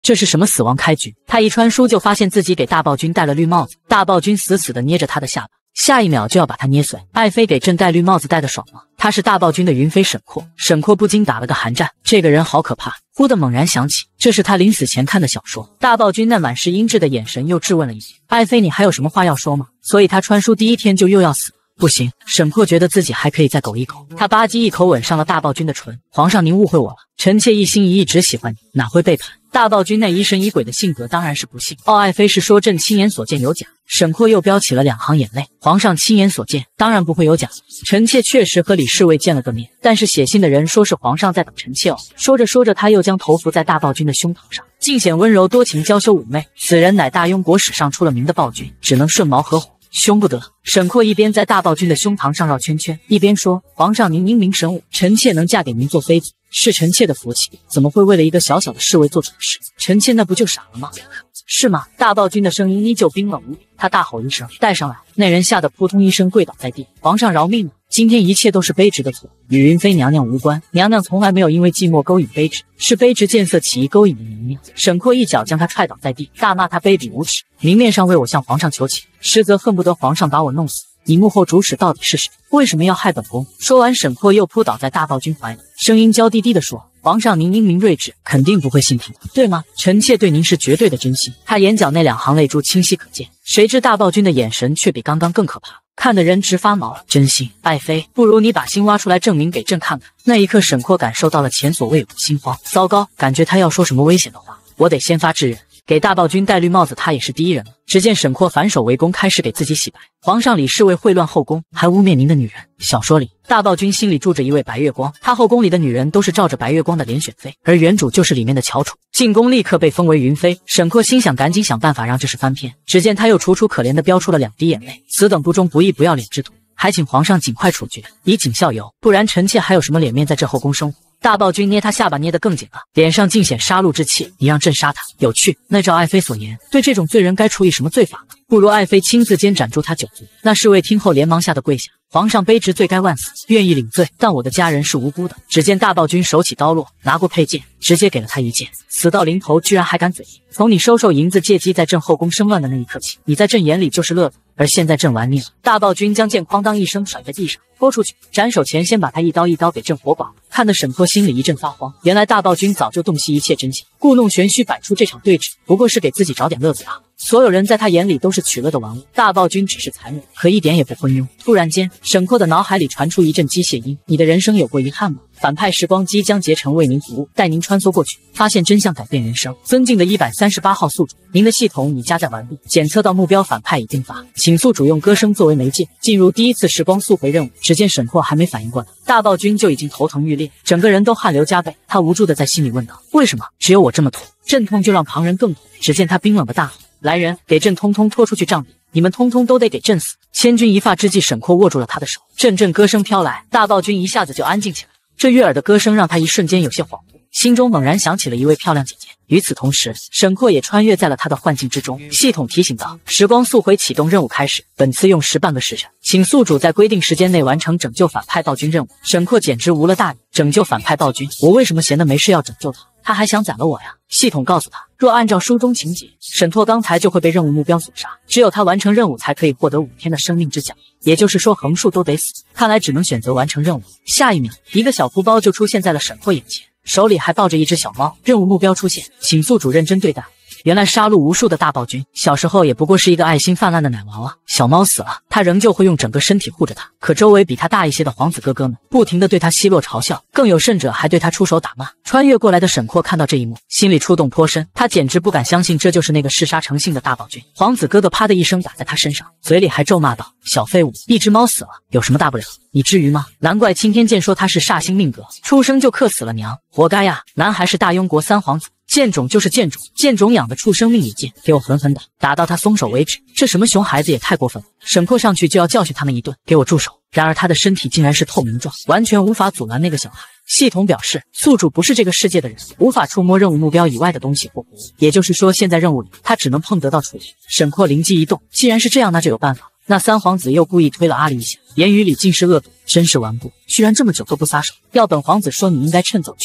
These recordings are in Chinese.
这是什么死亡开局？他一穿书就发现自己给大暴君戴了绿帽子，大暴君死死地捏着他的下巴，下一秒就要把他捏碎。爱妃给朕戴绿帽子戴的爽吗？他是大暴君的云妃沈括，沈括不禁打了个寒战，这个人好可怕。忽地猛然想起，这是他临死前看的小说。大暴君那满是阴鸷的眼神又质问了一句：“爱妃，你还有什么话要说吗？”所以他穿书第一天就又要死。不行，沈括觉得自己还可以再苟一苟，他吧唧一口吻上了大暴君的唇。皇上，您误会我了，臣妾一心一意只喜欢你，哪会背叛？大暴君那疑神疑鬼的性格当然是不信。爱妃是说朕亲眼所见有假。沈括又飙起了2行眼泪。皇上亲眼所见，当然不会有假。臣妾确实和李侍卫见了个面，但是写信的人说是皇上在等臣妾哦。说着说着，他又将头伏在大暴君的胸膛上，尽显温柔多情，娇羞妩媚。此人乃大庸国史上出了名的暴君，只能顺毛合虎。凶不得！沈括一边在大暴君的胸膛上绕圈圈，一边说：“皇上您英明神武，臣妾能嫁给您做妃子，是臣妾的福气，怎么会为了一个小小的侍卫做蠢事？臣妾那不就傻了吗？是吗？”大暴君的声音依旧冰冷无比，他大吼一声：“带上来！”那人吓得扑通一声跪倒在地。皇上饶命啊！今天一切都是卑职的错，与云妃娘娘无关。娘娘从来没有因为寂寞勾引卑职，是卑职见色起意勾引的娘娘。沈括一脚将他踹倒在地，大骂他卑鄙无耻，明面上为我向皇上求情，实则恨不得皇上把我弄死。你幕后主使到底是谁？为什么要害本宫？说完，沈括又扑倒在大暴君怀里，声音娇滴滴地说：“皇上您英明睿智，肯定不会心疼，对吗？臣妾对您是绝对的真心。”他眼角那2行泪珠清晰可见。谁知大暴君的眼神却比刚刚更可怕，看得人直发毛。真心，爱妃，不如你把心挖出来证明给朕看看。那一刻，沈括感受到了前所未有的心慌。糟糕，感觉他要说什么危险的话，我得先发制人。给大暴君戴绿帽子，他也是第一人了。只见沈括反手围攻，开始给自己洗白。皇上李侍卫秽乱后宫，还污蔑您的女人。小说里，大暴君心里住着一位白月光，他后宫里的女人都是照着白月光的脸选妃，而原主就是里面的翘楚。进宫立刻被封为云妃。沈括心想，赶紧想办法让这事翻篇。只见他又楚楚可怜地飙出了2滴眼泪，此等不忠不义不要脸之徒，还请皇上尽快处决，以儆效尤，不然臣妾还有什么脸面在这后宫生活？大暴君捏他下巴捏得更紧了，脸上尽显杀戮之气。你让朕杀他，有趣。那照爱妃所言，对这种罪人该处以什么罪法呢？不如爱妃亲自监斩诛他9族。那侍卫听后连忙吓得跪下：“皇上卑职罪该万死，愿意领罪，但我的家人是无辜的。”只见大暴君手起刀落，拿过佩剑，直接给了他一剑。死到临头居然还敢嘴硬！从你收受银子借机在朕后宫生乱的那一刻起，你在朕眼里就是乐子，而现在朕玩腻了。大暴君将剑哐当一声甩在地上，拖出去，斩首前先把他一刀一刀给震活剐了。看得沈括心里一阵发慌，原来大暴君早就洞悉一切真相，故弄玄虚摆出这场对峙，不过是给自己找点乐子罢了。所有人在他眼里都是取乐的玩物，大暴君只是残忍，可一点也不昏庸。突然间，沈括的脑海里传出一阵机械音：“你的人生有过遗憾吗？反派时光机将竭诚为您服务，带您穿梭过去，发现真相，改变人生。尊敬的138号宿主，您的系统已加载完毕，检测到目标反派已定发，请宿主用歌声作为媒介，进入第1次时光速回任务。”只见沈括还没反应过来，大暴君就已经头疼欲裂，整个人都汗流浃背。他无助地在心里问道：“为什么只有我这么痛？朕痛就让旁人更痛。”只见他冰冷的大吼：“来人，给朕通通拖出去杖毙！你们通通都得给朕死！”千钧一发之际，沈括握住了他的手，阵阵歌声飘来，大暴君一下子就安静起来。这悦耳的歌声让他一瞬间有些恍惚，心中猛然想起了一位漂亮姐姐。与此同时，沈括也穿越在了他的幻境之中。系统提醒道：“时光速回启动任务开始，本次用时半个时辰，请宿主在规定时间内完成拯救反派暴君任务。”沈括简直无了大语，拯救反派暴君？我为什么闲得没事要拯救他？他还想宰了我呀？系统告诉他，若按照书中情节，沈拓刚才就会被任务目标所杀，只有他完成任务才可以获得5天的生命之奖，也就是说横竖都得死。看来只能选择完成任务。下一秒，一个小布包就出现在了沈拓眼前，手里还抱着一只小猫。任务目标出现，请宿主认真对待。原来杀戮无数的大暴君，小时候也不过是一个爱心泛滥的奶娃娃。小猫死了，他仍旧会用整个身体护着它。可周围比他大一些的皇子哥哥们，不停地对他奚落嘲笑，更有甚者还对他出手打骂。穿越过来的沈括看到这一幕，心里触动颇深，他简直不敢相信这就是那个嗜杀成性的大暴君。皇子哥哥啪的一声打在他身上，嘴里还咒骂道：“小废物，一只猫死了，有什么大不了？你至于吗？难怪青天剑说他是煞星命格，出生就克死了娘，活该呀！男孩是大庸国3皇子。贱种就是贱种，贱种养的畜生命也贱，给我狠狠打，打到他松手为止。这什么熊孩子也太过分了！”沈括上去就要教训他们一顿，给我住手！然而他的身体竟然是透明状，完全无法阻拦那个小孩。系统表示，宿主不是这个世界的人，无法触摸任务目标以外的东西或活物，也就是说，现在任务里他只能碰得到处理。沈括灵机一动，既然是这样，那就有办法。那3皇子又故意推了阿里一下，言语里尽是恶毒，真是顽固，居然这么久都不撒手。要本皇子说，你应该趁早去死。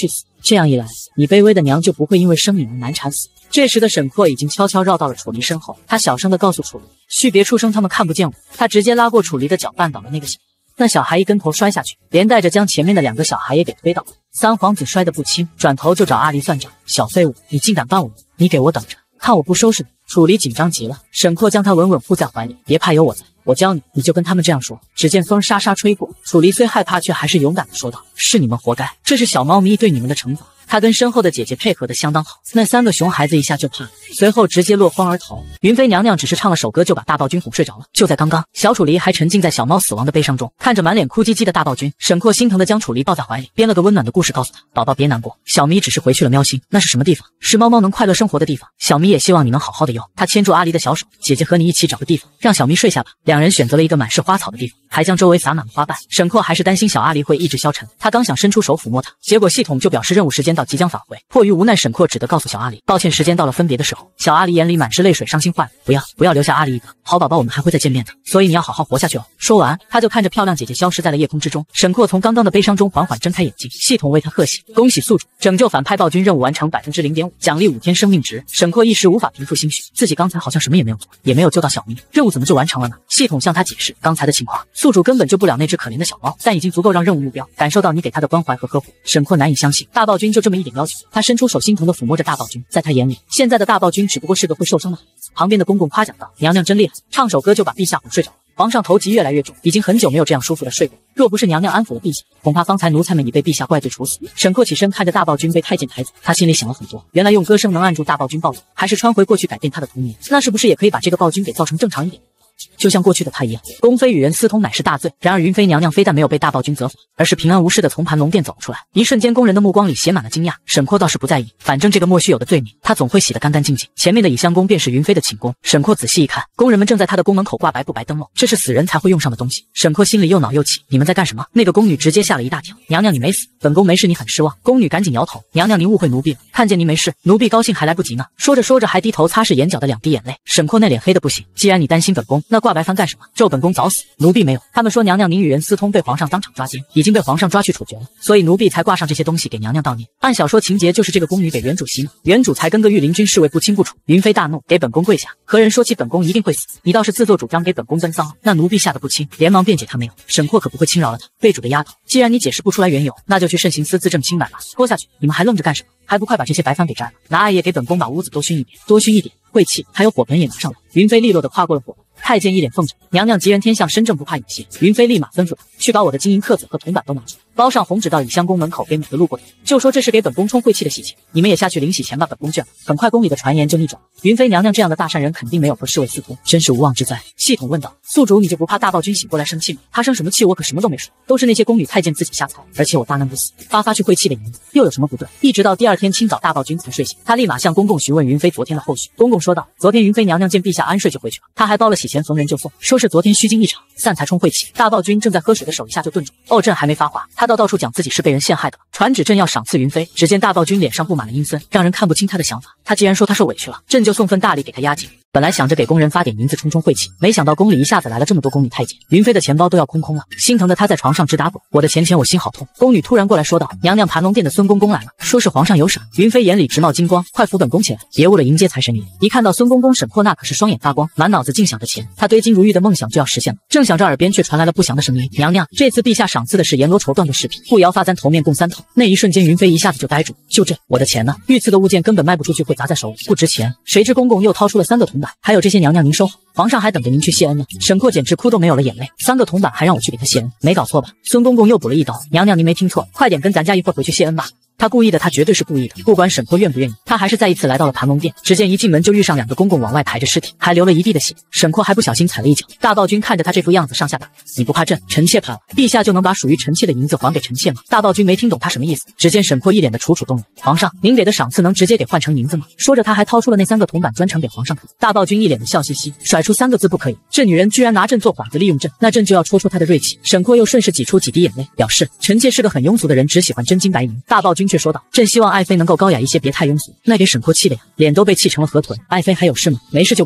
这样一来，你卑微的娘就不会因为生你而难产死。这时的沈括已经悄悄绕到了楚离身后，他小声地告诉楚离：“旭别出声，他们看不见我。”他直接拉过楚离的脚，绊倒了那个小孩。那小孩一跟头摔下去，连带着将前面的2个小孩也给推倒了。三皇子摔得不轻，转头就找阿离算账：“小废物，你竟敢绊我！你给我等着，看我不收拾你！”楚离紧张极了，沈括将他稳稳护在怀里：“别怕，有我在。我教你，你就跟他们这样说。”只见风沙沙吹过，楚离虽害怕，却还是勇敢地说道：“是你们活该，这是小猫咪对你们的惩罚。”他跟身后的姐姐配合得相当好，那3个熊孩子一下就怕了，随后直接落荒而逃。云妃娘娘只是唱了首歌就把大暴君哄睡着了。就在刚刚，小楚离还沉浸在小猫死亡的悲伤中，看着满脸哭唧唧的大暴君，沈括心疼地将楚离抱在怀里，编了个温暖的故事告诉他：“宝宝别难过，小咪只是回去了喵星，那是什么地方？是猫猫能快乐生活的地方。小咪也希望你能好好的哟。”他牵住阿离的小手：“姐姐和你一起找个地方，让小咪睡下吧。”2人选择了一个满是花草的地方，还将周围撒满了花瓣。沈括还是担心小阿离会意志消沉，他刚想伸出手抚摸他，结果系统就表示任务时间到，即将返回。迫于无奈，沈括只得告诉小阿离：“抱歉，时间到了，分别的时候。”小阿离眼里满是泪水，伤心坏了：“不要留下阿离一个，好宝宝，我们还会再见面的，所以你要好好活下去哦。”说完，他就看着漂亮姐姐消失在了夜空之中。沈括从刚刚的悲伤中缓缓睁开眼睛，系统为他贺喜：“恭喜宿主，拯救反派暴君任务完成0.5%，奖励5天生命值。”沈括一时无法平复心绪，自己刚才好像什么也没有做，也没有救到小咪，任务怎么就完成了呢？系统向他解释刚才的情况：宿主根本救不了那只可怜的小猫，但已经足够让任务目标感受到你给他的关怀和呵护。沈括难以相信，大暴君就这么一点要求。他伸出手，心疼地抚摸着大暴君，在他眼里，现在的大暴君只不过是个会受伤的孩子。旁边的公公夸奖道：“娘娘真厉害，唱首歌就把陛下哄睡着了。”皇上头疾越来越重，已经很久没有这样舒服的睡过，若不是娘娘安抚了陛下，恐怕方才奴才们已被陛下怪罪处死。沈括起身看着大暴君被太监抬走，他心里想了很多，原来用歌声能按住大暴君暴走，还是穿回过去改变他的童年，那是不是也可以把这个暴君给造成正常一点？就像过去的他一样，宫妃与人私通乃是大罪。然而云妃娘娘非但没有被大暴君责罚，而是平安无事的从盘龙殿走了出来。一瞬间，宫人的目光里写满了惊讶。沈括倒是不在意，反正这个莫须有的罪名，他总会洗得干干净净。前面的倚香宫便是云妃的寝宫。沈括仔细一看，宫人们正在他的宫门口挂白布白灯笼，这是死人才会用上的东西。沈括心里又恼又气，你们在干什么？那个宫女直接吓了一大跳。娘娘你没死，本宫没事，你很失望。宫女赶紧摇头，娘娘您误会奴婢了，看见您没事，奴婢高兴还来不及呢。说着说着还低头擦拭眼角的2滴眼泪。沈括那脸黑得不行，既然你担心本宫，那挂白幡干什么？咒本宫早死。奴婢没有，他们说娘娘您与人私通，被皇上当场抓奸，已经被皇上抓去处决了，所以奴婢才挂上这些东西给娘娘悼念。按小说情节就是这个宫女给原主洗脑，原主才跟个御林军侍卫不清不楚。云妃大怒，给本宫跪下，和人说起本宫一定会死，你倒是自作主张给本宫奔丧。那奴婢吓得不轻，连忙辩解他没有。沈括可不会轻饶了他，被主的丫头，既然你解释不出来缘由，那就去慎刑司自证清白吧。拖下去，你们还愣着干什么？还不快把这些白幡给摘了，拿艾叶给本宫把屋子都熏一遍，多熏一点。晦气，还有火盆也拿上来。云妃利落地跨过了火盆。太监一脸奉承，娘娘吉人天相，身正不怕影邪。云妃立马吩咐他去把我的金银刻子和铜板都拿出来，包上红纸到倚香宫门口，给每个路过的人就说这是给本宫冲晦气的喜钱，你们也下去领喜钱吧，本宫倦了。很快宫里的传言就逆转了，云妃娘娘这样的大善人肯定没有和侍卫私通，真是无妄之灾。系统问道：宿主你就不怕大暴君醒过来生气吗？他生什么气我可什么都没说，都是那些宫女太监自己瞎猜，而且我大难不死，发去晦气的银子又有什么不对？一直到第2天清早，大暴君才睡醒，他立马向公公询问云妃昨天的后续。公公说道：昨天云妃娘娘见陛下安睡就回去了，他还包了喜钱逢人就送，说是昨天虚惊一场，散财冲晦气。大暴君正在喝水的手一下就顿住，哦，朕还没发话，他到处讲自己是被人陷害的了，传旨朕要赏赐云妃。只见大暴君脸上布满了阴森，让人看不清他的想法。他既然说他受委屈了，朕就送份大礼给他压惊。本来想着给工人发点银子冲晦气，没想到宫里一下子来了这么多宫女太监，云妃的钱包都要空空了，心疼的她在床上直打滚。我的钱，我心好痛。宫女突然过来说道：娘娘，盘龙殿的孙公公来了，说是皇上有赏。云妃眼里直冒金光，快扶本宫起来，别误了迎接财神爷。一看到孙公公，沈括那可是双眼发光，满脑子尽想着钱，他堆金如玉的梦想就要实现了。正想着，耳边却传来了不祥的声音：娘娘，这次陛下赏赐的是阎罗绸缎对饰品，不摇发簪头面共3头。那一瞬间，云妃一下子就呆住，就这，我的钱呢？御赐的物件根本卖不出去，会砸在手里，不值钱。谁知公公又掏出了3个铜板，还有这些，娘娘您收好，皇上还等着您去谢恩呢。沈括简直哭都没有了眼泪，3个铜板还让我去给他谢恩，没搞错吧？孙公公又补了一刀：娘娘您没听错，快点跟咱家一会儿回去谢恩吧。他故意的，他绝对是故意的。不管沈括愿不愿意，他还是再一次来到了盘龙殿。只见一进门就遇上2个公公往外抬着尸体，还流了一地的血。沈括还不小心踩了一脚。大暴君看着他这副样子，上下打：你不怕朕？臣妾怕了。陛下就能把属于臣妾的银子还给臣妾吗？大暴君没听懂他什么意思。只见沈括一脸的楚楚动容：皇上，您给的赏赐能直接给换成银子吗？说着他还掏出了那3个铜板，专程给皇上看。大暴君一脸的笑嘻嘻，甩出3个字：不可以。这女人居然拿朕做幌子利用朕，那朕就要戳出她的锐气。沈括又顺势挤出几滴眼泪，表示臣妾是个很庸俗的人，只喜欢真金白银。大暴君却说道：朕希望爱妃能够高雅一些，别太庸俗。那给沈括气的呀，脸都被气成了河豚。爱妃还有事吗？没事就归安吧。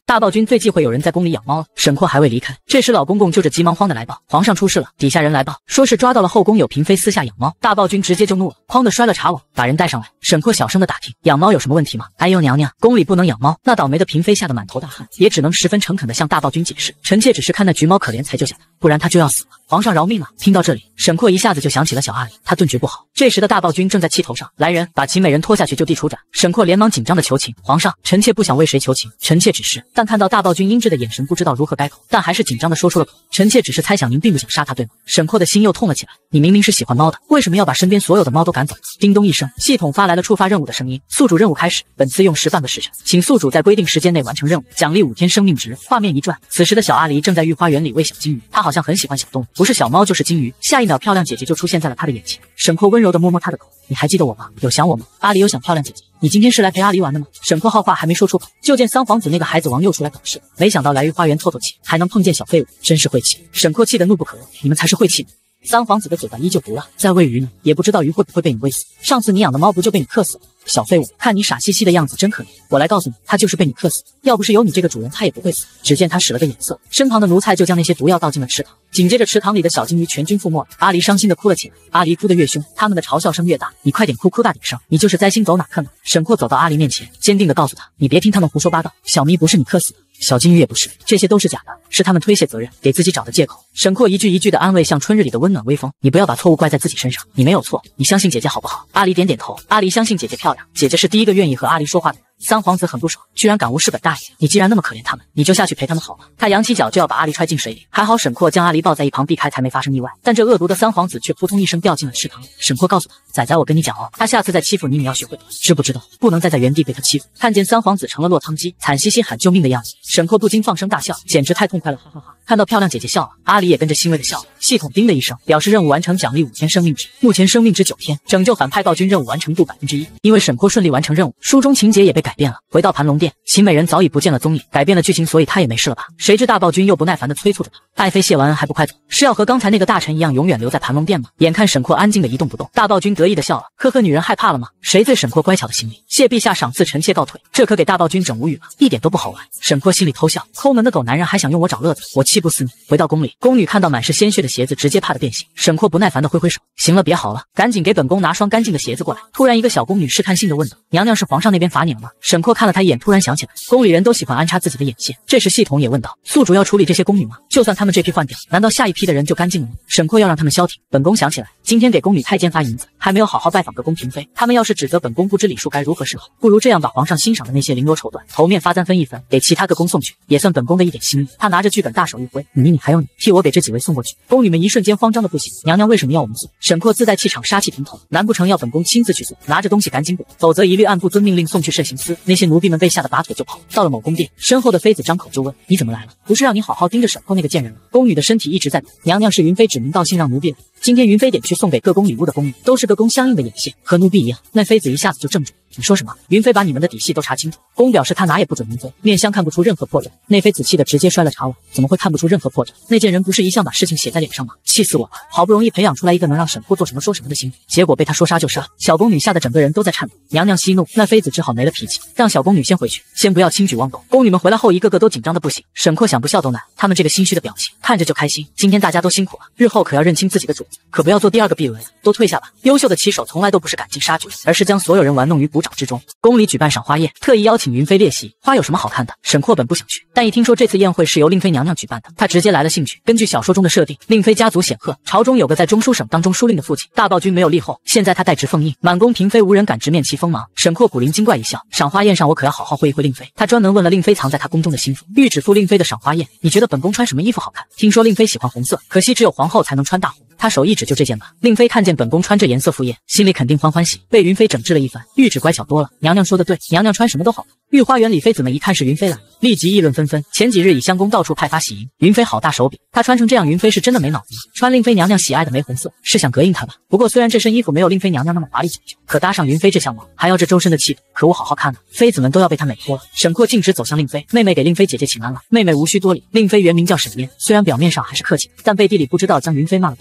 大暴君最忌讳有人在宫里养猫了。沈括还未离开，这时老公公就着急忙慌的来报，皇上出事了，底下人来报，说是抓到了后宫有嫔妃私下养猫。大暴君直接就怒了，哐的摔了茶碗，把人带上来。沈括小声的打听，养猫有什么问题吗？哎呦娘娘，宫里不能养猫。那倒霉的嫔妃吓得满头大汗，也只能十分诚恳的向大暴君解释，臣妾只是看那橘猫可怜才救下它，不然它就要死了。皇上饶命啊！听到这里，沈括一下子就想起了小阿离，他顿觉不好。这时的大暴君正在气头上，来人，把秦美人拖下去就地处斩。沈括连忙紧张的求情，皇上，臣妾不想为谁求情，臣妾只是……但看到大暴君阴鸷的眼神，不知道如何开口，但还是紧张的说出了口，臣妾只是猜想您并不想杀他，对吗？沈括的心又痛了起来，你明明是喜欢猫的，为什么要把身边所有的猫都赶走？叮咚一声，系统发来了触发任务的声音，宿主任务开始，本次用时半个时辰，请宿主在规定时间内完成任务，奖励5天生命值。画面一转，此时的小阿离正在御花园里喂小金鱼，他好像很喜欢小动物，不是小猫就是金鱼。下一秒，漂亮姐姐就出现在了他的眼前。沈括温柔地摸摸她的口，你还记得我吗？有想我吗？阿离有想漂亮姐姐，你今天是来陪阿离玩的吗？沈括话还没说出口，就见三皇子那个孩子王又出来搞事，没想到来御花园透透气，还能碰见小废物，真是晦气。沈括气得怒不可遏，你们才是晦气的。三皇子的嘴巴依旧毒辣，在喂鱼呢，也不知道鱼会不会被你喂死。上次你养的猫不就被你克死了？小废物，看你傻兮兮的样子真可怜，我来告诉你，它就是被你克死的。要不是有你这个主人，它也不会死。只见他使了个眼色，身旁的奴才就将那些毒药倒进了池塘，紧接着池塘里的小金鱼全军覆没了。阿离伤心的哭了起来，阿离哭得越凶，他们的嘲笑声越大。你快点哭，哭大点声，你就是灾星走哪看哪。沈括走到阿离面前，坚定地告诉他，你别听他们胡说八道，小咪不是你克死的，小金鱼也不是，这些都是假的，是他们推卸责任，给自己找的借口。沈括一句一句的安慰，像春日里的温暖微风，你不要把错误怪在自己身上，你没有错，你相信姐姐好不好？阿离点点头，阿离相信姐姐漂亮，姐姐是第一个愿意和阿离说话的人。三皇子很不爽，居然敢无视本大爷，你既然那么可怜他们，你就下去陪他们好了。他扬起脚就要把阿离踹进水里，还好沈括将阿离抱在一旁避开，才没发生意外。但这恶毒的三皇子却扑通一声掉进了池塘。沈括告诉他，仔仔我跟你讲哦，他下次再欺负你，你要学会知不知道？不能再在原地被他欺负。看见三皇子成了落汤鸡，惨兮兮喊救命的样子，沈括不禁放声大笑，简直太痛快了，哈哈哈。看到漂亮姐姐笑了，阿离也跟着欣慰的笑了。系统叮的一声，表示任务完成，奖励5天生命值，目前生命值9天，拯救反派暴君任务完成度1%。因为沈括顺利完成任务，书中情节也被改变了。回到盘龙殿，秦美人早已不见了踪影，改变了剧情，所以她也没事了吧？谁知大暴君又不耐烦的催促着她，爱妃谢完恩还不快走？是要和刚才那个大臣一样永远留在盘龙殿吗？眼看沈括安静的一动不动，大暴君得意的笑了，呵呵，女人害怕了吗？谁醉沈括乖巧的行礼，谢陛下赏赐，臣妾告退。这可给大暴君整无语了，一点都不好玩。沈括心里偷笑，抠门的狗男人还想用我找乐子，我气不死你。回到宫里，宫女看到满是鲜血的鞋子，直接怕得变形。沈括不耐烦的挥挥手，行了，别好了，赶紧给本宫拿双干净的鞋子过来。突然，一个小宫女试探性的问道：“娘娘是皇上那边罚你了吗？”沈括看了他一眼，突然想起来，宫里人都喜欢安插自己的眼线。这时系统也问道：“宿主要处理这些宫女吗？就算他们这批换掉，难道下一批的人就干净了吗？”沈括要让他们消停。本宫想起来，今天给宫女太监发银子，还没有好好拜访个宫嫔妃，他们要是指责本宫不知礼数，该如何是好？不如这样，把皇上欣赏的那些绫罗绸缎，头面发3分1分，给其他个宫送去，也算本宫的一点心意。他拿着剧本大手一挥，你还有你，替我给这几位送过去。宫女们一瞬间慌张的不行，娘娘为什么要我们送？沈括自带气场，杀气腾腾，难不成要本宫亲自去送？拿着东西赶紧滚，否则一律按不遵命令送去慎刑司。那些奴婢们被吓得拔腿就跑。到了某宫殿，身后的妃子张口就问：“你怎么来了？不是让你好好盯着沈括那个贱人吗？”宫女的身体一直在抖。娘娘是云妃指名道姓让奴婢来，今天云妃点去送给各宫礼物的宫女，都是各宫相应的眼线，和奴婢一样。那妃子一下子就怔住。你说什么？云妃把你们的底细都查清楚。宫表示他哪也不准云妃，面相看不出任何破绽。那妃子气得直接摔了茶碗，怎么会看不出任何破绽？那件人不是一向把事情写在脸上吗？气死我了！好不容易培养出来一个能让沈括做什么说什么的心腹，结果被他说杀就杀。小宫女吓得整个人都在颤抖。娘娘息怒，那妃子只好没了脾气，让小宫女先回去，先不要轻举妄动。宫女们回来后，一个个都紧张的不行。沈括想不笑都难，他们这个心虚的表情看着就开心。今天大家都辛苦了，日后可要认清自己的主子，可不要做第二个碧伦，都退下吧。优秀的棋手从来都不是赶尽杀绝，而是将所有人玩弄于股掌之中。宫里举办赏花宴，特意邀请云妃列席。花有什么好看的？沈括本不想去，但一听说这次宴会是由令妃娘娘举办的，他直接来了兴趣。根据小说中的设定，令妃家族显赫，朝中有个在中书省当中书令的父亲，大暴君没有立后，现在他代职奉印，满宫嫔妃无人敢直面其锋芒。沈括古灵精怪一笑，赏花宴上我可要好好会一会令妃。他专门问了令妃藏在他宫中的心腹，欲指付令妃的赏花宴，你觉得本宫穿什么衣服好看？听说令妃喜欢红色，可惜只有皇后才能穿大红。他手一指，就这件吧。令妃看见本宫穿这颜色赴宴，心里肯定欢喜，被云妃整治了一番，玉指乖巧多了。娘娘说的对，娘娘穿什么都好看。御花园里妃子们一看是云妃来，立即议论纷纷。前几日以襄宫到处派发喜迎，云妃好大手笔，她穿成这样，云妃是真的没脑子吗？穿令妃娘娘喜爱的玫红色，是想膈应她吧？不过虽然这身衣服没有令妃娘娘那么华丽讲究，可搭上云妃这相貌，还要这周身的气度，可我好好看呢。妃子们都要被她美脱了。沈括径直走向令妃，妹妹给令妃姐姐请安了。妹妹无需多礼，令妃原名叫沈嫣，虽然表面上还是客气的，但背地里不知道将云妃骂了多少。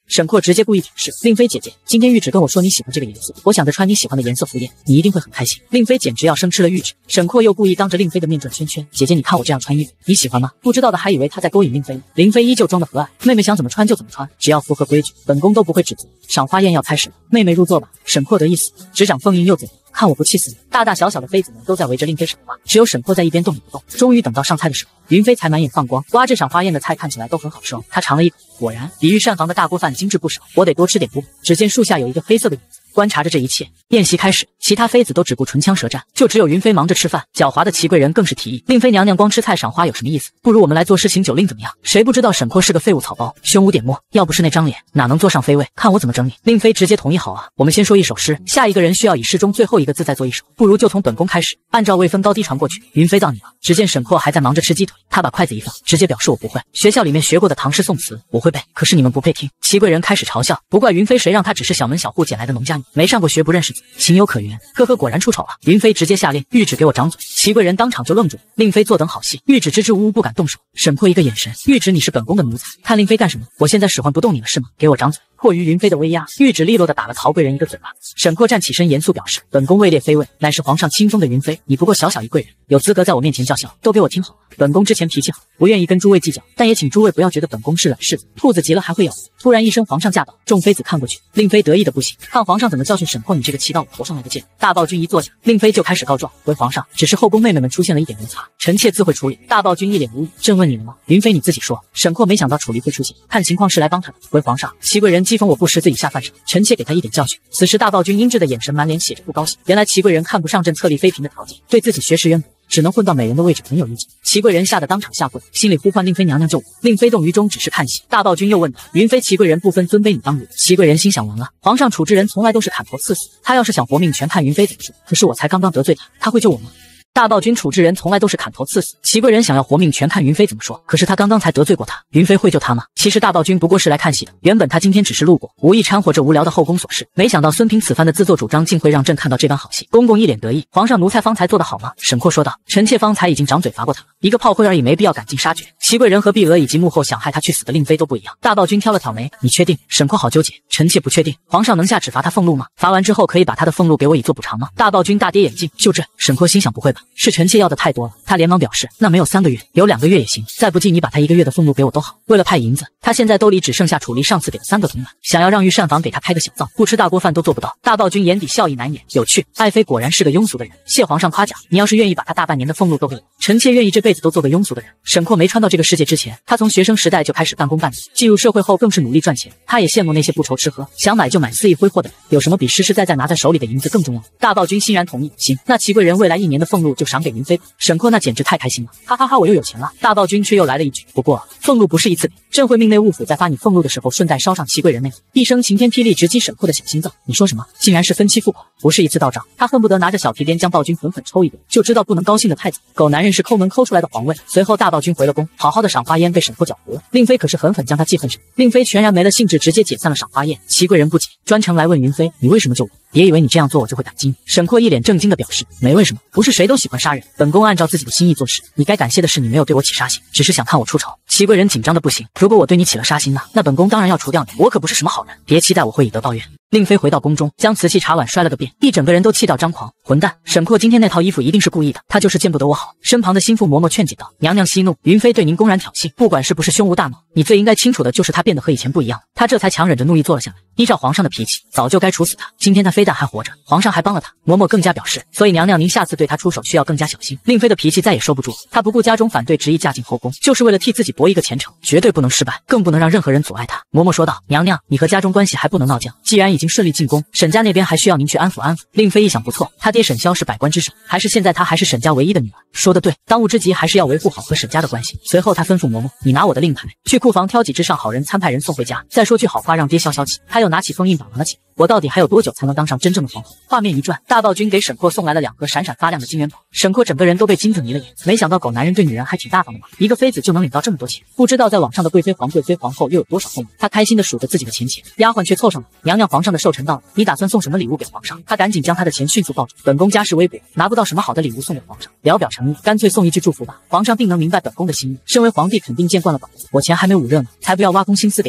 沈括直接故意指示令妃姐姐，今天玉旨跟我说你喜欢这个颜色，我想着穿你喜欢的颜色敷衍，你一定会很开心。令妃简直要生吃了玉旨。沈括又故意当着令妃的面转圈圈，姐姐你看我这样穿衣服，你喜欢吗？不知道的还以为他在勾引令妃。令妃依旧装得和蔼，妹妹想怎么穿就怎么穿，只要符合规矩，本宫都不会指责。赏花宴要开始了，妹妹入座吧。沈括得意死，执掌凤印又怎样？看我不气死你！大大小小的妃子们都在围着令妃赏花，只有沈括在一边动也不动。终于等到上菜的时候，云妃才满眼放光。哇，这赏花宴的菜看起来都很好吃哦。她尝了一口，果然比御膳房的大锅饭精致不少。我得多吃点不？只见树下有一个黑色的影子，观察着这一切。宴席开始，其他妃子都只顾唇枪舌战，就只有云妃忙着吃饭。狡猾的齐贵人更是提议，令妃娘娘光吃菜赏花有什么意思？不如我们来做事情酒令怎么样？谁不知道沈括是个废物草包，胸无点墨，要不是那张脸，哪能坐上妃位？看我怎么整你！令妃直接同意，好啊，我们先说一首诗，下一个人需要以诗中最后一个字再做一首，不如就从本宫开始，按照位分高低传过去。云妃到你了。只见沈括还在忙着吃鸡腿，他把筷子一放，直接表示我不会。学校里面学过的唐诗宋词我会背，可是你们不配听。齐贵人开始嘲笑，不怪云妃，谁让她只是小门小户捡来的农家女，没上过学不认识字，情有可原。呵呵，果然出丑了。云妃直接下令，玉旨给我掌嘴。齐贵人当场就愣住了。令妃坐等好戏，玉旨支支吾吾不敢动手。沈括一个眼神，玉旨你是本宫的奴才，看令妃干什么？我现在使唤不动你了是吗？给我掌嘴！迫于云妃的威压，玉旨利落的打了曹贵人一个嘴巴。沈括站起身，严肃表示：“本宫位列妃位，乃是皇上亲封的云妃，你不过小小一贵人，有资格在我面前叫嚣？都给我听好了！本宫之前脾气好，不愿意跟诸位计较，但也请诸位不要觉得本宫是软柿子，兔子急了还会咬。”突然一声，皇上驾到！众妃子看过去，令妃得意的不行，看皇上怎么教训沈括你这个骑到我头上来的贱人。大暴君一坐下，令妃就开始告状：“回皇上，只是后宫妹妹们出现了一点摩擦，臣妾自会处理。”大暴君一脸无语：“朕问你了吗？云妃你自己说。”沈括没想到楚离会出现，看情况是来帮他的。回皇上，齐贵人讥讽我不识字以下犯上，臣妾给他一点教训。此时大暴君阴鸷的眼神满脸写着不高兴，原来齐贵人看不上朕册立妃嫔的条件，对自己学识渊博，只能混到美人的位置，很有意见。齐贵人吓得当场下跪，心里呼唤令妃娘娘救我。令妃动于衷，只是看戏。大暴君又问道：“云妃齐贵人不分尊卑，你当如？”齐贵人心想完了，皇上处置人从来都是砍头赐死，他要是想活命，全看云妃怎么说。可是我才刚刚得罪他，他会救我吗？大暴君处置人从来都是砍头刺死，齐贵人想要活命，全看云妃怎么说。可是他刚刚才得罪过他，云妃会救他吗？其实大暴君不过是来看戏的，原本他今天只是路过，无意掺和这无聊的后宫琐事，没想到孙嫔此番的自作主张，竟会让朕看到这般好戏。公公一脸得意，皇上奴才方才做得好吗？沈括说道：“臣妾方才已经掌嘴罚过他了，一个炮灰而已，没必要赶尽杀绝。齐贵人和碧娥以及幕后想害他去死的令妃都不一样。”大暴君挑了挑眉：“你确定？”沈括好纠结：“臣妾不确定。皇上能下旨罚他俸禄吗？罚完之后可以把他的俸禄给我以作补偿吗？”大暴君大跌眼镜：“就这？”沈括心想：不会吧，是臣妾要的太多了。他连忙表示：“那没有3个月，有2个月也行，再不济你把他1个月的俸禄给我都好。”为了派银子，他现在兜里只剩下楚离上次给的3个铜板，想要让御膳房给他开个小灶，不吃大锅饭都做不到。大暴君眼底笑意难掩，有趣，爱妃果然是个庸俗的人，谢皇上夸奖。你要是愿意把他大半年的俸禄都给我，臣妾愿意这辈子都做个庸俗的人。沈括没穿到这个世界之前，他从学生时代就开始半工半读，进入社会后更是努力赚钱。他也羡慕那些不愁吃喝，想买就买肆意挥霍的人，有什么比实实在在拿在手里的银子更重要？大暴君欣然同意，行，那齐贵人未来1年的俸禄就赏给云妃吧。沈括那简直太开心了，哈哈哈，我又有钱了。大暴君却又来了一句：“不过俸禄不是一次给，朕会命内务府在发你俸禄的时候，顺带烧上齐贵人那。”一声晴天霹雳直击沈括的小心脏。你说什么？竟然是分期付款，不是一次到账。他恨不得拿着小皮鞭将暴君狠狠抽一顿，就知道不能高兴的太早。狗男人是抠门抠出来的皇位。随后大暴君回了宫，好好的赏花宴被沈括搅和了。令妃可是狠狠将他记恨上，令妃全然没了兴致，直接解散了赏花宴。齐贵人不解，专程来问云妃：“你为什么救我？别以为你这样做我就会感激你。”沈括一脸震惊的表示：“没为什么，不是谁都喜欢杀人，本宫按照自己的心意做事。你该感谢的是你没有对我起杀心，只是想看我出丑。”齐贵人紧张的不行，如果我对你起了杀心呢？那本宫当然要除掉你，我可不是什么好人，别期待我会以德报怨。令妃回到宫中，将瓷器茶碗摔了个遍，一整个人都气到张狂。混蛋，沈括今天那套衣服一定是故意的，他就是见不得我好。身旁的心腹嬷嬷劝解道：“娘娘息怒，云妃对您公然挑衅，不管是不是胸无大脑，你最应该清楚的就是他变得和以前不一样。”他这才强忍着怒意坐了下来。依照皇上的脾气，早就该处死他，今天他非但还活着，皇上还帮了他。嬷嬷更加表示，所以娘娘您下次对他出手需要更加小心。令妃的脾气再也收不住了，她不顾家中反对，执意嫁进后宫，就是为了替自己博一个前程，绝对不能失败，更不能让任何人阻碍她。嬷嬷说道：“娘娘，你和家中关系还不能闹僵，既然已经顺利进宫，沈家那边还需要您去安抚安抚。”令妃一想不错，他爹沈骁是百官之首，还是现在他还是沈家唯一的女儿，说得对，当务之急还是要维护好和沈家的关系。随后他吩咐嬷嬷：“你拿我的令牌，去库房挑几只上好人参派人送回家，再说句好话让爹消消气。”他又拿起封印把玩了起来。我到底还有多久才能当上真正的皇后？画面一转，大暴君给沈括送来了2盒闪闪发亮的金元宝，沈括整个人都被金子迷了眼。没想到狗男人对女人还挺大方的嘛，一个妃子就能领到这么多钱，不知道在网上的贵妃皇后又有多少俸禄。他开心的数着自己的钱钱，丫鬟却凑上来：“娘娘，皇上的寿辰到了，你打算送什么礼物给皇上？”他赶紧将他的钱迅速抱住，本宫家世微薄，拿不到什么好的礼物送给皇上，聊表诚意，干脆送一句祝福吧，皇上定能明白本宫的心意。身为皇帝肯定见惯了宝物，我钱还没捂热呢，才不要挖空心思给他送呢。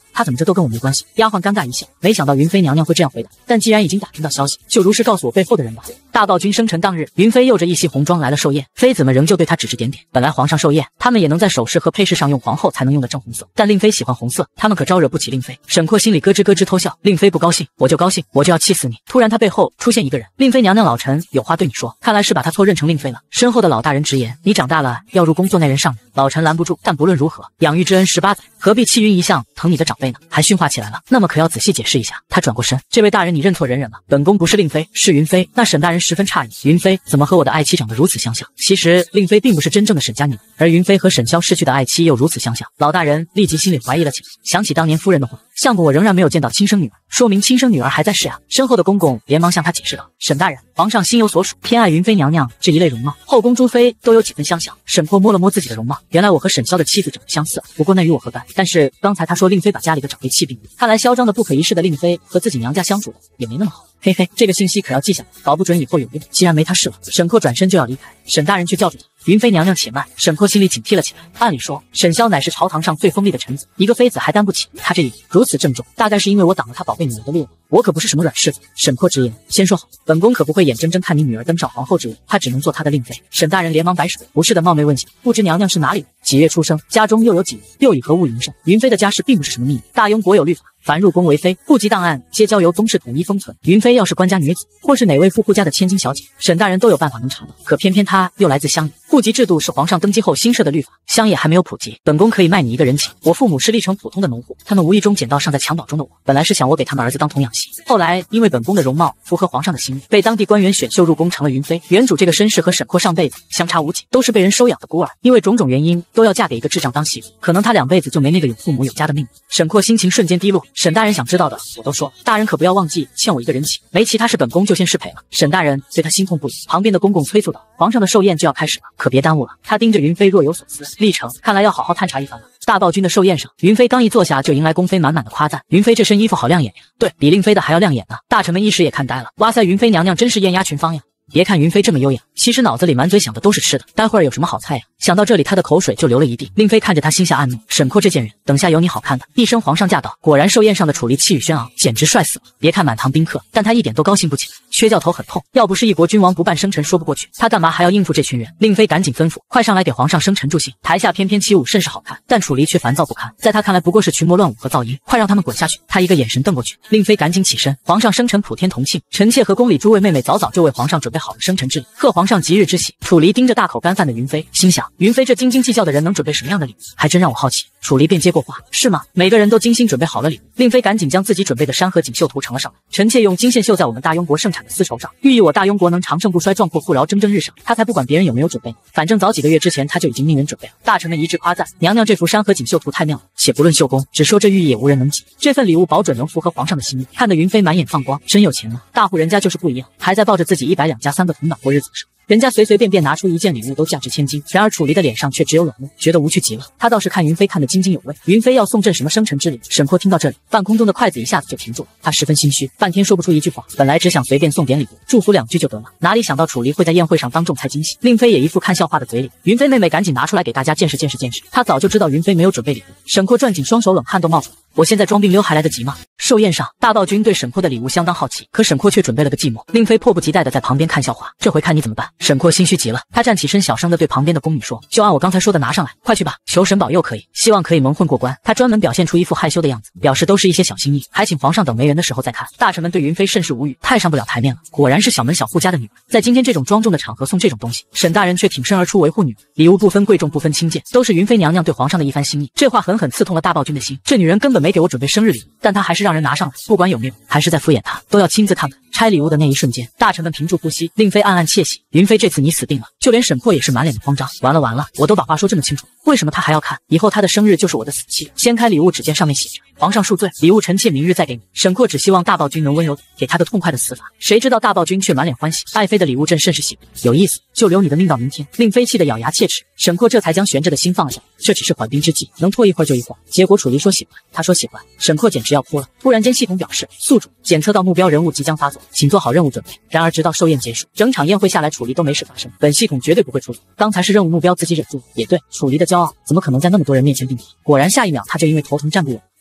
他怎么着都跟我没关系。丫鬟尴尬一笑，没想到云妃娘娘会这样回答，但既然已经打听到消息，就如实告诉我背后的人吧。大暴君生辰当日，云妃又着一袭红妆来了寿宴，妃子们仍旧对她指指点点。本来皇上寿宴，他们也能在首饰和配饰上用皇后才能用的正红色，但令妃喜欢红色，他们可招惹不起令妃。沈括心里咯吱咯吱偷笑，令妃不高兴，我就高兴，我就要气死你。突然他背后出现一个人，令妃娘娘老臣有话对你说，看来是把他错认成令妃了。身后的老大人直言，你长大了要入宫做内人上人，老臣拦不住，但不论如何，养育之恩18载，何必弃云一向疼你的长辈呢？还训话起来了，那么可要仔细解释一下。他转过身，这位大人你认错人了，本宫不是令妃，是云妃。那沈大人十分诧异，云妃怎么和我的爱妻长得如此相像？其实令妃并不是真正的沈家女儿，而云妃和沈萧逝去的爱妻又如此相像。老大人立即心里怀疑了起来，想起当年夫人的话，相公我仍然没有见到亲生女儿，说明亲生女儿还在世啊。身后的公公连忙向他解释道，沈大人，皇上心有所属，偏爱云妃娘娘这一类容貌，后宫诸妃都有几分相像。沈括摸了摸自己的容貌，原来我和沈萧的妻子长得相似，不过那与我何干？但是刚才他说令妃把家里的长辈气病了，看来嚣张的不可一世的令妃和自己娘家相处的也没那么好。嘿嘿，这个信息可要记下来，保不准以后有用。既然没他事了，沈括转身就要离开，沈大人却叫住他，云妃娘娘且慢。沈括心里警惕了起来，按理说沈萧乃是朝堂上最锋利的臣子，一个妃子还担不起，他这一如此郑重，大概是因为我挡了他宝贝女儿的路。我可不是什么软柿子。沈括直言，先说好，本宫可不会眼睁睁看你女儿登上皇后之位，她只能做她的令妃。沈大人连忙摆手，不是的，冒昧问起，不知娘娘是哪里人，几月出生，家中又有几人，又以何物营生？云妃的家世并不是什么秘密，大雍国有律法，凡入宫为妃，户籍档案皆交由宗室统一封存。云妃要是官家女子，或是哪位富户家的千金小姐，沈大人都有办法能查到。可偏偏她又来自乡野，户籍制度是皇上登基后新设的律法，乡野还没有普及，本宫可以卖你一个人情。我父母是历城普通的农户，他们无意中捡到尚在襁褓中的我，本来是想我给他们儿子当童养媳，后来因为本宫的容貌符合皇上的心意，被当地官员选秀入宫成了云妃。原主这个身世和沈括上辈子相差无几，都是被人收养的孤儿，因为种种原因都要嫁给一个智障当媳妇，可能她2辈子就没那个有父母有家的命。沈括心情瞬间低落，沈大人想知道的我都说了，大人可不要忘记欠我一个人情，没其他事本宫就先失陪了。沈大人对他心痛不已。旁边的公公催促道，皇上的寿宴就要开始了，可别耽误了。他盯着云妃若有所思，历程看来要好好探查一番了。大暴君的寿宴上，云妃刚一坐下就迎来宫妃满满的夸赞，云妃这身衣服好亮眼呀，对比令妃的还要亮眼呢。大臣们一时也看呆了，哇塞，云妃娘娘真是艳压群芳呀。别看云妃这么优雅，其实脑子里满嘴想的都是吃的，待会儿有什么好菜呀？想到这里，他的口水就流了一地。令妃看着他心下暗怒，沈括这贱人，等下有你好看的。一声皇上驾到，果然寿宴上的楚离气宇轩昂，简直帅死了。别看满堂宾客，但他一点都高兴不起来，缺觉头很痛。要不是一国君王不办生辰说不过去，他干嘛还要应付这群人？令妃赶紧吩咐，快上来给皇上生辰助兴。台下翩翩起舞，甚是好看，但楚离却烦躁不堪，在他看来不过是群魔乱舞和噪音，快让他们滚下去。他一个眼神瞪过去，令妃赶紧起身，皇上生辰普天同庆，臣妾和宫里诸位妹妹早早就为皇上准备好了生辰之礼，贺皇上吉日之喜。楚离盯着大口干饭的云妃，心想云妃这斤斤计较的人能准备什么样的礼物，还真让我好奇。楚离便接过话，是吗？每个人都精心准备好了礼物。令妃赶紧将自己准备的山河锦绣图呈了上来，臣妾用金线绣在我们大雍国盛产的丝绸上，寓意我大雍国能长盛不衰，壮阔富饶，蒸蒸日上。他才不管别人有没有准备，反正早几个月之前他就已经命人准备了。大臣们一致夸赞，娘娘这幅山河锦绣图太妙了，且不论绣工，只说这寓意也无人能及。这份礼物保准能符合皇上的心意。看得云妃满眼放光，真有钱啊！大户人家就是不一样，还在抱着自己100两家3个铜板过日子上。人家随随便便拿出一件礼物都价值千金，然而楚离的脸上却只有冷漠，觉得无趣极了。他倒是看云妃看得津津有味。云妃要送朕什么生辰之礼？沈括听到这里，半空中的筷子一下子就停住了，他十分心虚，半天说不出一句话。本来只想随便送点礼物，祝福2句就得了，哪里想到楚离会在宴会上当众猜惊喜。令妃也一副看笑话的嘴脸。云妃妹妹赶紧拿出来给大家见识见识见识。她早就知道云妃没有准备礼物。沈括攥紧双手，冷汗都冒出来。我现在装病溜还来得及吗？寿宴上，大暴君对沈括的礼物相当好奇，可沈括却准备了个寂寞。令妃迫不及待地在旁边看笑话，这回看你怎么办？沈括心虚极了，他站起身，小声地对旁边的宫女说：“就按我刚才说的拿上来，快去吧，求神保佑可以，希望可以蒙混过关。”他专门表现出一副害羞的样子，表示都是一些小心意，还请皇上等没人的时候再看。大臣们对云妃甚是无语，太上不了台面了，果然是小门小户家的女儿，在今天这种庄重的场合送这种东西，沈大人却挺身而出维护女儿。礼物不分贵重不分轻贱，都是云妃娘娘对皇上的一番心意。这话狠狠刺痛了大暴君的心，这女人根本没给我准备生日礼物，但她还是让人拿上来，不管有没有，还是在敷衍她，都要亲自看看。拆礼物的那一瞬间，大臣们屏住呼吸，令妃暗暗窃喜，云妃这次你死定了。就连沈括也是满脸的慌张，完了完了，我都把话说这么清楚，为什么他还要看？以后他的生日就是我的死期。掀开礼物，只见上面写着：皇上恕罪，礼物臣妾明日再给你。沈括只希望大暴君能温柔给他个痛快的死法，谁知道大暴君却满脸欢喜，爱妃的礼物朕甚是喜欢，有意思，就留你的命到明天。令妃气得咬牙切齿，沈括这才将悬着的心放了下，这只是缓兵之计，能拖一会儿就一会儿。结果楚离说喜欢，他说喜欢，沈括简直要哭了。突然间系统表示，宿主检测到目标人物即将发作，请做好任务准备。然而直到寿宴结束，整场宴会下来，楚离都没事发生，本系统绝对不会出错。刚才是任务目标自己忍住了，也对，楚离的骄傲怎么可能在那么多人面前病倒？果然下一秒他就因为头疼站不稳，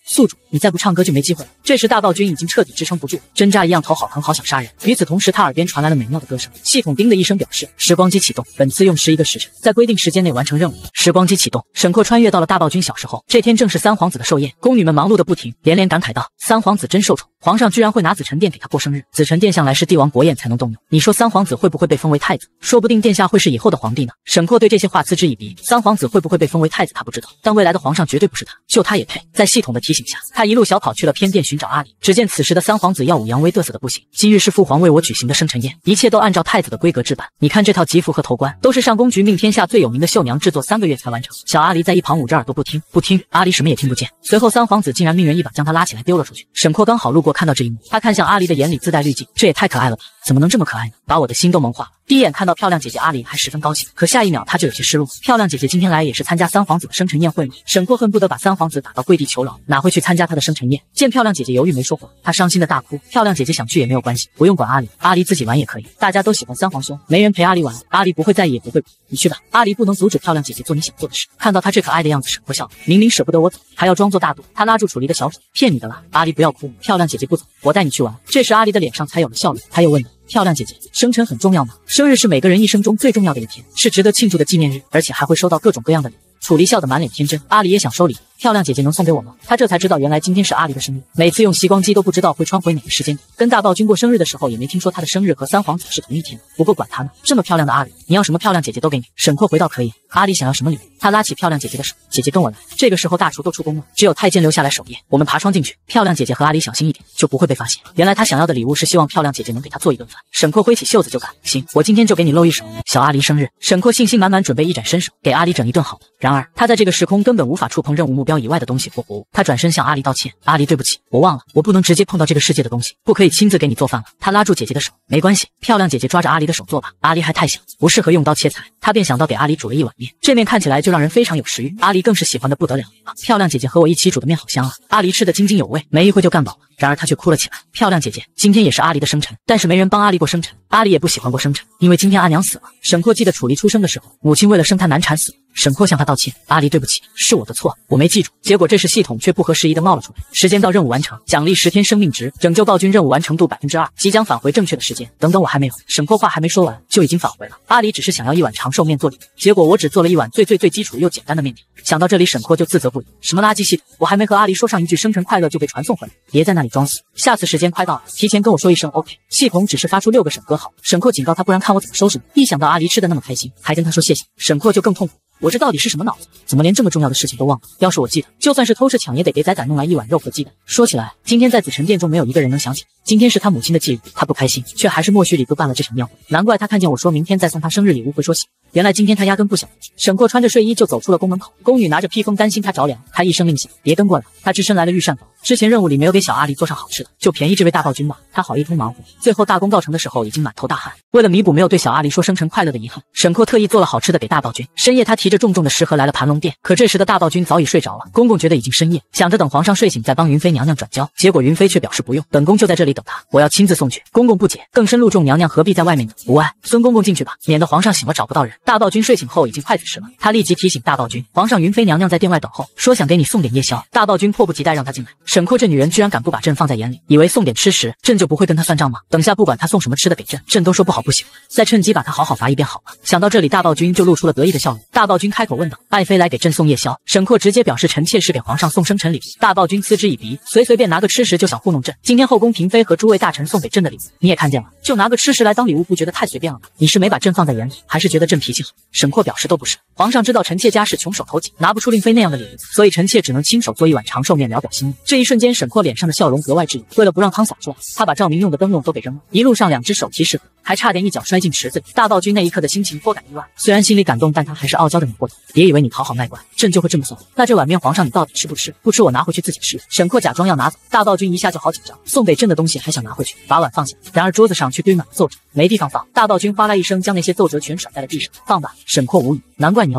宿主，你再不唱歌就没机会了。这时大暴君已经彻底支撑不住，针扎一样头好疼，好想杀人。与此同时，他耳边传来了美妙的歌声。系统叮的一声表示，时光机启动，本次用11个时辰，在规定时间内完成任务。时光机启动，沈括穿越到了大暴君小时候。这天正是三皇子的寿宴，宫女们忙碌的不停，连连感慨道：三皇子真受宠，皇上居然会拿紫宸殿给他过生日。紫宸殿向来是帝王国宴才能动用，你说三皇子会不会被封为太子？说不定殿下会是以后的皇帝呢。沈括对这些话嗤之以鼻，三皇子会不会被封为太子他不知道，但未来的皇上绝对不是他，就他也配。在系统的提醒下，他一路小跑去了偏殿寻找阿里。只见此时的三皇子耀武扬威，嘚瑟的不行。今日是父皇为我举行的生辰宴，一切都按照太子的规格置办。你看这套吉服和头冠，都是上宫局命天下最有名的绣娘制作3个月才完成。小阿离在一旁捂着耳朵不听。阿离什么也听不见。随后三皇子竟然命人一把将他拉起来丢了出去。沈括刚好路过看到这一幕，他看向阿离的眼里自带滤镜，这也太可爱了吧，怎么能这么可爱呢？把我的心都萌化了。第一眼看到漂亮姐姐阿离还十分高兴，可下一秒他就有些失落。漂亮姐姐今天来也是参加三皇子的生辰宴会吗？沈括恨不得把三皇子打到跪地求饶，哪会去参加他的生辰宴？见漂亮姐姐犹豫没说话，他伤心的大哭。漂亮姐姐想去也没有关系，不用管阿离，阿离自己玩也可以。大家都喜欢三皇兄，没人陪阿离玩，阿离不会在意也不会哭。你去吧，阿离不能阻止漂亮姐姐做你想做的事。看到他这可爱的样子，沈括笑了，明明舍不得我走，还要装作大度。他拉住楚离的小手，骗你的啦，阿离不要哭，漂亮姐姐不走，我带你去玩。这时阿离的脸上才有了笑容，他又问道：漂亮姐姐，生辰很重要吗？生日是每个人一生中最重要的一天，是值得庆祝的纪念日，而且还会收到各种各样的礼物。楚离笑得满脸天真，阿离也想收礼，漂亮姐姐能送给我吗？他这才知道原来今天是阿离的生日，每次用时光机都不知道会穿回哪个时间点。跟大暴君过生日的时候也没听说他的生日和三皇子是同一天，不过管他呢，这么漂亮的阿离，你要什么漂亮姐姐都给你。沈括回道可以。阿离想要什么礼物？他拉起漂亮姐姐的手，姐姐跟我来。这个时候大厨都出宫了，只有太监留下来守夜，我们爬窗进去。漂亮姐姐和阿离小心一点，就不会被发现。原来他想要的礼物是希望漂亮姐姐能给他做一顿饭。沈括挥起袖子就干，行，我今天就给你露一手。小阿离生日，沈括信心满满准备一展身手，给阿离整一顿好的。然而他在这个时空根本无法触碰任务目标以外的东西或活物。他转身向阿离道歉，阿离对不起，我忘了，我不能直接碰到这个世界的东西，不可以亲自给你做饭了。他拉住姐姐的手，没关系，漂亮姐姐抓着阿离的手做吧。阿离还太小，不适合用刀切菜，他便想到给阿离煮了一碗面，这面看起来就让人非常有食欲，阿离更是喜欢的不得了啊！漂亮姐姐和我一起煮的面好香啊！阿离吃得津津有味，没一会就干饱了。然而他却哭了起来。漂亮姐姐，今天也是阿离的生辰，但是没人帮阿离过生辰，阿离也不喜欢过生辰，因为今天阿娘死了。沈括记得楚离出生的时候，母亲为了生他难产死了。沈括向他道歉，阿离对不起，是我的错，我没记住。结果这时系统却不合时宜的冒了出来，时间到，任务完成，奖励10天生命值，拯救暴君任务完成度2%，即将返回正确的时间。等等，我还没有。沈括话还没说完，就已经返回了。阿离只是想要一碗长寿面做礼物，结果我只做了一碗最基础又简单的面条。想到这里，沈括就自责不已，什么垃圾系统，我还没和阿离说上一句生辰快乐就被传送回来，别在那里装死，下次时间快到了，提前跟我说一声 OK。系统只是发出6个沈哥好，沈括警告他，不然看我怎么收拾你。一想到阿离吃的那么开心，还跟他说谢谢，沈括就更痛苦。我这到底是什么脑子？怎么连这么重要的事情都忘了？要是我记得，就算是偷吃抢也得给仔仔弄来一碗肉和鸡蛋。说起来，今天在紫宸殿中没有一个人能想起，今天是他母亲的忌日，他不开心，却还是默许里哥办了这场庙会。难怪他看见我说明天再送他生日礼物会说喜，原来今天他压根不想。沈括穿着睡衣就走出了宫门口，宫女拿着披风担心他着凉，他一声令下，别跟过来。他只身来了御膳房，之前任务里没有给小阿离做上好吃的，就便宜这位大暴君吧。他好一通忙活，最后大功告成的时候已经满头大汗。为了弥补没有对小阿离说生辰快乐的遗憾，沈括特意做了好吃的给大暴君。深夜他提着重重的食盒来了盘龙殿，可这时的大暴君早已睡着了。公公觉得已经深夜，想着等皇上睡醒再帮云妃娘娘转交，结果云妃却表示不用，本宫就在这里等他，我要亲自送去。公公不解，更深露重娘娘何必在外面呢？无碍，孙公公进去吧，免得皇上醒了找不到人。大暴君睡醒后已经快子时了，他立即提醒大暴君，皇上云妃娘娘在殿外等候，说想给你送点夜宵。大暴君迫不及待让他进来。沈括这女人居然敢不把朕放在眼里，以为送点吃食朕就不会跟他算账吗？等下不管他送什么吃的给朕都说不好不喜欢，再趁机把他好好罚一遍好了。想到这里，大暴君就露出了得意的笑容。大暴君开口问道，爱妃来给朕送夜宵。沈括直接表示臣妾是给皇上送生辰礼物。大暴君嗤之以鼻，随便拿个吃食就想糊弄朕。今天后宫嫔妃和诸位大臣送给朕的礼物你也看见了，就拿个吃食来当礼物，不觉得太随便了吗？你是没把朕放在眼里，还是觉得朕脾气好？沈括表示都不是，皇上知道臣妾家世穷手头紧，拿不出令妃那样的礼物，所以臣妾只能亲手做一碗长寿面聊表心意。这一瞬间，沈括脸上的笑容格外炙热。为了不让汤洒出来，他把照明用的灯笼都给扔了，一路上2只手提食盒，还差点一脚摔进池子里。大暴君那一刻的心情颇感意外，虽然心里感动，但他还是傲娇的拧过头，别以为你讨好卖乖，朕就会这么送。那这碗面皇上你到底吃不吃？不吃我拿回去自己吃。沈括假装要拿走，大暴君一下就好紧张，送给朕的东西还想拿回去，把碗放下，然而桌子上却堆满了奏折，没地方放。大暴君哗啦一声将那些奏折全甩在了地上，放吧。沈括无语，难怪你要亡国。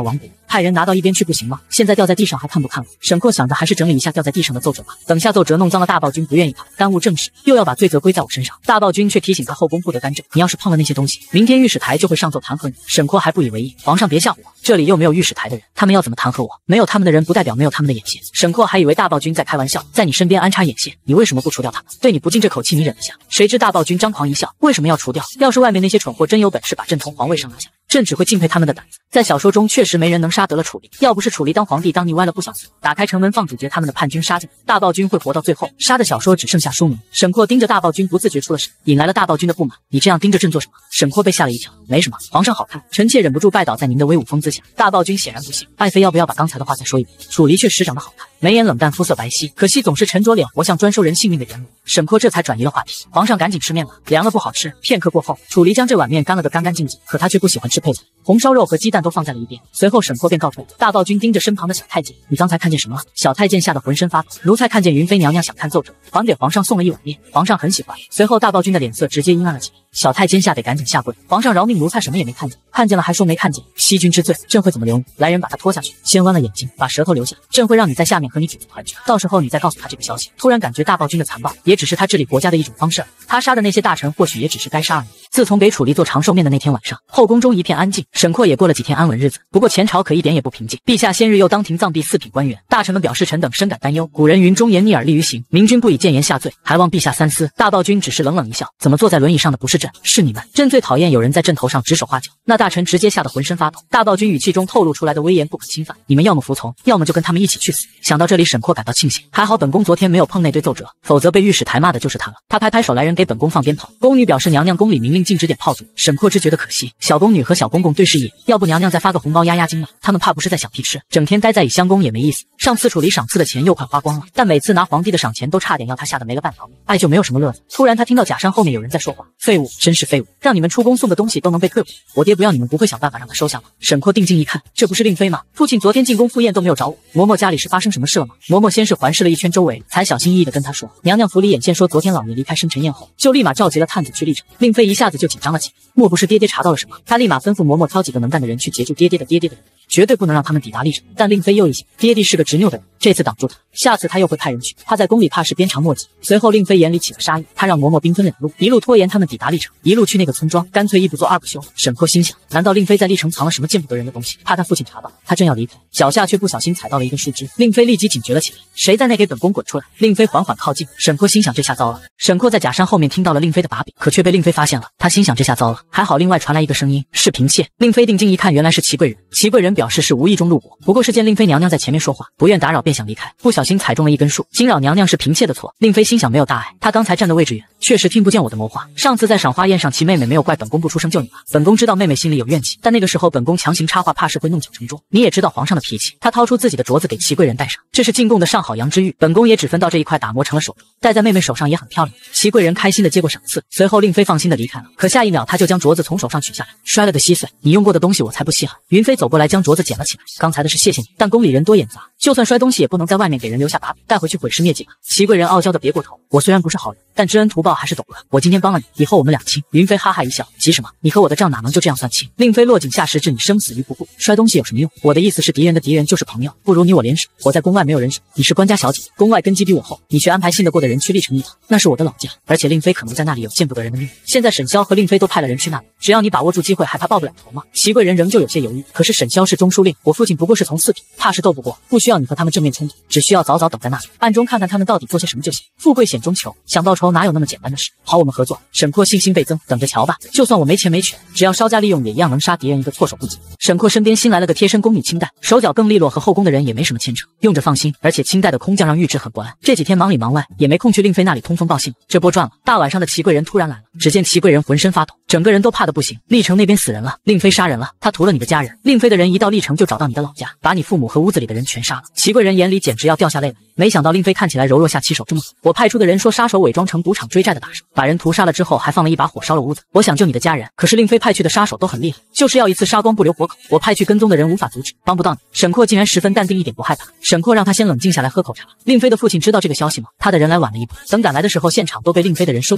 派人拿到一边去不行吗？现在掉在地上还看不看我？沈括想着还是整理一下掉在地上的奏折吧，等下奏折弄脏了大暴君不愿意看，耽误正事，又要把罪责归在我身上。大暴君却提醒他后宫不得干政，你要是碰了那些东西，明天御史台就会上奏弹劾你。沈括还不以为意，皇上别吓唬我，这里又没有御史台的人，他们要怎么弹劾我？没有他们的人不代表没有他们的眼线。沈括还以为大暴君在开玩笑，在你身边安插眼线，你为什么不除掉他们？对你不敬这口气你忍得下？谁知大暴君张狂一笑，为什么要除掉？要是外面那些蠢货真有本事把朕从皇位上拿下，朕只会敬佩他们的胆子。在小说中确实没人能杀得了楚离，要不是楚离当皇帝当腻歪了不小心，打开城门放主角他们的叛军杀进来，大暴君会活到最后，杀的小说只剩下书名。沈括盯着大暴君不自觉出了神，引来了大暴君的不满。你这样盯着朕做什么？沈括被吓了一跳，没什么，皇上好看，臣妾忍不住拜倒在您的威武风姿下。大暴君显然不信，爱妃要不要把刚才的话再说一遍？楚离确实长得好看，眉眼冷淡，肤色白皙，可惜总是沉着脸活，像专收人性命的阎罗。沈括这才转移了话题，皇上赶紧吃面吧，凉了不好吃。片刻过后，楚离将这碗面干了个干干净净，可他却不喜欢吃配菜，红烧肉和鸡蛋都放在了一边。随后沈括便告退。大暴君盯着身旁的小太监，你刚才看见什么了？小太监吓得浑身发抖。奴才看见云妃娘娘想看奏折，还给皇上送了一碗面，皇上很喜欢。随后大暴君的脸色直接阴暗了起来。小太监吓得赶紧下跪，皇上饶命，奴才什么也没看见，看见了还说没看见，欺君之罪，朕会怎么留你？来人把他拖下去，先剜了眼睛，把舌头留下，朕会让你在下面和你主子团聚，到时候你再告诉他这个消息。突然感觉大暴君的残暴也只是他治理国家的一种方式，他杀的那些大臣或许也只是该杀而已。自从给楚离做长寿面的那天晚上，后宫中一片安静，沈括也过了几天安稳日子。不过前朝可一点也不平静，陛下先日又当庭葬毙4品官员，大臣们表示臣等深感担忧。古人云忠言逆耳利于行，明君不以谏言下罪，还望陛下三思。大暴君只是冷冷一笑，怎么坐在轮椅上的不是朕，是你们？朕最讨厌有人在朕头上指手画脚。那大臣直接吓得浑身发抖。大暴君语气中透露出来的威严不可侵犯，你们要么服从，要么就跟他们一起去死。想到这里，沈括感到庆幸，还好本宫昨天没有碰那堆奏折，否则被御史台骂的就是他了。他拍拍手，来人给本宫放鞭炮。宫女表示娘娘宫里明令禁止点炮竹。沈括只觉得可惜，小宫女和小公公对视一眼，要不娘娘再发个红包压压惊了，他们怕不是在想屁吃，整天待在乙香宫也没意思。上次楚离赏赐的钱又快花光了，但每次拿皇帝的赏钱都差点要他吓得没了半条命，爱就没有什么乐子。突然他听到假山后面有人在说话，废物，真是废物，让你们出宫送的东西都能被退回，我爹不要你们不会想办法让他收下吗？沈括定睛一看，这不是令妃吗？父亲昨天进宫赴宴都没有找我，嬷嬷家里是发生什么事了吗？嬷嬷先是环视了一圈周围，才小心翼翼地跟他说，娘娘府里眼线说昨天老爷离开生辰宴后，就立马召集了探子去历城。令妃一下子就紧张了起来，莫不是爹爹查到了什么？他立马吩咐嬷嬷挑几个能干的人去截住爹爹的人，绝对不能让他们抵达历城。但令妃又一想，爹地是个执拗的人，这次挡住他，下次他又会派人去，他在宫里怕是鞭长莫及。随后令妃眼里起了杀意，他让嬷嬷兵分2路，一路拖延他们抵达历城，一路去那个村庄，干脆一不做二不休。沈括心想，难道令妃在历城藏了什么见不得人的东西，怕他父亲查到？他正要离开，脚下却不小心踩到了一根树枝，令妃立即警觉了起来，谁在那给本宫滚出来？令妃缓缓靠近，沈括心想这下糟了。沈括在假山后面听到了令妃的把柄，可却被令妃发现了，他心想这下糟了，还好另外传来一个声音，是嫔妾。令妃定睛一看，原来是祺贵人。祺贵人表示是无意中路过，不过是见令妃娘娘在前面说话，不愿打扰便想离开，不小心踩中了一根树，惊扰娘娘是嫔妾的错。令妃心想没有大碍，她刚才站的位置远，确实听不见我的谋划。上次在赏花宴上，其妹妹没有怪本宫不出声救你吧？本宫知道妹妹心里有怨气，但那个时候本宫强行插话，怕是会弄巧成拙。你也知道皇上的脾气。他掏出自己的镯子给祺贵人戴上，这是进贡的上好羊脂玉，本宫也只分到这一块，打磨成了手镯，戴在妹妹手上也很漂亮。祺贵人开心的接过赏赐，随后令妃放心的离开了。可下一秒，他就将镯子从手上取下来，摔了个稀碎。你用过的东西我才不稀罕。云妃走过来将镯子捡了起来，刚才的是谢谢你，但宫里人多眼杂，就算摔东西也不能在外面给人留下把柄，带回去毁尸灭迹吧。祺贵人傲娇的别过头，我虽然不是好人，但知恩图报还是懂得。我今天帮了你，以后我们俩亲。云妃哈哈一笑，急什么？你和我的账哪能就这样算清？令妃落井下石，置你生死于不顾，摔东西有什么用？我的意思是敌人的敌人就是朋友，不如你我联手。我在宫外没有人手，你是官家小姐，宫外根基比我厚，你去安排信得过的人去历城一趟，那是我的老家，而且令妃可能在那里有见不得人的命。现在沈潇和令妃都派了人去那里，只要你把握住机会，还怕抱不了头吗？祺贵人仍旧有些犹豫，可是沈潇是中书令，我父亲不过是从4品，怕是斗不过，不需要你和他们正面冲突，只需要早早等在那里，暗中看看他们到底做些什么就行。富贵险中求，想报仇哪有那么简单的事？好，我们合作。沈括信心倍增，等着瞧吧，就算我没钱没权，只要稍加利用，也一样能杀敌人一个措手不及。沈括身边新来了个贴身宫女清代，手脚更利落，和后宫的人也没什么牵扯，用着放心。而且清代的空降让玉质很不安，这几天忙里忙外，也没空去令妃那里通风报信，这波赚了。大晚上的祺贵人突然来了，只见祺贵人浑身发抖，整个人都怕得不行。历城那边死人了，令妃杀人了，他屠了你的家人。令妃的人一到历城就找到你的老家，把你父母和屋子里的人全杀了。祺贵人眼里简直要掉下泪来，没想到令妃看起来柔弱下棋手这么狠。我派出的人说杀手伪装成赌场追债的打手，把人屠杀了之后还放了一把火烧了屋子。我想救你的家人，可是令妃派去的杀手都很厉害，就是要一次杀光不留活口。我派去跟踪的人无法阻止，帮不到你。沈括竟然十分淡定，一点不害怕。沈括让他先冷静下来喝口茶。令妃的父亲知道这个消息吗？他的人来晚了一步，等赶来的时候，现场都被令妃的人收拾妥。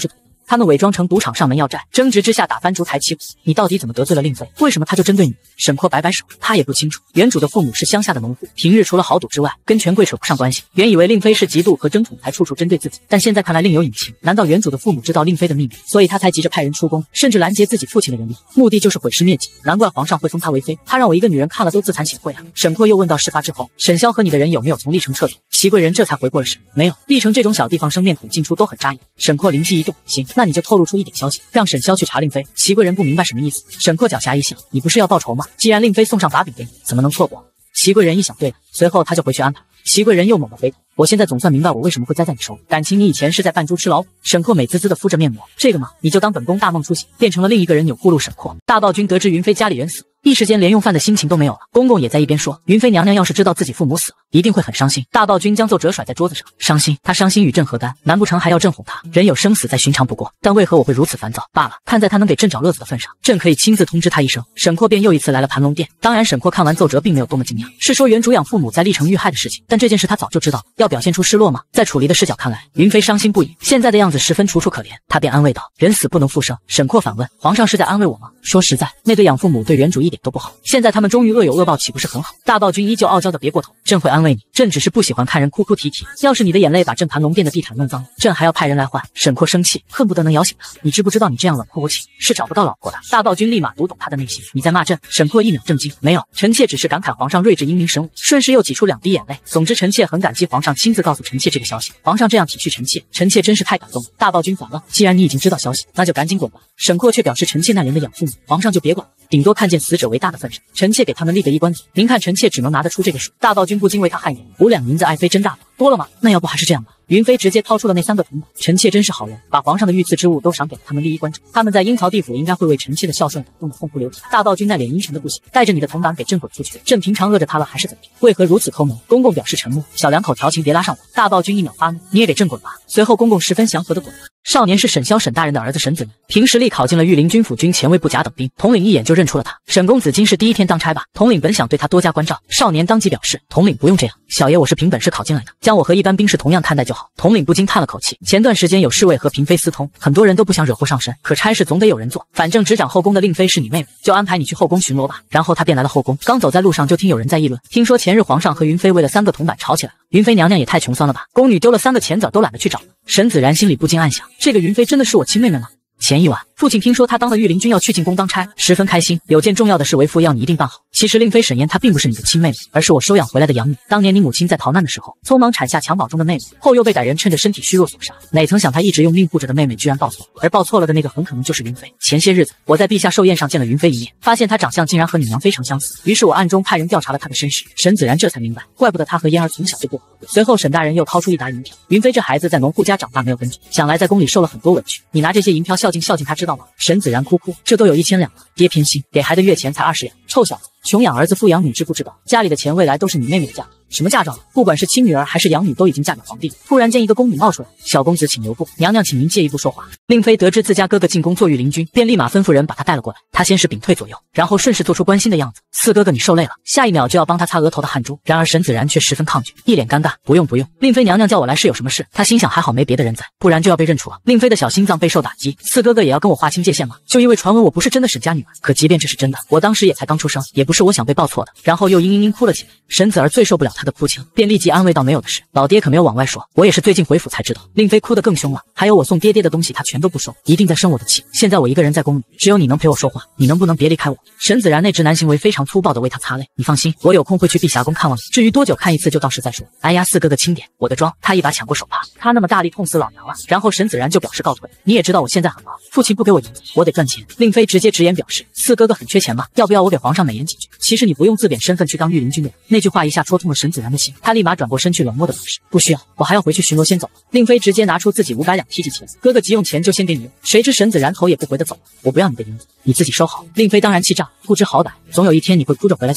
他们伪装成赌场上门要债，争执之下打翻烛台起舞。你到底怎么得罪了令妃？为什么他就针对你？沈括摆摆手，他也不清楚。原主的父母是乡下的农户，平日除了豪赌之外，跟权贵扯不上关系。原以为令妃是嫉妒和争宠才处处针对自己，但现在看来另有隐情。难道原主的父母知道令妃的秘密，所以他才急着派人出宫，甚至拦截自己父亲的人力，目的就是毁尸灭迹？难怪皇上会封她为妃，他让我一个女人看了都自惭形秽啊！沈括又问到事发之后，沈潇和你的人有没有从历城撤走？祺贵人这才回过了神，没有，历城这种小地方生面孔进出都很扎眼。沈括灵机一动，行，那你就透露出一点消息，让沈潇去查令妃。祺贵人不明白什么意思。沈括狡黠一笑，你不是要报仇吗？既然令妃送上把柄给你，怎么能错过？祺贵人一想，对的，随后他就回去安排。祺贵人又猛地回头，我现在总算明白我为什么会栽在你手里，感情你以前是在扮猪吃老虎。沈括美滋滋地敷着面膜，这个嘛，你就当本宫大梦初醒，变成了另一个人钮祜禄沈括。大暴君得知云妃家里人死，一时间连用饭的心情都没有了。公公也在一边说，云妃娘娘要是知道自己父母死了，一定会很伤心。大暴君将奏折甩在桌子上，伤心？他伤心与朕何干？难不成还要朕哄他？人有生死再寻常不过，但为何我会如此烦躁？罢了，看在他能给朕找乐子的份上，朕可以亲自通知他一声。沈括便又一次来了盘龙殿。当然，沈括看完奏折并没有多么惊讶，是说原主养父母在历城遇害的事情，但这件事他早就知道。要表现出失落吗？在楚离的视角看来，云妃伤心不已，现在的样子十分楚楚可怜。他便安慰道：“人死不能复生。”沈括反问：“皇上是在安慰我吗？”说实在，那对养父母对原主一点都不好，现在他们终于恶有恶报，岂不是很好？大暴君依旧傲娇的别过头：“朕会安慰你，朕只是不喜欢看人哭哭啼啼。要是你的眼泪把朕盘龙殿的地毯弄脏了，朕还要派人来换。”沈括生气，恨不得能摇醒他：“你知不知道你这样冷酷无情，是找不到老婆的？”大暴君立马读懂他的内心：“你在骂朕？”沈括一秒震惊：“没有，臣妾只是感慨皇上睿智英明神武。”顺势又挤出2滴眼泪。总之，臣妾很感激皇上亲自告诉臣妾这个消息，皇上这样体恤臣妾真是太感动了。大暴君反了，既然你已经知道消息，那就赶紧滚吧。沈括却表示臣妾那人的养父母，皇上就别管了，顶多看见死者为大的份上，臣妾给他们立个衣冠子，您看臣妾只能拿得出这个数。大暴君不禁为他汗颜，5两银子爱妃真大方，多了吗？那要不还是这样吧。云妃直接掏出了那3个铜板，臣妾真是好人，把皇上的御赐之物都赏给了他们立衣冠者，他们在阴曹地府应该会为臣妾的孝顺感动得痛哭流涕。大暴君那脸阴沉的不行，带着你的铜板给朕滚出去！朕平常饿着他了还是怎么着？为何如此抠门？公公表示沉默，小两口调情别拉上我。大暴君一秒发怒，你也给朕滚吧！随后公公十分祥和的滚了。少年是沈潇沈大人的儿子沈子元，凭实力考进了御林军府军前卫部甲等兵。统领一眼就认出了他，沈公子今是第一天当差吧？统领本想对他多加关照，少年当即表示，统领不用这样，小爷我是凭本事考进来的，将我和一般兵士同样看待就好。统领不禁叹了口气，前段时间有侍卫和嫔妃私通，很多人都不想惹祸上身，可差事总得有人做，反正执掌后宫的令妃是你妹妹，就安排你去后宫巡逻吧。然后他便来了后宫，刚走在路上就听有人在议论，听说前日皇上和云妃为了3个铜板吵起来了，云妃娘娘也太穷酸了吧，宫女丢了3个钱子都懒得去找。沈子然心里不禁暗想，这个云妃真的是我亲妹妹吗？前一晚，父亲听说他当了御林军要去进宫当差，十分开心。有件重要的事为父要你一定办好。其实令妃沈嫣她并不是你的亲妹妹，而是我收养回来的养女。当年你母亲在逃难的时候，匆忙产下襁褓中的妹妹，后又被歹人趁着身体虚弱所杀。哪曾想她一直用命护着的妹妹居然报错了，而报错了的那个很可能就是云妃。前些日子我在陛下寿宴上见了云妃一面，发现她长相竟然和你娘非常相似，于是我暗中派人调查了她的身世。沈子然这才明白，怪不得她和嫣儿从小就不和。随后沈大人又掏出一沓银票，云妃这孩子在农户家长大没有根据，想来在宫里受了很多委屈，你拿这些银票孝敬她知道吗？沈子然哭哭，这都有1000两了，爹偏心，给孩子月钱才20两，臭小子，穷养儿子富养女，知不知道？家里的钱未来都是你妹妹的嫁妆。什么嫁妆？不管是亲女儿还是养女，都已经嫁给皇帝。突然间一个宫女冒出来，小公子请留步，娘娘请您借一步说话。令妃得知自家哥哥进宫做御林军，便立马吩咐人把他带了过来。他先是屏退左右，然后顺势做出关心的样子，四哥哥你受累了。下一秒就要帮他擦额头的汗珠，然而沈子然却十分抗拒，一脸尴尬。不用，令妃娘娘叫我来是有什么事？他心想还好没别的人在，不然就要被认出了。令妃的小心脏备受打击，四哥哥也要跟我划清界限吗？就因为传闻我不是真的沈家女儿，可即便这是真的，我当时也才刚出生，也不是我想被报错的。然后又嘤哭了起来。沈子儿最受不了他的哭腔，便立即安慰道没有的事，老爹可没有往外说，我也是最近回府才知道。令妃哭得更凶了，还有我送爹爹的东西他全都不收，一定在生我的气。现在我一个人在宫里，只有你能陪我说话，你能不能别离开我？沈子然那直男行为非常粗暴地为他擦泪，你放心，我有空会去碧霞宫看望你，至于多久看一次就到时再说。哎呀，四哥哥轻点，我的妆。他一把抢过手帕，他那么大力痛死老娘了。然后沈子然就表示告退，你也知道我现在很忙，父亲不给我银子，我得赚钱。令妃直接直言表示，四哥哥很缺钱吗？要不要我给皇上美言几句？其实你不用自贬身份去当御林军的。那句话一下戳痛了沈子然的心，他立马转过身去冷漠地表示，不需要，我还要回去巡逻，先走了。令妃直接拿出自己500两提起起来，哥哥急用钱就先给你用。谁知沈子然头也不回地走了，我不要你的银子，你自己收好。令妃当然气炸，不知好歹，总有一天你会哭着回来求我。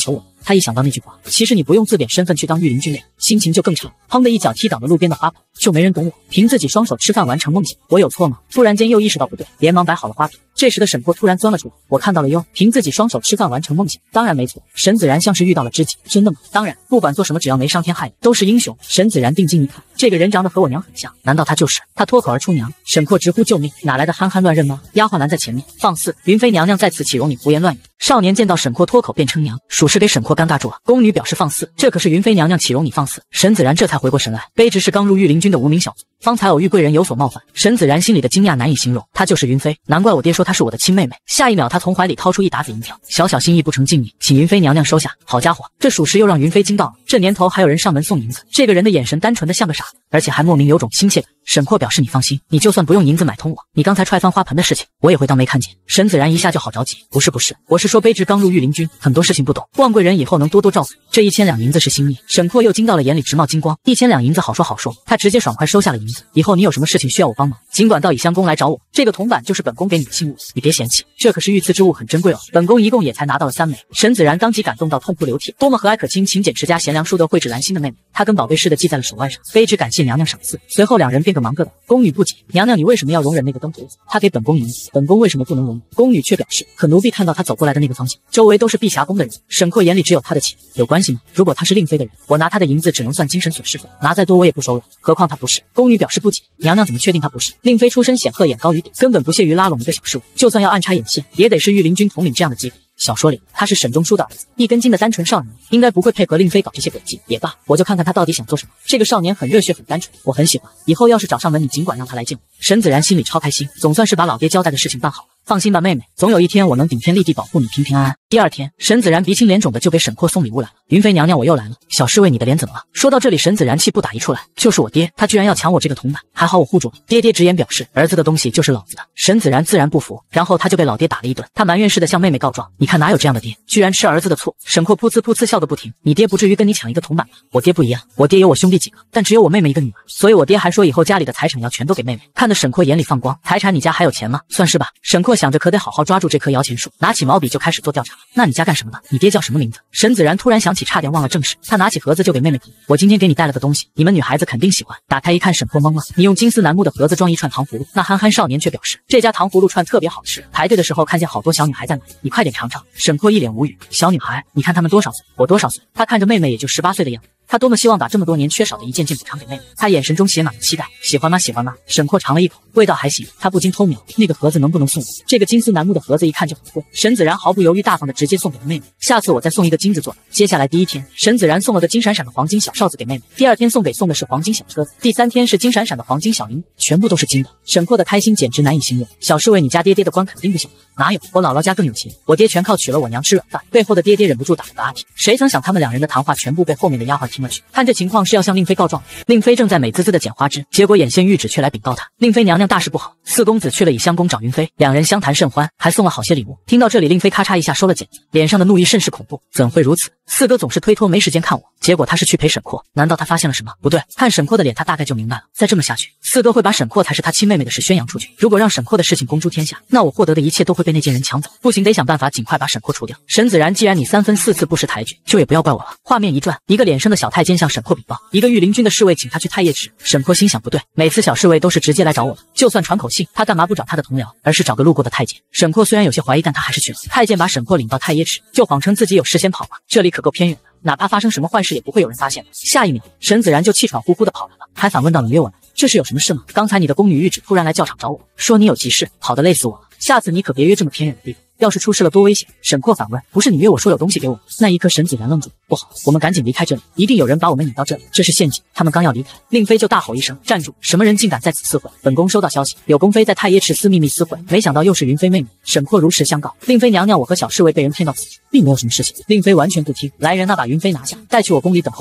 他一想到那句话，其实你不用自贬身份去当御林军的，心情就更差。砰的一脚踢倒了路边的花盆，就没人懂我，凭自己双手吃饭完成梦想，我有错吗？突然间又意识到不对，连忙摆好了花瓶。这时的沈括突然钻了出来，我看到了哟，凭自己双手吃饭完成梦想，当然没错。沈子然像是遇到了知己，真的吗？当然，不管做什么，只要没伤天害理，都是英雄。沈子然定睛一看，这个人长得和我娘很像，难道他就是？他脱口而出娘，沈括直呼救命，哪来的憨憨乱认吗？丫鬟拦在前面，放肆！云妃娘娘在此岂容你胡言乱语。少年见到沈括脱口便称娘，属实给沈括尴尬住了。宫女表示放肆，这可是云妃娘娘，岂容你放肆？沈子然这才回过神来，卑职是刚入御林军的无名小卒，方才偶遇贵人有所冒犯。沈子然心里的惊讶难以形容，她就是云妃，难怪我爹说她是我的亲妹妹。下一秒，他从怀里掏出一沓子银条，小小心意不成敬意，请云妃娘娘收下。好家伙，这属实又让云妃惊到了。这年头还有人上门送银子，这个人的眼神单纯的像个傻子，而且还莫名有种亲切感。沈括表示你放心，你就算不用银子买通我，你刚才踹翻花盆的事情，我也会当没看见。沈子然一下就好着急，不是，我是说卑职刚入御林军，很多事情不懂，望贵人以后能多多照顾。这1000两银子是心意。沈括又惊到了，眼里直冒金光。1000两银子好说好说，他直接爽快收下了银子。以后你有什么事情需要我帮忙，尽管到以香宫来找我。这个铜板就是本宫给你的信物，你别嫌弃，这可是御赐之物，很珍贵哦。本宫一共也才拿到了3枚。沈子然当即感动到痛哭流涕，多么和蔼可亲、勤俭持家、贤良淑德、蕙质兰心的妹妹，她跟宝贝似的系在了手腕上。卑职感谢娘娘赏赐。随后两人便各忙各的。宫女不解，娘娘你为什么要容忍那个登徒子？他给本宫银子，本宫为什么不能容忍？宫女却表示，可奴婢看到他走过来的那个方向，周围都是碧霞宫的人。沈括眼里只有他的钱，有关系吗？如果他是令妃的人，我拿他的银子只能算精神损失费，拿再多我也不收了。何况他不是。宫女表示不解，娘娘怎么确定他不是？令妃出身显赫，眼高于顶，根本不屑于拉拢一个小事物，就算要暗插眼线，也得是御林军统领这样的级别。小说里他是沈中书的儿子，一根筋的单纯少年，应该不会配合令妃搞这些诡计。也罢，我就看看他到底想做什么。这个少年很热血很单纯，我很喜欢，以后要是找上门，你尽管让他来见我。沈子然心里超开心，总算是把老爹交代的事情办好了。放心吧，妹妹，总有一天我能顶天立地保护你平平安安。第二天，沈子然鼻青脸肿的就给沈括送礼物来了。云妃娘娘，我又来了。小侍卫，你的脸怎么了？说到这里，沈子然气不打一处来，就是我爹，他居然要抢我这个铜板，还好我护住了。爹爹直言表示，儿子的东西就是老子的。沈子然自然不服，然后他就被老爹打了一顿。他埋怨似的向妹妹告状，你看哪有这样的爹，居然吃儿子的醋。沈括噗呲噗呲笑个不停，你爹不至于跟你抢一个铜板吧？我爹不一样，我爹有我兄弟几个，但只有我妹妹一个女儿，所以我爹还说以后家里的财产要全都给妹妹。看得沈括眼里放光，财产你家还有钱吗？算是吧。沈括想着可得好好抓住这棵摇钱树，拿起毛笔就开始做调查。那你家干什么的？你爹叫什么名字？沈子然突然想起，差点忘了正事。他拿起盒子就给妹妹递，我今天给你带了个东西，你们女孩子肯定喜欢。打开一看，沈括懵了，你用金丝楠木的盒子装一串糖葫芦。那憨憨少年却表示，这家糖葫芦串特别好吃，排队的时候看见好多小女孩在买，你快点尝尝。沈括一脸无语，小女孩，你看她们多少岁？我多少岁？他看着妹妹也就18岁的样子。他多么希望把这么多年缺少的一件件补偿给妹妹，他眼神中写满了期待。喜欢吗？喜欢吗？沈括尝了一口，味道还行。他不禁偷瞄，那个盒子能不能送我？这个金丝楠木的盒子一看就很贵。沈子然毫不犹豫大方的直接送给了妹妹，下次我再送一个金子做的。接下来第一天，沈子然送了个金闪闪的黄金小哨子给妹妹，第二天送的是黄金小车子，第三天是金闪闪的黄金小铃，全部都是金的。沈括的开心简直难以形容。小侍卫，你家爹爹的官肯定不小，哪有？我姥姥家更有钱，我爹全靠娶了我娘吃软饭。背后的爹爹忍不住打了个阿嚏。谁曾想他们两人的谈话全部被后面的丫鬟听了去，看这情况是要向令妃告状。令妃正在美滋滋的剪花枝，结果眼线玉旨却来禀告她，令妃娘娘大事不好，四公子去了以香宫找云妃，两人相谈甚欢，还送了好些礼物。听到这里，令妃咔嚓一下收了剪子，脸上的怒意甚是恐怖。怎会如此？四哥总是推脱没时间看我，结果他是去陪沈括，难道他发现了什么？不对，看沈括的脸，他大概就明白了。再这么下去，四哥会把沈括才是他亲妹妹的事宣扬出去。如果让沈括的事情公诸天下，那我获得的一切都会被那件人抢走。不行，得想办法尽快把沈括除掉。沈子然，既然你3分4次不识抬举，就也不要怪我了。画面一转，一个脸生的小太监向沈括禀报，一个御林军的侍卫请他去太液池。沈括心想不对，每次小侍卫都是直接来找我的，就算传口信，他干嘛不找他的同僚，而是找个路过的太监？沈括虽然有些怀疑，但他还是去了。太监把沈括领到太液池，就谎称自己有事先跑了，这里可够偏远的，哪怕发生什么坏事也不会有人发现的。下一秒，沈子然就气喘呼呼的跑来了，还反问到你约我来，这是有什么事吗？刚才你的宫女玉旨突然来教场找我，说你有急事，跑得累死我了，下次你可别约这么偏远的地方，要是出事了多危险。沈括反问，不是你约我说有东西给我？那一刻沈子然愣住，不好，我们赶紧离开这里，一定有人把我们引到这里，这是陷阱。他们刚要离开，令妃就大吼一声，站住，什么人竟敢在此私会？本宫收到消息，有宫妃在太液池私秘密私会，没想到又是云妃妹妹。沈括如实相告，令妃娘娘，我和小侍卫被人骗到此处，并没有什么事情。令妃完全不听，来人啊，把云妃拿下，带去我宫里等候我审。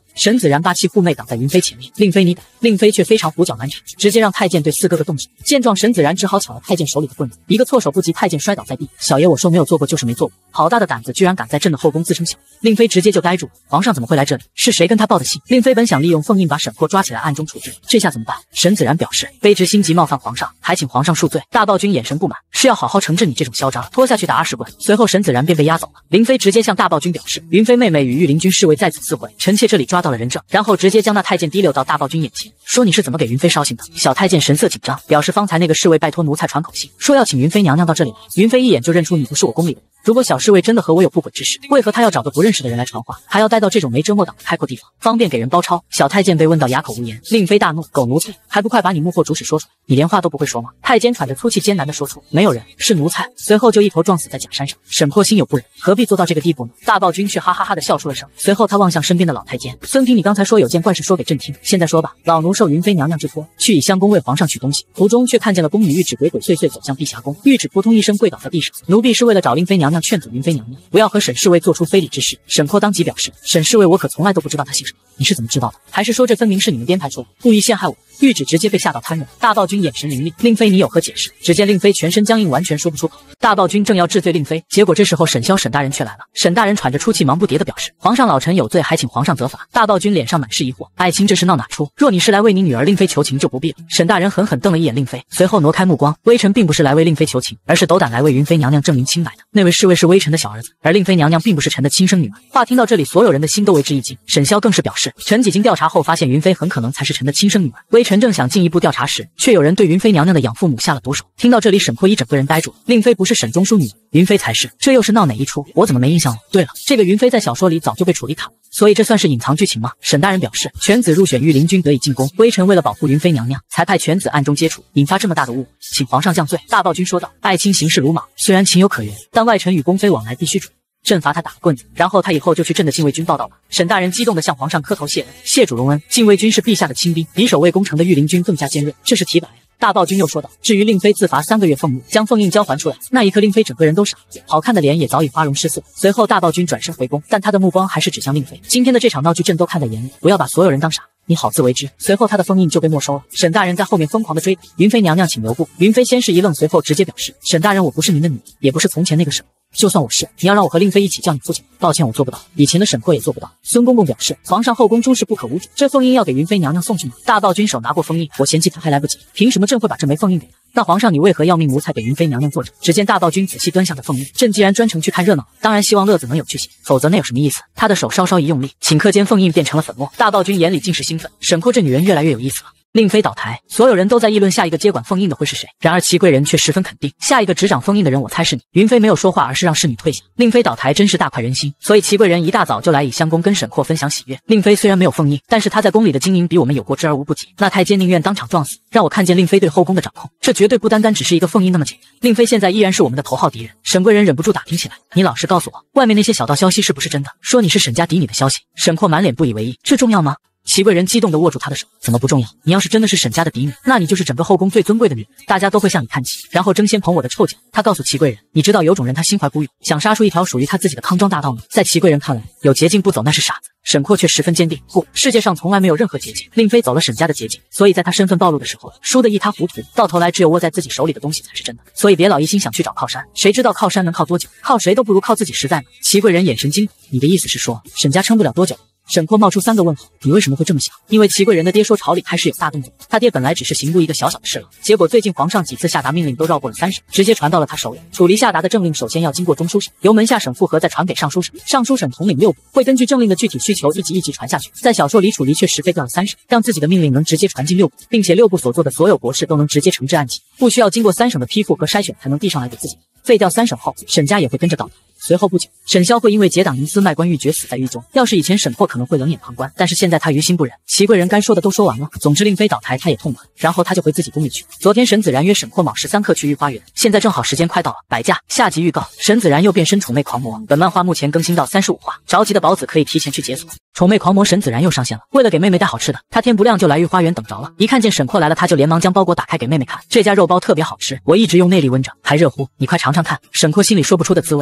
沈子然霸气护妹挡在云飞前面，令妃你敢！令妃却非常胡搅蛮缠，直接让太监对四哥哥动手。见状，沈子然只好抢了太监手里的棍子，一个措手不及，太监摔倒在地。小爷我说没有做过就是没做过，好大的胆子，居然敢在朕的后宫自称小爷！令妃直接就呆住，皇上怎么会来这里？是谁跟他报的信？令妃本想利用凤印把沈括抓起来暗中处置，这下怎么办？沈子然表示卑职心急冒犯皇上，还请皇上恕罪。大暴君眼神不满，是要好好惩治你这种嚣张，拖下去打20棍。随后沈子然便被押走了。林妃直接向大暴君表示，云妃妹妹与御林军侍卫在此私会，臣妾这里抓到了人证，然后直接将那太监提溜到大暴君眼前，说你是怎么给云妃捎信的？小太监神色紧张，表示方才那个侍卫拜托奴才传口信，说要请云妃娘娘到这里来。云妃一眼就认出你不是我宫里的人。如果小侍卫真的和我有不轨之事，为何他要找个不认识的人来传话，还要带到这种没遮没挡的开阔地方，方便给人包抄？小太监被问到哑口无言，令妃大怒，狗奴才，还不快把你幕后主使说出来？你连话都不会说吗？太监喘着粗气艰难地说出，没有人，是奴才。随后就一头撞死在假山上。沈括心有不忍，何必做到这个地步呢？大暴君却哈哈哈地笑出了声。随后他望向身边的老太监，孙嫔，你刚才说有件怪事说给朕听，现在说吧。老奴受云妃娘娘之托，去以襄宫为皇上取东西，途中却看见了宫女玉芷鬼鬼祟祟走向碧霞宫，玉芷扑通一声跪倒在地上。奴婢是为了找令妃娘娘劝阻云妃娘娘不要和沈侍卫做出非礼之事。沈括当即表示，沈侍卫我可从来都不知道他姓什么，你是怎么知道的？还是说这分明是你们编排出来，故意陷害我？玉芷直接被吓到瘫软。大暴君眼神凌厉，令妃你有何解释？只见令妃全身僵硬，完全说不出口。大暴君正要治罪令妃，结果这时候沈潇沈大人却来了。沈大人喘着粗气，忙不迭地表示，皇上老臣有罪，还请皇上责罚。大暴君脸上满是疑惑，爱卿这是闹哪出？若你是来为你女儿令妃求情就不必了。沈大人狠狠瞪了一眼令妃，随后挪开目光，微臣并不是来为令妃求情，而是斗胆来为云妃娘娘证明清白的。那位侍卫是微臣的小儿子，而令妃娘娘并不是臣的亲生女儿。话听到这里，所有人的心都为之一惊。沈潇更是表示，臣几经调查后发现云妃很可能才是臣的亲生女儿，微臣正想进一步调查时，却有人对云妃娘娘的养父母下了毒手。听到这里，沈括一整个人呆住了。令妃不是沈中书女儿，云妃才是，这又是闹哪一出？我怎么没印象了？对了，这个云妃在小说里早就被处理砍了，所以这算是隐藏剧情吗？沈大人表示，犬子入选御林军得以进宫，微臣为了保护云妃娘娘，才派犬子暗中接触，引发这么大的误会，请皇上降罪。大暴君说道，爱卿行事鲁莽，虽然情有可原，但外臣与宫妃往来必须准。朕罚他打个棍子，然后他以后就去朕的禁卫军报道吧。沈大人激动地向皇上磕头谢恩，谢主隆恩。禁卫军是陛下的亲兵，比守卫攻城的御林军更加尖锐，这是提拔呀。大暴君又说道，至于令妃自罚3个月俸禄，将凤印交还出来，那一刻令妃整个人都傻了，好看的脸也早已花容失色。随后大暴君转身回宫，但他的目光还是指向令妃。今天的这场闹剧朕都看在眼里，不要把所有人当傻，你好自为之。随后他的封印就被没收了。沈大人在后面疯狂地追打，云妃娘娘请留步。云妃先是一愣，随后直接表示，沈大人我不是您的女儿，也不是从前那个沈，就算我是，你要让我和令妃一起叫你父亲，抱歉我做不到，以前的沈括也做不到。孙公公表示，皇上后宫诸事不可无主，这凤印要给云妃娘娘送去吗？大暴君手拿过凤印，我嫌弃他还来不及，凭什么朕会把这枚凤印给他？那皇上你为何要命奴才给云妃娘娘作证？只见大暴君仔细端详着凤印，朕既然专程去看热闹，当然希望乐子能有趣些，否则那有什么意思？他的手稍稍一用力，顷刻间凤印变成了粉末。大暴君眼里尽是兴奋，沈括这女人越来越有意思了。令妃倒台，所有人都在议论下一个接管封印的会是谁。然而齐贵人却十分肯定，下一个执掌封印的人，我猜是你。云妃没有说话，而是让侍女退下。令妃倒台真是大快人心，所以齐贵人一大早就来以襄宫跟沈括分享喜悦。令妃虽然没有封印，但是她在宫里的经营比我们有过之而无不及。那太监宁愿当场撞死，让我看见令妃对后宫的掌控，这绝对不单单只是一个封印那么简单。令妃现在依然是我们的头号敌人。沈贵人忍不住打听起来，你老实告诉我，外面那些小道消息是不是真的？说你是沈家嫡女的消息。沈括满脸不以为意，这重要吗？齐贵人激动地握住他的手，怎么不重要？你要是真的是沈家的嫡女，那你就是整个后宫最尊贵的女人，大家都会向你看齐，然后争先捧我的臭脚。他告诉齐贵人，你知道有种人他心怀孤勇，想杀出一条属于他自己的康庄大道吗？在齐贵人看来，有捷径不走那是傻子。沈括却十分坚定，不，世界上从来没有任何捷径，令妃走了沈家的捷径，所以在他身份暴露的时候，输得一塌糊涂，到头来只有握在自己手里的东西才是真的。所以别老一心想去找靠山，谁知道靠山能靠多久？靠谁都不如靠自己实在呢。齐贵人眼神惊恐，你的意思是说沈家撑不了多久？沈括冒出3个问号，你为什么会这么想？因为齐贵人的爹说朝里开始有大动作，他爹本来只是刑部一个小小的侍郎，结果最近皇上几次下达命令都绕过了3审，直接传到了他手里。处理下达的政令首先要经过中书省，由门下省复核，再传给上书省，上书省统领6部，会根据政令的具体需求一级一级传下去。在小说里，楚离却实废掉了3审，让自己的命令能直接传进6部，并且6部所做的所有国事都能直接惩治案起，不需要经过3省的批复和筛选才能递上来给自己。废掉3审后，沈家也会跟着倒台。随后不久，沈潇会因为结党营私卖官鬻绝死在狱中。要是以前沈括可能会冷眼旁观，但是现在他于心不忍。齐贵人该说的都说完了，总之令妃倒台他也痛快，然后他就回自己宫里去。昨天沈子然约沈括卯时3刻去御花园，现在正好时间快到了，摆驾。下集预告：沈子然又变身宠妹狂魔。本漫画目前更新到35话，着急的宝子可以提前去解锁。宠妹狂魔沈子然又上线了，为了给妹妹带好吃的，他天不亮就来御花园等着了。一看见沈括来了，他就连忙将包裹打开给妹妹看，这家肉包特别好吃，我一直用内力温着，还热乎，你快尝尝看。沈括心里说不出的滋味，时时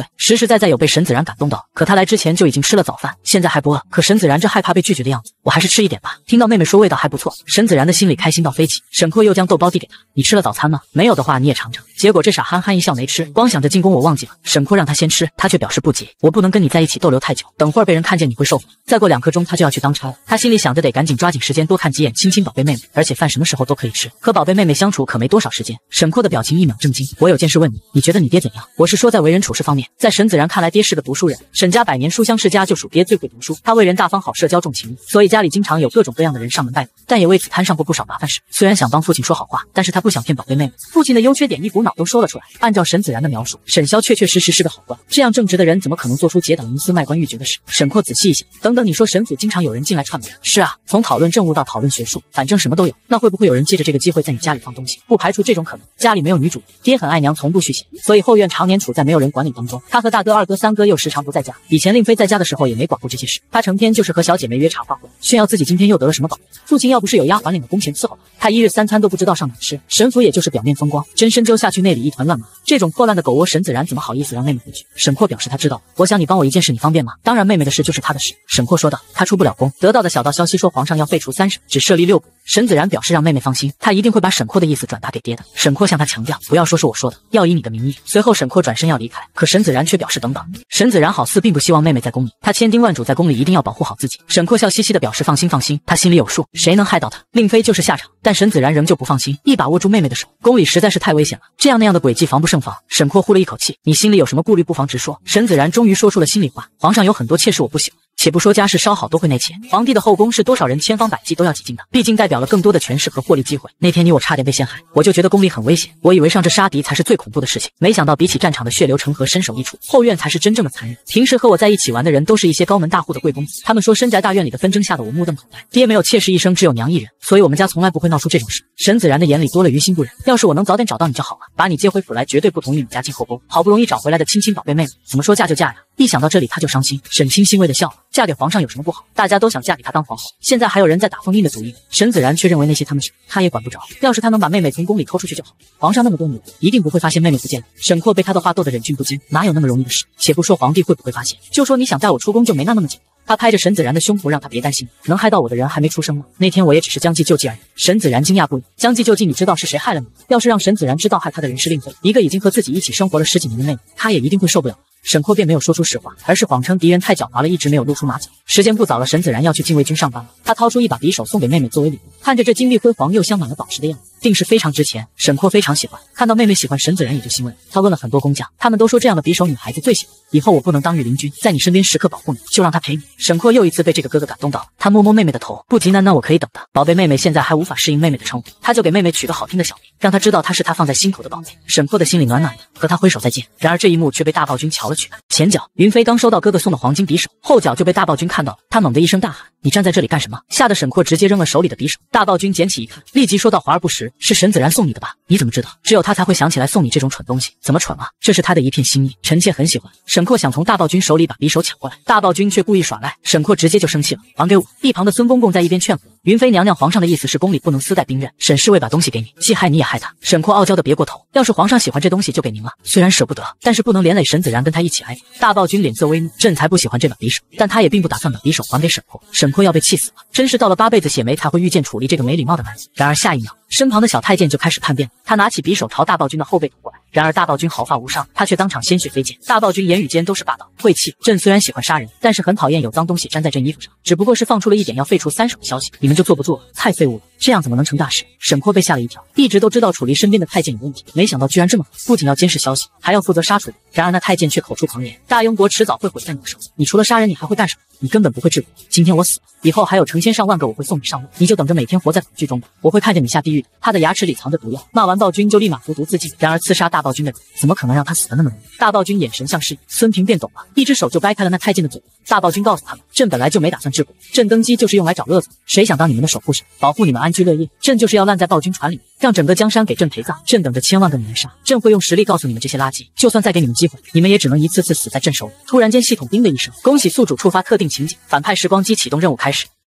实在有被沈子然感动到，可他来之前就已经吃了早饭，现在还不饿。可沈子然这害怕被拒绝的样子，我还是吃一点吧。听到妹妹说味道还不错，沈子然的心里开心到飞起。沈括又将豆包递给他，你吃了早餐吗？没有的话你也尝尝。结果这傻憨憨一笑没吃，光想着进宫我忘记了。沈括让他先吃，他却表示不急，我不能跟你在一起逗留太久，等会儿被人看见你会受罚。再过2刻钟他就要去当差了，他心里想着得赶紧抓紧时间多看几眼亲亲宝贝妹妹，而且饭什么时候都可以吃。和宝贝妹妹相处可没多少时间。沈括的表情一秒震惊，我有件事问你，你觉得你爹怎样？我是说在为人处事方面。在沈子然看来，爹是个读书人，沈家百年书香世家就属爹最会读书。他为人大方好社交重情义，所以家里经常有各种各样的人上门拜访，但也为此摊上过不少麻烦事。虽然想帮父亲说好话，但是他不想骗宝贝妹妹，父亲的优缺点一股脑都说了出来。按照沈子然的描述，沈潇确确实实是个好官，这样正直的人怎么可能做出结党营私卖官鬻爵的事？沈括仔细一想，等等，你说沈府经常有人进来串门？是啊，从讨论政务到讨论学术，反正什么都有。那会不会有人借着这个机会在你家里放东西？不排除这种可能。家里没有女主，爹很爱娘，从不续弦，所以后院常年处在没有人管理当中。他和大哥、二哥、三哥又时常不在家。以前令妃在家的时候也没管过这些事，他成天就是和小姐妹约茶话会，炫耀自己今天又得了什么宝贝。父亲要不是有丫鬟领的工钱伺候他，一日3餐都不知道上哪吃。沈府也就是表面风光，真深究下去那里一团乱麻。这种破烂的狗窝，沈子然怎么好意思让妹妹回去？沈括表示他知道，我想你帮我一件事，你方便吗？当然，妹妹的事就是他的事。沈括说道。他出不了宫，得到的小道消息说皇上要废除3省，只设立6部。沈子然表示让妹妹放心，他一定会把沈括的意思转达给爹的。沈括向他强调，不要说是我说的，要以你的名义。随后沈括转身要离开，可沈子然却表示等等。沈子然好似并不希望妹妹在宫里，他千叮万嘱在宫里一定要保护好自己。沈括笑嘻嘻的表示放心放心，他心里有数，谁能害到他，令妃就是下场。但沈子然仍旧不放心，一把握住妹妹的手。宫里实在是太危险了，这样那样的诡计防不胜防。沈括呼了一口气，你心里有什么顾虑不妨直说。沈子然终于说出了心里话，皇上有很多妾室我不喜欢，且不说家事稍好都会内钱，皇帝的后宫是多少人千方百计都要挤进的，毕竟代表了更多的权势和获利机会。那天你我差点被陷害，我就觉得宫里很危险，我以为上这杀敌才是最恐怖的事情，没想到比起战场的血流成河身首异处，后院才是真正的残忍。平时和我在一起玩的人都是一些高门大户的贵公子，他们说深宅大院里的纷争吓得我目瞪口呆，爹没有妾室一生，只有娘一人，所以我们家从来不会闹出这种事。沈子然的眼里多了于心不忍，要是我能早点找到你就好了，把你接回府来，绝对不同意你家进后宫。好不容易找回来的亲亲宝贝妹妹，怎么说嫁就嫁呀？一想到这里他就伤心。沈清欣慰的笑了，嫁给皇上有什么不好？大家都想嫁给他当皇后，现在还有人在打封印的主意。沈子然却认为那些他们是他也管不着，要是他能把妹妹从宫里偷出去就好。皇上那么多女人，一定不会发现妹妹不见了。沈括被他的话逗得忍俊不禁，哪有那么容易的事？且不说皇帝会不会发现，就说你想带我出宫就没那么简单。他拍着沈子然的胸脯，让他别担心，能害到我的人还没出生呢。那天我也只是将计就计而已。沈子然惊讶不已，将计就计，你知道是谁害了你？要是让沈子然知道害他的人是令妃，一个已经和自己一起生活了10几年的妹妹，他也一定会受不了。沈括便没有说出实话，而是谎称敌人太狡猾了，一直没有露出马脚。时间不早了，沈子然要去禁卫军上班了。他掏出一把匕首送给妹妹作为礼物，看着这金碧辉煌又镶满了宝石的样子，定是非常值钱。沈括非常喜欢，看到妹妹喜欢，沈子然也就欣慰了。他问了很多工匠，他们都说这样的匕首女孩子最喜欢。以后我不能当御林军，在你身边时刻保护你，就让他陪你。沈括又一次被这个哥哥感动到了，他摸摸妹妹的头，不急楠楠，我可以等的。宝贝妹妹现在还无法适应妹妹的称呼，他就给妹妹取个好听的小名，让她知道她是他放在心头的宝贝。沈括的心里暖暖的，和他挥手再见。然而这一幕却被大暴君瞧了去。前脚云飞刚收到哥哥送的黄金匕首，后脚就被大暴君看到了，他猛地一声大喊，你站在这里干什么？吓得沈括直接扔了手里的匕首。大暴君捡起一看，立即说道，华而不实，是沈子然送你的吧？你怎么知道？只有他才会想起来送你这种蠢东西。怎么蠢啊？这是他的一片心意，臣妾很喜欢。沈括想从大暴君手里把匕首抢过来，大暴君却故意耍赖，沈括直接就生气了，还给我。一旁的孙公公在一边劝和，云妃娘娘，皇上的意思是宫里不能私带兵刃，沈侍卫把东西给你，既害你也害他。沈括傲娇的别过头，要是皇上喜欢这东西就给您了，虽然舍不得，但是不能连累沈子然跟他一起挨罚。大暴君脸色微怒，朕才不喜欢这把匕首，但他也并不打算把匕首还给沈括。沈括要被气死了，真是到了8辈子血霉才会遇见楚离这个没礼貌的男子。然而下一秒，身旁的小太监就开始叛变了，他拿起匕首朝大暴君的后背捅过来，然而大暴君毫发无伤，他却当场鲜血飞溅。大暴君言语间都是霸道晦气，朕虽然喜欢杀人，但是很讨厌有脏东西粘在朕衣服上，只不过是放出了一点要废除3省的消息，你们就做不做？太废物了，这样怎么能成大事？沈括被吓了一跳，一直都知道楚离身边的太监有问题，没想到居然这么狠，不仅要监视消息，还要负责杀楚离。然而那太监却口出狂言，大庸国迟早会毁在你的手里，你除了杀人你还会干什么？你根本不会治国。今天我死了，以后还有成千上万个我会送你上路，你就等着每天活在恐惧中吧，我会看着你下地狱的。他的牙齿里藏着毒药。骂完暴君就立马服毒自尽。然而刺杀大暴君的人怎么可能让他死得那么容易？大暴君眼神像示意，孙平便懂了，一只手就掰开了那太监的嘴。大暴君告诉他们，朕本来就没打算治国，朕登基就是用来找乐子，谁想当你们的守护神，保护你们安居乐业？朕就是要烂在暴君船里，让整个江山给朕陪葬。朕等着千万个你们杀，朕会用实力告诉你们这些垃圾，就算再给你们机会，你们也只能一次次死在朕手里。突然间系统叮的一声，恭喜宿主触发特定情景，反派时光机启动任务开始。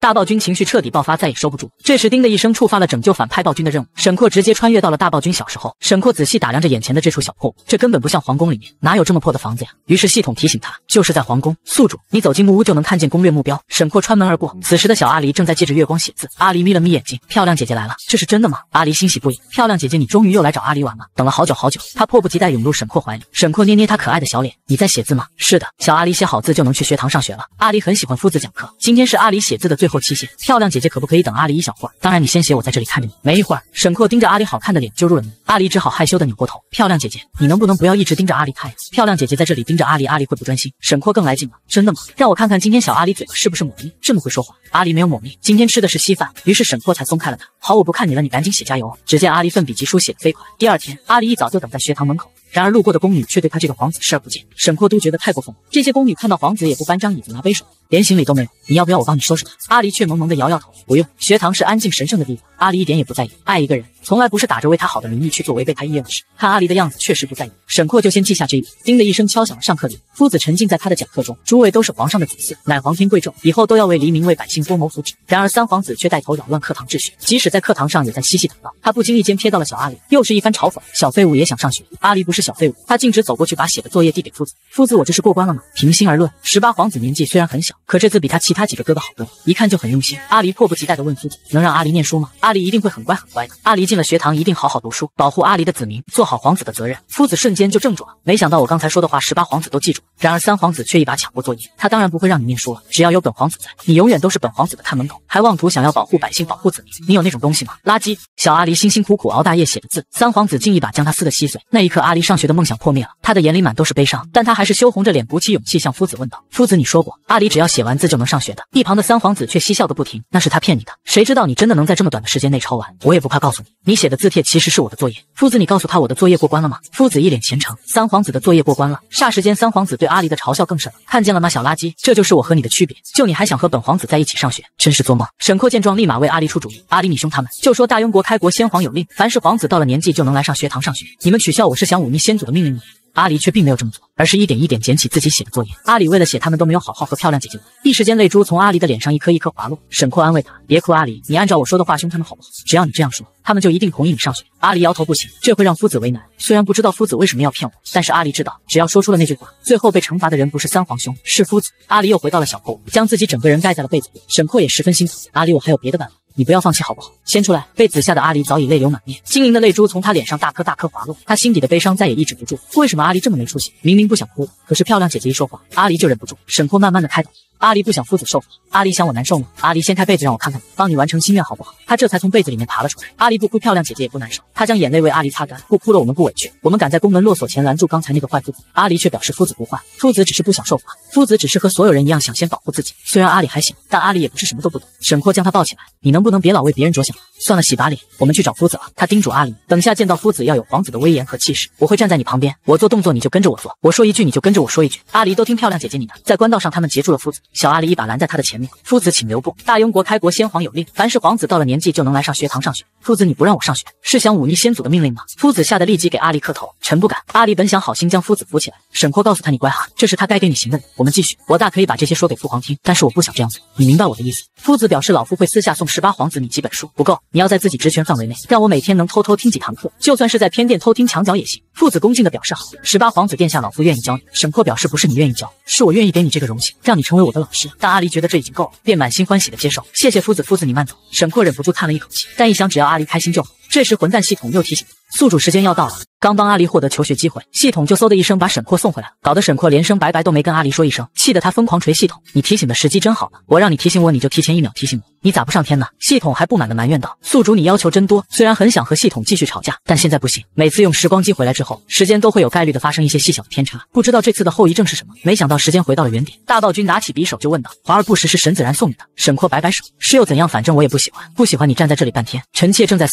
大暴君情绪彻底爆发，再也收不住。这时，叮的一声触发了拯救反派暴君的任务，沈括直接穿越到了大暴君小时候。沈括仔细打量着眼前的这处小破屋，这根本不像皇宫里面，哪有这么破的房子呀？于是系统提醒他，就是在皇宫。宿主，你走进木屋就能看见攻略目标。沈括穿门而过，此时的小阿离正在借着月光写字。阿离眯了眯眼睛，漂亮姐姐来了，这是真的吗？阿离欣喜不已，漂亮姐姐，你终于又来找阿离玩了，等了好久好久。他迫不及待涌入沈括怀里，沈括捏捏他可爱的小脸，你在写字吗？是的，小阿离写好字就能去学堂上学了。阿离很喜欢夫子讲课，今天是阿离写字的最后期限，漂亮姐姐可不可以等阿离一小会儿？当然你先写，我在这里看着你。没一会儿，沈括盯着阿离好看的脸就入了迷，阿离只好害羞的扭过头，漂亮姐姐，你能不能不要一直盯着阿离看呀？漂亮姐姐在这里盯着阿离，阿离会不专心。沈括更来劲了，真的吗？让我看看今天小阿离嘴巴是不是抹蜜，这么会说话。阿离没有抹蜜，今天吃的是稀饭，于是沈括才松开了他。好，我不看你了，你赶紧写加油。只见阿离奋笔疾书写得飞快。第二天，阿离一早就等在学堂门口。然而路过的宫女却对他这个皇子视而不见，沈括都觉得太过分了。这些宫女看到皇子也不搬张椅子拿杯水，连行礼都没有。你要不要我帮你收拾他？阿离却萌萌的摇摇头，不用。学堂是安静神圣的地方，阿离一点也不在意。爱一个人从来不是打着为他好的名义去做违背他意愿的事。看阿离的样子确实不在意，沈括就先记下这一点。叮的一声敲响了上课铃，夫子沉浸在他的讲课中，诸位都是皇上的子嗣，乃皇天贵胄，以后都要为黎民为百姓多谋福祉。然而三皇子却带头扰乱课堂秩序，即使在课堂上也在嬉戏打闹。他不经意间瞥到了小阿离，又是一番嘲讽，小废物也想上学。阿离不是小废物，他径直走过去把写的作业递给夫子。夫子，我这是过关了吗？平心而论，18皇子年纪虽然很小，可这字比他其他几个哥哥好多了，一看就很用心。阿离迫不及待地问夫子，能让阿离念书吗？阿离一定会很乖很乖的。阿离进了学堂一定好好读书，保护阿离的子民，做好皇子的责任。夫子瞬间就怔住了，没想到我刚才说的话18皇子都记住了。然而三皇子却一把抢过作业，他当然不会让你念书了，只要有本皇子在，你永远都是本皇子的看门狗，还妄图想要保护百姓保护子民，你有那种东西吗？垃圾！小阿离辛辛苦苦熬大夜写的字，三皇子竟一把将他撕得稀碎。那一刻阿离上学的梦想破灭了，他的眼里满都是悲伤，但他还是羞红着脸鼓起勇气向夫子问道，夫子你说过阿离只要写完字就能上学的。一旁的三皇子却嬉笑个不停，那是他骗你的，谁知道你真的能在这么短的时间内抄完？我也不怕告诉你，你写的字帖其实是我的作业。夫子你告诉他我的作业过关了吗？夫子一脸虔诚，三皇子的作业过关了。霎时间三皇子对阿离的嘲笑更甚了，看见了吗小垃圾，这就是我和你的区别，就你还想和本皇子在一起上学，真是做梦。沈括见状立马为阿离出主意，阿离你兄他们就说大庸国开国先皇有令，凡是皇子到了年纪就能来上学堂上学，你们取笑我是想忤逆先祖的命令吗？阿离却并没有这么做，而是一点一点捡起自己写的作业。阿离为了写他们都没有好好和漂亮姐姐玩，一时间泪珠从阿离的脸上一颗一颗滑落。沈括安慰他，别哭阿离，你按照我说的话凶他们好不好？只要你这样说，他们就一定同意你上学。阿离摇头不行，这会让夫子为难。虽然不知道夫子为什么要骗我，但是阿离知道，只要说出了那句话，最后被惩罚的人不是三皇兄，是夫子。阿离又回到了小破屋，将自己整个人盖在了被子里。沈括也十分心疼，阿离我还有别的办法，你不要放弃好不好？先出来！被子下的阿离早已泪流满面，晶莹的泪珠从他脸上大颗大颗滑落，他心底的悲伤再也抑制不住。为什么阿离这么没出息？明明不想哭，可是漂亮姐姐一说话，阿离就忍不住。沈括慢慢的开导，阿离不想夫子受罚，阿离想我难受吗？阿离掀开被子让我看看你，帮你完成心愿好不好？他这才从被子里面爬了出来。阿离不哭，漂亮姐姐也不难受，他将眼泪为阿离擦干。不哭了，我们不委屈，我们赶在宫门落锁前拦住刚才那个坏夫子。阿离却表示夫子不坏，夫子只是不想受罚，夫子只是和所有人一样想先保护自己。虽然阿离还小，但阿离也不是什么都不懂。沈括将他抱起来，你能不能别老为别人着想了？算了，洗把脸，我们去找夫子了。他叮嘱阿离，等下见到夫子要有皇子的威严和气势，我会站在你旁边，我做动作你就跟着我做，我说一句你就跟着我说一句。阿离都听漂亮姐姐你的。在官道上他们截住了夫子，小阿离一把拦在他的前面，夫子请留步，大庸国开国先皇有令，凡是皇子到了年纪就能来上学堂上学。夫子你不让我上学，是想忤逆先祖的命令吗？夫子吓得立即给阿离磕头，臣不敢。阿离本想好心将夫子扶起来，沈括告诉他你乖哈，这是他该给你行的礼。我们继续，我大可以把这些说给父皇听，但是我不想这样做，你明白我的意思？夫子表示老夫会私下送18皇子你几本书，不够，你要在自己职权范围内，让我每天能偷偷听几堂课，就算是在偏殿偷听墙角也行。父子恭敬地表示好。18皇子殿下，老夫愿意教你。沈括表示不是你愿意教，是我愿意给你这个荣幸，让你成为我的老师。但阿离觉得这已经够了，便满心欢喜地接受。谢谢夫子，夫子你慢走。沈括忍不住叹了一口气，但一想只要阿离开心就好。这时混蛋系统又提醒宿主时间要到了，刚帮阿离获得求学机会，系统就嗖的一声把沈括送回来了，搞得沈括连声拜拜都没跟阿离说一声，气得他疯狂捶系统。你提醒的时机真好呢，我让你提醒我你就提前1秒提醒我，你咋不上天呢？系统还不满地埋怨道，宿主你要求真多，虽然很想和系统继续吵架，但现在不行，每次用时光机回来之后，时间都会有概率的发生一些细小的偏差，不知道这次的后遗症是什么。没想到时间回到了原点，大暴君拿起匕首就问道，华而不实是沈子然送你的？沈括摆摆手，是又怎样，反正我也不喜欢，不喜欢你站在这里半天，臣妾正在思考人生。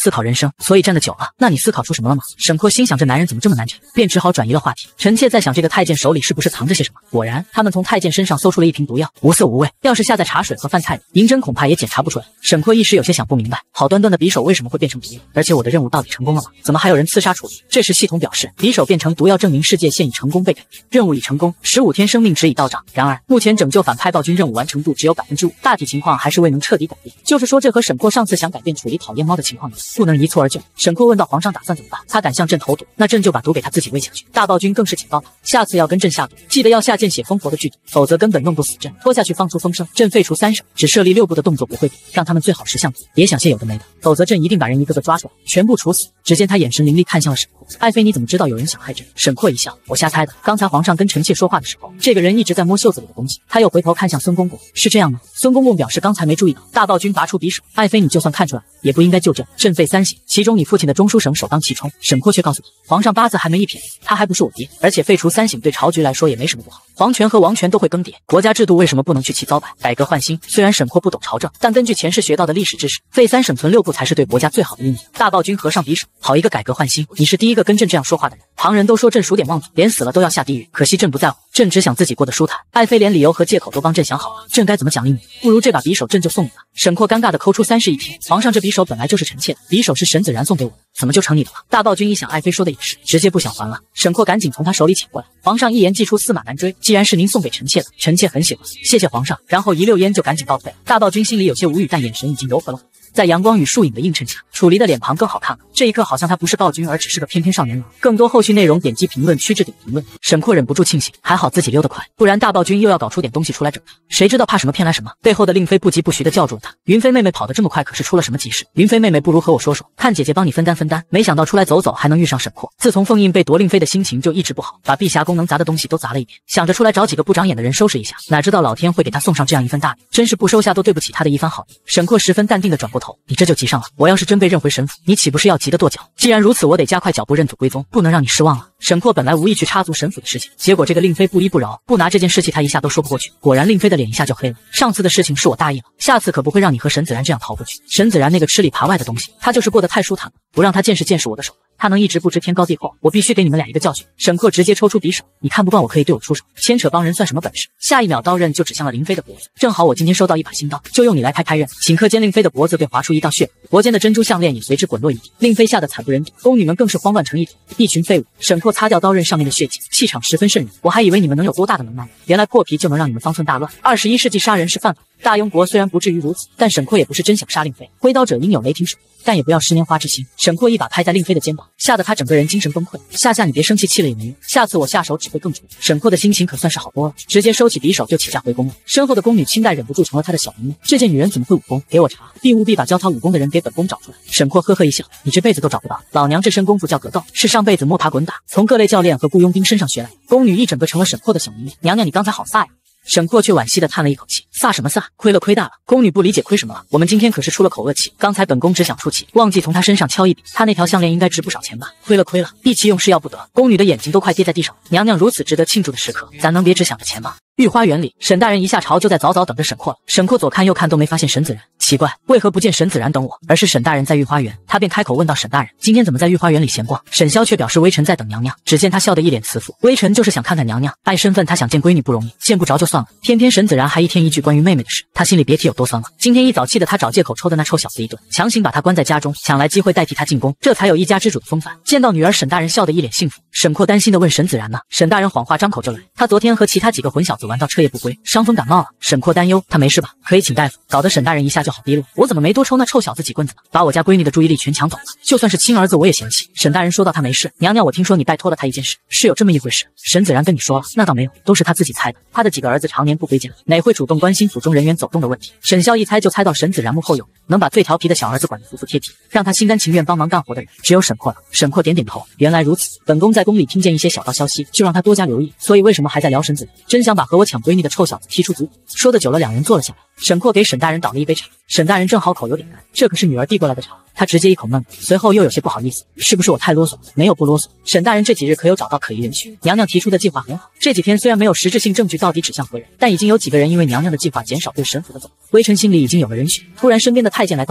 生，所以站得久了。那你思考出什么了吗？沈括心想这男人怎么这么难缠，便只好转移了话题。臣妾在想这个太监手里是不是藏着些什么。果然，他们从太监身上搜出了一瓶毒药，无色无味，要是下在茶水和饭菜里，银针恐怕也检查不出来。沈括一时有些想不明白，好端端的匕首为什么会变成毒药？而且我的任务到底成功了吗？怎么还有人刺杀处理？这时系统表示，匕首变成毒药证明事件现已成功被改变，任务已成功，15天生命值已到账。然而，目前拯救反派暴君任务完成度只有5%，大体情况还是未能彻底改变。就是说，这和沈括上次想改变处理讨厌猫的情况一样，不能一蹴而就。沈括问道：“皇上打算怎么办？”他敢向朕投毒，那朕就把毒给他自己喂下去。大暴君更是警告他，下次要跟朕下毒，记得要下见血封佛的剧毒，否则根本弄不死朕。拖下去放出风声，朕废除3省，只设立6部的动作不会变，让他们最好识相点，别想些有的没的，否则朕一定把人一个个抓出来，全部处死。只见他眼神凌厉看向了沈括，爱妃你怎么知道有人想害朕？沈括一笑，我瞎猜的。刚才皇上跟臣妾说话的时候，这个人一直在摸袖子里的东西。他又回头看向孙公公，是这样吗？孙公公表示刚才没注意到。大暴君拔出匕首，爱妃你就算看出来，也不应该救朕。朕废3省，其中你父亲的中书省首当其冲。沈括却告诉他，皇上八字还没一撇，他还不是我爹，而且废除3省对朝局来说也没什么不好。皇权和王权都会更迭，国家制度为什么不能去其糟粕，改革换新？虽然沈括不懂朝政，但根据前世学到的历史知识，废3省存6部才是对国家最好的运作。大暴君合上匕首，好一个改革换新！你是第一个跟朕这样说话的人。旁人都说朕数典忘祖，连死了都要下地狱，可惜朕不在乎，朕只想自己过得舒坦。爱妃连理由和借口都帮朕想好了，朕该怎么奖励你？不如这把匕首朕就送你了。沈括尴尬地抠出3室1帖，皇上这匕首本来就是臣妾的，匕首是沈子然送给我的，怎么就成你的了？大暴君一想爱妃说的也是，直接不想还了。沈括赶紧从他手里抢过来，皇上一言既出驷马难追，既然是您送给臣妾的，臣妾很喜欢，谢谢皇上。然后一溜烟就赶紧告退了。大暴君心里有些无语，但眼神已经柔和了。在阳光与树影的映衬下，楚离的脸庞更好看了。这一刻好像他不是暴君，而只是个翩翩少年郎。更多后续内容点击评论区置顶评论。沈括忍不住庆幸，还好自己溜得快，不然大暴君又要搞出点东西出来整他。谁知道怕什么骗来什么，背后的令妃不疾不徐地叫住了他。云飞妹妹跑得这么快，可是出了什么急事？云飞妹妹不如和我说说，看姐姐帮你分担分担。没想到出来走走还能遇上沈括。自从凤印被夺令妃的心情就一直不好，把碧霞宫能砸的东西都砸了一遍，想着出来找几个不长眼的人收拾一下，哪知道老天会给他送上这样一份大礼，真是不收下都对不起他的一番好意。沈括十分淡定地转过头，你这就急上了。我要是真被认回神府，你岂不是要急得跺脚？既然如此，我得加快脚步认祖归宗，不能让你失望了。沈括本来无意去插足神府的事情，结果这个令妃不依不饶，不拿这件事气他一下都说不过去。果然令妃的脸一下就黑了。上次的事情是我大意了，下次可不会让你和沈子然这样逃过去。沈子然那个吃里扒外的东西，他就是过得太舒坦了，不让他见识见识我的手段，他能一直不知天高地厚。我必须给你们俩一个教训。沈括直接抽出匕首，你看不惯我可以对我出手，牵扯帮人算什么本事？下一秒刀刃就指向了林妃的脖子，正好我今天收到一把新刀，就用你来开刃。顷刻间令妃的脖子被划出一道血脖，脖间的珍珠项链也随之滚落一地。令妃吓得惨不忍睹，宫女们更是慌乱成一团，一群废物。沈括擦掉刀刃上面的血迹，气场十分渗人。我还以为你们能有多大的能耐，原来破皮就能让你们方寸大乱。21世纪杀人是犯法，大庸国虽然不至于如此，但沈括也不是真想杀令妃，挥刀者应有雷霆手，但也不要10年花之心。沈括一把拍在令妃的肩膀，吓得他整个人精神崩溃。夏你别生气，气了也没用，下次我下手只会更重。沈括的心情可算是好多了，直接收起匕首就起驾回宫了。身后的宫女清代忍不住成了他的小迷妹，这件女人怎么会武功？给我查，并务必把教他武功的人给本宫找出来。沈括呵呵一笑，你这辈子都找不到，老娘这身功夫叫格斗，是上辈子摸爬滚打，从各类教练和雇佣兵身上学来的。宫女一整个成了沈括的小迷妹，娘娘你刚才好飒呀。沈括却惋惜地叹了一口气，飒什么飒，亏了亏大了。宫女不理解亏什么了，我们今天可是出了口恶气，刚才本宫只想出气，忘记从他身上敲一笔，他那条项链应该值不少钱吧？亏了，意气用事要不得。宫女的眼睛都快跌在地上，娘娘如此值得庆祝的时刻，咱能别只想着钱吗？御花园里，沈大人一下朝就在早早等着沈括了。沈括左看右看都没发现沈子然，奇怪，为何不见沈子然等我，而是沈大人在御花园？他便开口问道：沈大人，今天怎么在御花园里闲逛？沈萧却表示微臣在等娘娘。只见他笑得一脸慈父，微臣就是想看看娘娘，爱身份他想见闺女不容易，见不着就算了，偏偏沈子然还一天一句关于妹妹的事，他心里别提有多酸了。今天一早气得他找借口抽的那臭小子一顿，强行把他关在家中，抢来机会代替他进宫，这才有一家之主的风范。见到女儿，沈大人笑得一脸幸福。沈括担心地问沈子然呢？沈大人谎话张口就来，他昨天和其他几个混小子玩到彻夜不归，伤风感冒了。沈括担忧，他没事吧？可以请大夫。搞得沈大人一下就好低落，我怎么没多抽那臭小子几棍子呢？把我家闺女的注意力全抢走了，就算是亲儿子我也嫌弃。沈大人说道：他没事，娘娘我听说你拜托了他一件事，是有这么一回事。沈子然跟你说了？那倒没有，都是他自己猜的。他的几个儿子常年不归家，哪会主动关心府中人员走动的问题？沈萧一猜就猜到沈子然幕后有能把最调皮的小儿子管得服服帖帖，让他心甘情愿帮忙干活的人只有沈括了。沈括点点头，原来如此，本宫在宫里听见一些小道消息，就让他多加留意，所以为什么还在聊沈子然？真想把和我抢闺女的臭小子踢出族谱。说的久了，两人坐了下来。沈括给沈大人倒了一杯茶，沈大人正好口有点干，这可是女儿递过来的茶。他直接一口闷了，随后又有些不好意思，是不是我太啰嗦了？没有不啰嗦，沈大人这几日可有找到可疑人选？娘娘提出的计划很好，这几天虽然没有实质性证据到底指向何人，但已经有几个人因为娘娘的计划减少对沈府的走动，微臣心里已经有了人选。突然身边的太监来告诉我，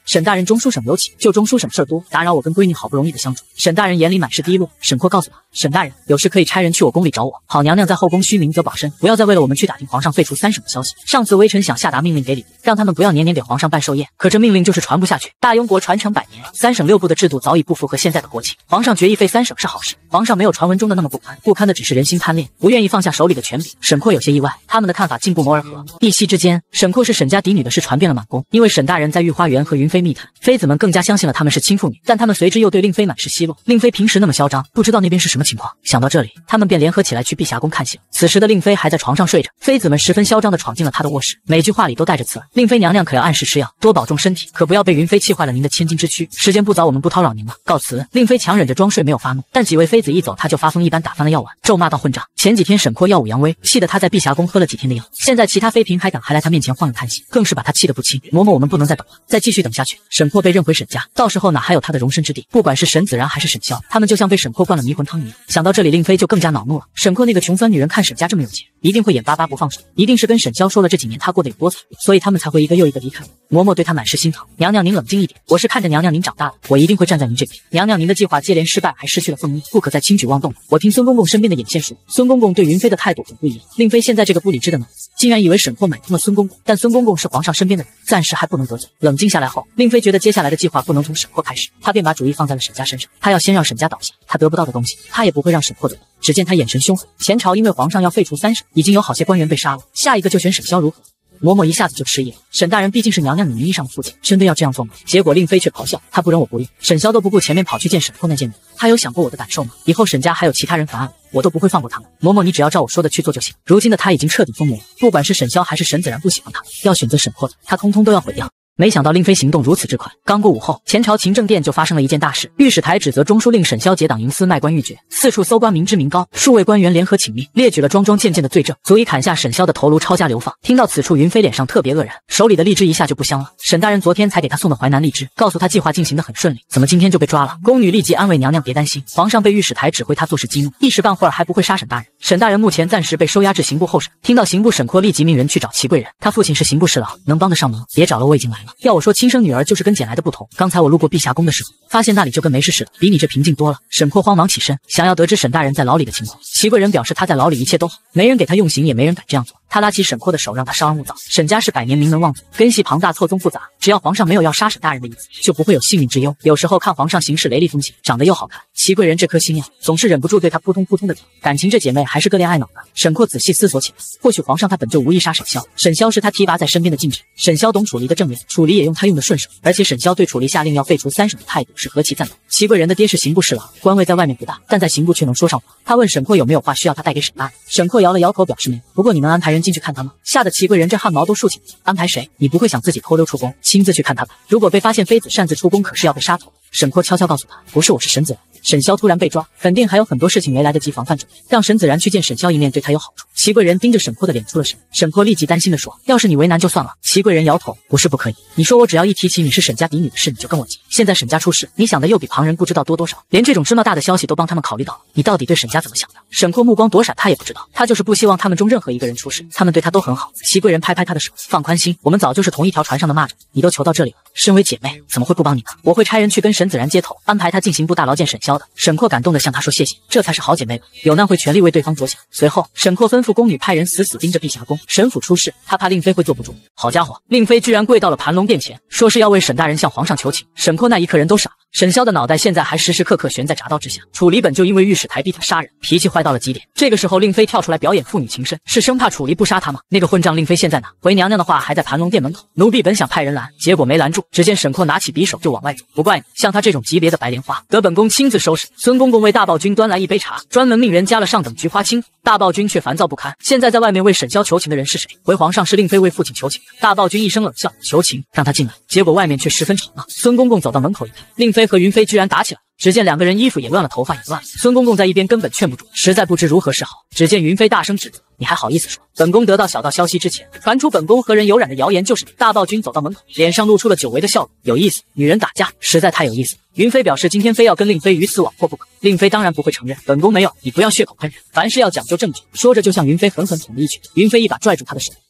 沈大人中书省有启，就中书省事儿多，打扰我跟闺女好不容易的相处。沈大人眼里满是低落。沈括告诉他，沈大人有事可以差人去我宫里找我。好娘娘在后宫需明则保身，不要再为了我们去打听皇上废除3省的消息。上次微臣想下达命令给李律，让他们不要年年给皇上办寿宴，可这命令就是传不下去。大庸国传承100年，3省6部的制度早已不符合现在的国情。皇上决议废3省是好事，皇上没有传闻中的那么不堪，不堪的只是人心贪恋，不愿意放下手里的权柄。沈括有些意外，他们的看法竟不谋而合。一夕之间，沈括是沈家嫡女的事传遍了满宫，因为沈大人在御花园和云妃密谈，妃子们更加相信了他们是亲父女，但他们随之又对令妃满是奚落。令妃平时那么嚣张，不知道那边是什么情况。想到这里，他们便联合起来去碧霞宫看戏了。此时的令妃还在床上睡着，妃子们十分嚣张地闯进了她的卧室，每句话里都带着刺耳。令妃娘娘可要按时吃药，多保重身体，可不要被云妃气坏了您的千金之躯。时间不早，我们不叨扰您了，告辞。令妃强忍着装睡没有发怒，但几位妃子一走，她就发疯一般打翻了药碗，咒骂到混账。前几天沈括耀武扬威，气得她在碧霞宫喝了几天的药，现在其他妃嫔还来她面前晃悠看戏，更是把她气得不轻。嬷嬷，我们不能再等了，再继续等下去，沈括被认回沈家，到时候哪还有他的容身之地？不管是沈子然还是沈潇，他们就像被沈括灌了迷魂汤一样。想到这里，令妃就更加恼怒了。沈括那个穷酸女人看沈家这么有钱，一定会眼巴巴不放手，一定是跟沈潇说了这几年他过得有多惨，所以他们才会一个又一个离开我。嬷嬷对他满是心疼。娘娘您冷静一点，我是看着娘娘您长大的，我一定会站在您这边。娘娘您的计划接连失败，还失去了凤衣，不可再轻举妄动了。我听孙公公身边的眼线说，孙公公对云妃的态度很不一样。令妃现在这个不理智的脑子，竟然以为沈括买通了孙公公，但孙公公是皇上身边的人，暂时还不能得罪。冷静下来后，令妃觉得接下来的计划不能从沈括开始，她便把主意放在了沈家身上。她要先让沈家倒下，她得不到的东西，她也不会让沈括得到。只见他眼神凶狠，前朝因为皇上要废除3省，已经有好些官员被杀了，下一个就选沈潇如何？嬷嬷一下子就迟疑了。沈大人毕竟是娘娘你名义上的父亲，真的要这样做吗？结果令妃却咆哮，他不仁我不义，沈潇都不顾前面跑去见沈括那贱人，他有想过我的感受吗？以后沈家还有其他人烦案我都不会放过他们。嬷嬷你只要照我说的去做就行。如今的他已经彻底疯魔了，不管是沈潇还是沈子然不喜欢他，要选择沈括的，他通通都要毁掉。没想到令妃行动如此之快，刚过午后，前朝勤政殿就发生了一件大事。御史台指责中书令沈潇结党营私，卖官鬻爵，四处搜刮民脂民膏，数位官员联合请密，列举了桩桩件件的罪证，足以砍下沈潇的头颅抄家流放。听到此处，云妃脸上特别愕然，手里的荔枝一下就不香了。沈大人昨天才给他送的淮南荔枝，告诉他计划进行得很顺利，怎么今天就被抓了？宫女立即安慰娘娘别担心，皇上被御史台指挥他做事激怒，一时半会儿还不会杀沈大人。沈大人目前暂时被收押至刑部候审。听到刑部，沈括立即命人去找齐贵人，他父亲是刑部侍郎，能帮得上忙，别找了，我已经来了。要我说，亲生女儿就是跟捡来的不同。刚才我路过碧霞宫的时候，发现那里就跟没事似的，比你这平静多了。沈括慌忙起身，想要得知沈大人在牢里的情况。齐贵人表示他在牢里一切都好，没人给他用刑，也没人敢这样做。他拉起沈括的手，让他稍安勿躁。沈家是100年名门望族，根系庞大，错综复杂，只要皇上没有要杀沈大人的意思，就不会有性命之忧。有时候看皇上行事雷厉风行，长得又好看，齐贵人这颗心呀，总是忍不住对他扑通扑通的跳。感情这姐妹还是个恋爱脑的。沈括仔细思索起来，或许皇上他本就无意杀沈潇，沈潇是他提拔在身边的近臣，沈潇懂楚离的正言，楚离也用他用的顺手，而且沈潇对楚离下令要废除3省的态度是何其赞同。齐贵人的爹是刑部侍郎，官位在外面不大，但在刑部却能说上话。他问沈括有没有话需要他带给沈大人，沈括摇了摇头表示没有。不过你能安排人进去看他吗？吓得齐贵人这汗毛都竖起来。安排谁？你不会想自己偷溜出宫，亲自去看他吧？如果被发现妃子擅自出宫，可是要被杀头。沈括悄悄告诉他，不是我，是沈子然。沈潇突然被抓，肯定还有很多事情没来得及防范准备，让沈子然去见沈潇一面对他有好处。齐贵人盯着沈括的脸出了神，沈括立即担心地说，要是你为难就算了。齐贵人摇头，不是不可以，你说我只要一提起你是沈家嫡女的事，你就跟我急。现在沈家出事，你想的又比旁人不知道多少，连这种芝麻大的消息都帮他们考虑到了，你到底对沈家怎么想的？沈括目光躲闪，他也不知道，他就是不希望他们中任何一个人出事，他们对他都很好。齐贵人拍拍他的手，放宽心，我们早就是同一条船上的蚂蚱，你都求到这里了，身为姐妹怎么会不帮你呢？我会差人去跟沈子然接头，安排他进刑部大牢见沈潇的。沈括感动地向他说谢谢，这才是好姐妹吧，有难会全力为对方着想。随后沈括吩咐宫女派人死死盯着碧霞宫，沈府出事，他怕令妃会坐不住。好家伙，令妃居然跪到了盘龙殿前，说是要为沈大人向皇上求情。沈括那一刻人都傻了，沈潇的脑袋现在还时时刻刻悬在铡刀之下。楚离本就因为御史台逼他杀人，脾气坏到了极点，这个时候令妃跳出来表演父女情深，是生怕楚离不杀他吗？那个混账令妃现在哪？回娘娘的话还在盘龙殿门口，奴婢本想派人拦，结果没拦住。只见沈括拿起匕首就往外走，不怪你，像他这种级别的白莲花，得本宫亲自收拾。孙公公为大暴君端来一杯茶，专门命人加了上等菊花青，大暴君却烦躁不堪。现在在外面为沈潇求情的人是谁？回皇上，是令妃为父亲求情的。大暴君一声冷笑，求情，让他进来。结果外面却十分吵闹。孙公公走到门口一看，令妃和云妃居然打起来了。只见两个人衣服也乱了，头发也乱了。孙公公在一边根本劝不住，实在不知如何是好。只见云妃大声指责：“你还好意思说？本宫得到小道消息之前，传出本宫和人有染的谣言就是你。”大暴君走到门口，脸上露出了久违的笑容，有意思，女人打架实在太有意思了。云妃表示今天非要跟令妃鱼死网破不可。令妃当然不会承认，本宫没有，你不要血口喷人，凡事要讲究证据。说着就向云妃狠狠捅了一拳，云妃一把拽住他的手。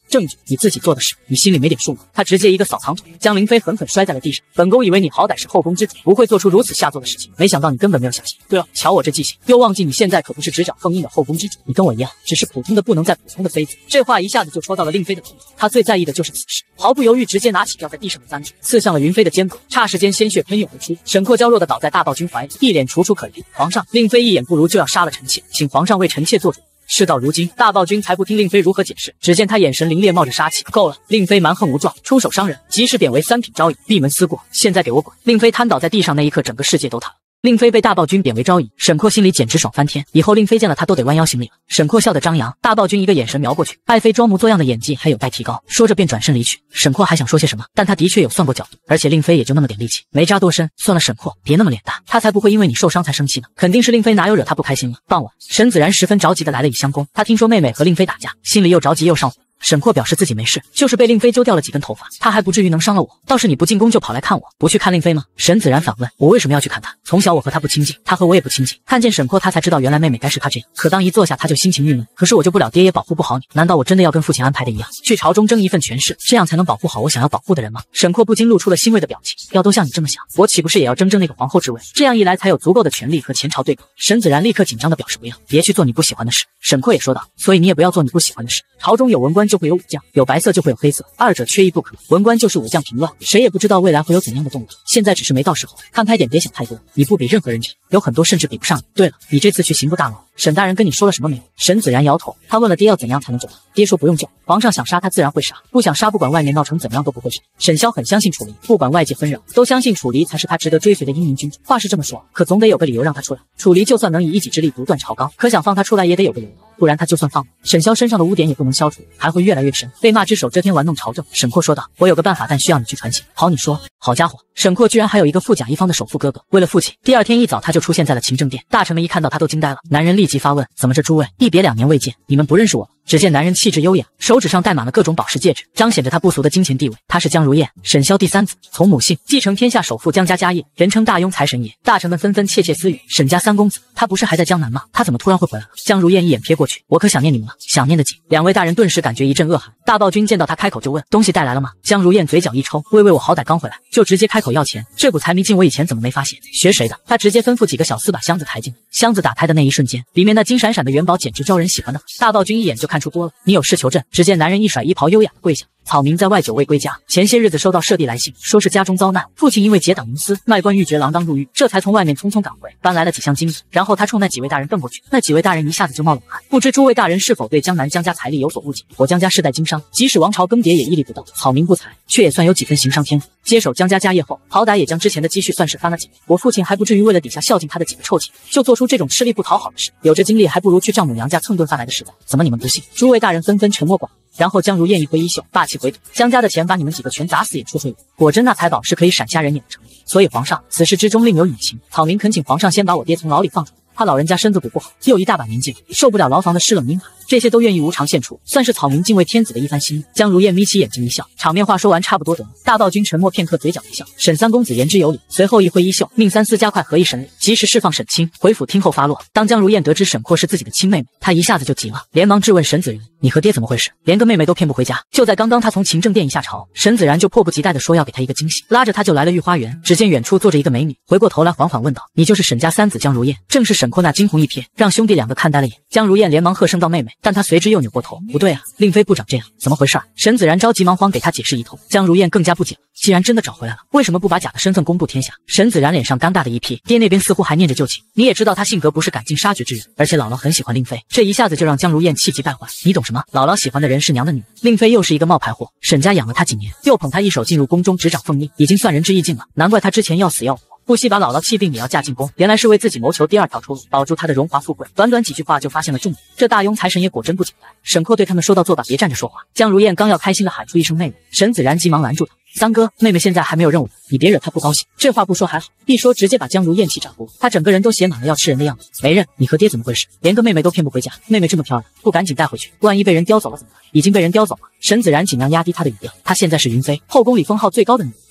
证据，你自己做的事，你心里没点数吗？他直接一个扫堂腿，将林飞狠狠摔在了地上。本宫以为你好歹是后宫之主，不会做出如此下作的事情，没想到你根本没有下心。对了，瞧我这记性，又忘记你现在可不是执掌封印的后宫之主，你跟我一样，只是普通的不能再普通的妃子。这话一下子就戳到了令妃的痛处，她最在意的就是此事，毫不犹豫直接拿起掉在地上的簪子，刺向了云飞的肩膊，霎时间鲜血喷涌而出，沈括娇弱的倒在大暴君怀里，一脸楚楚可怜。皇上，令妃一眼不如就要杀了臣妾，请皇上为臣妾做主。事到如今，大暴君才不听令妃如何解释，只见他眼神凌冽，冒着杀气。够了！令妃蛮横无状，出手伤人，及时贬为3品昭仪，闭门思过。现在给我滚！令妃瘫倒在地上那一刻，整个世界都塌了。令妃被大暴君贬为昭仪，沈括心里简直爽翻天，以后令妃见了他都得弯腰行礼了。沈括笑得张扬，大暴君一个眼神瞄过去，爱妃装模作样的演技还有待提高，说着便转身离去。沈括还想说些什么，但他的确有算过角度，而且令妃也就那么点力气，没扎多深。算了，沈括，别那么脸大，他才不会因为你受伤才生气呢，肯定是令妃哪有惹他不开心了。傍晚，沈子然十分着急的来了乙香宫，他听说妹妹和令妃打架，心里又着急又上火。沈括表示自己没事，就是被令妃揪掉了几根头发，他还不至于能伤了我。倒是你不进宫就跑来看我，不去看令妃吗？沈子然反问，我为什么要去看她？从小我和她不亲近，她和我也不亲近。看见沈括，他才知道原来妹妹该是他这样。可当一坐下，他就心情郁闷。可是我救不了爹，也保护不好你，难道我真的要跟父亲安排的一样，去朝中争一份权势，这样才能保护好我想要保护的人吗？沈括不禁露出了欣慰的表情。要都像你这么想，我岂不是也要争那个皇后之位？这样一来才有足够的权力和前朝对抗。沈子然立刻紧张的表示不要，别去做你不喜欢的事。沈括也说道，所以你也不要做你不喜欢的事。朝中有文官就会有武将，有白色就会有黑色，二者缺一不可。文官就是武将平乱，谁也不知道未来会有怎样的动荡，现在只是没到时候。看开点，别想太多，你不比任何人强，有很多甚至比不上你。对了，你这次去刑部大牢，沈大人跟你说了什么没有？沈子然摇头，他问了爹要怎样才能救他，爹说不用救，皇上想杀他自然会杀，不想杀不管外面闹成怎样都不会杀。沈骁很相信楚离，不管外界纷扰，都相信楚离才是他值得追随的英明君主。话是这么说，可总得有个理由让他出来。楚离就算能以一己之力独断朝纲，可想放他出来也得有个理由，不然他就算放了，沈骁身上的污点也不能消除，还会越来越深，被骂之手遮天玩弄朝政。沈括说道，我有个办法，但需要你去传信。好，你说。好家伙，沈括居然还有一个富甲一方的首富哥哥。为了父亲，第二天一早他就出现在了勤政殿，大臣们一看到他都惊呆了。男人立即发问，怎么这诸位一别2年未见，你们不认识我？只见男人气质优雅，手指上戴满了各种宝石戒指，彰显着他不俗的金钱地位。他是江如燕，沈骁第3子，从母姓继承天下首富江家家业，人称大庸财神爷。大臣们纷纷窃窃私语，沈家3公子，他不是还在江南吗？他怎么突然会回来了？江如燕一眼瞥过去，我可想念你们了，想念的紧。2位大人顿时感觉一阵恶寒。大暴君见到他开口就问，东西带来了吗？江如燕嘴角一抽，微微我好歹刚回来，就直接开口要钱，这股财迷劲我以前怎么没发现？学谁的？他直接吩咐几个小厮把箱子抬进来。箱子打开的那一瞬间，里面那金闪闪的元宝简直招人喜欢的很。大暴君一眼就看出多了，你有事求朕。只见男人一甩衣袍，优雅的跪下。草民在外久未归家，前些日子收到舍弟来信，说是家中遭难，父亲因为结党营私，卖官鬻爵，锒铛入狱，这才从外面匆匆赶回，搬来了几箱金子。然后他冲那几位大人瞪过去，那几位大人一下子就冒冷汗，不知诸位大人是否对江南江家财力有所误解？我江家世代经商，即使王朝更迭也屹立不倒，草民不才，却也算有几分行商天赋。接手江家家业后，好歹也将之前的积蓄算是翻了几倍。我父亲还不至于为了底下孝敬他的几个臭亲，就做出这种吃力不讨好的事。有这精力，还不如去丈母娘家蹭顿饭来的实在。怎么你们不信？诸位大人纷纷沉默寡言。然后江如燕一挥衣袖，霸气回吐，江家的钱把你们几个全砸死也出水果。果真那财宝是可以闪瞎人眼的成绩。所以皇上，此事之中另有隐情。草民恳请皇上先把我爹从牢里放出来，他老人家身子骨不好，又一大把年纪了，受不了牢房的湿冷阴寒，这些都愿意无偿献出，算是草民敬畏天子的一番心意。江如燕眯起眼睛一笑，场面话说完差不多得了。大暴君沉默片刻，嘴角一笑，沈3公子言之有理。随后一挥衣袖，命3司加快合议审理，及时释放沈清，回府听候发落。当江如燕得知沈括是自己的亲妹妹，她一下子就急了，连忙质问沈子然，你和爹怎么回事？连个妹妹都骗不回家。就在刚刚，他从勤政殿一下朝，沈子然就迫不及待地说要给他一个惊喜，拉着他就来了御花园。只见远处坐着一个美女，回过头来缓缓问道，你就是沈家3子江如燕？正是沈括那惊鸿一瞥，让兄弟2个看呆了眼。江如燕连忙喝声道妹妹，但她随之又扭过头，不对啊，令妃不长这样，怎么回事？沈子然着急忙慌给他解释一通。江如燕更加不解了，既然真的找回来了，为什么不把假的身份公布天下？沈子然脸上尴尬的一撇，爹那边似乎还念着旧情，你也知道他性格不是赶尽杀绝之人，而且姥姥很喜欢令妃，这一下子就让江如燕气急败坏。你懂什么？姥姥喜欢的人是娘的女儿，令妃又是一个冒牌货，沈家养了她几年，又捧她一手进入宫中执掌封印，已经算仁至义尽了，难怪她之前要死要活，不惜把姥姥气病也要嫁进宫，原来是为自己谋求第2条出路，保住她的荣华富贵。短短几句话就发现了重点，这大庸财神爷果真不简单。沈括对他们说到做到，别站着说话。江如燕刚要开心的喊出一声妹妹，沈子然急忙拦住他，三哥，妹妹现在还没有任务，你别惹她不高兴。这话不说还好，一说直接把江如燕气炸锅，她整个人都写满了要吃人的样子。没人，你和爹怎么回事？连个妹妹都骗不回家，妹妹这么漂亮，不赶紧带回去，万一被人叼走了怎么办？已经被人叼走了。沈子然尽量压低她的语调，她现在是云妃，后宫里封号最高的女人，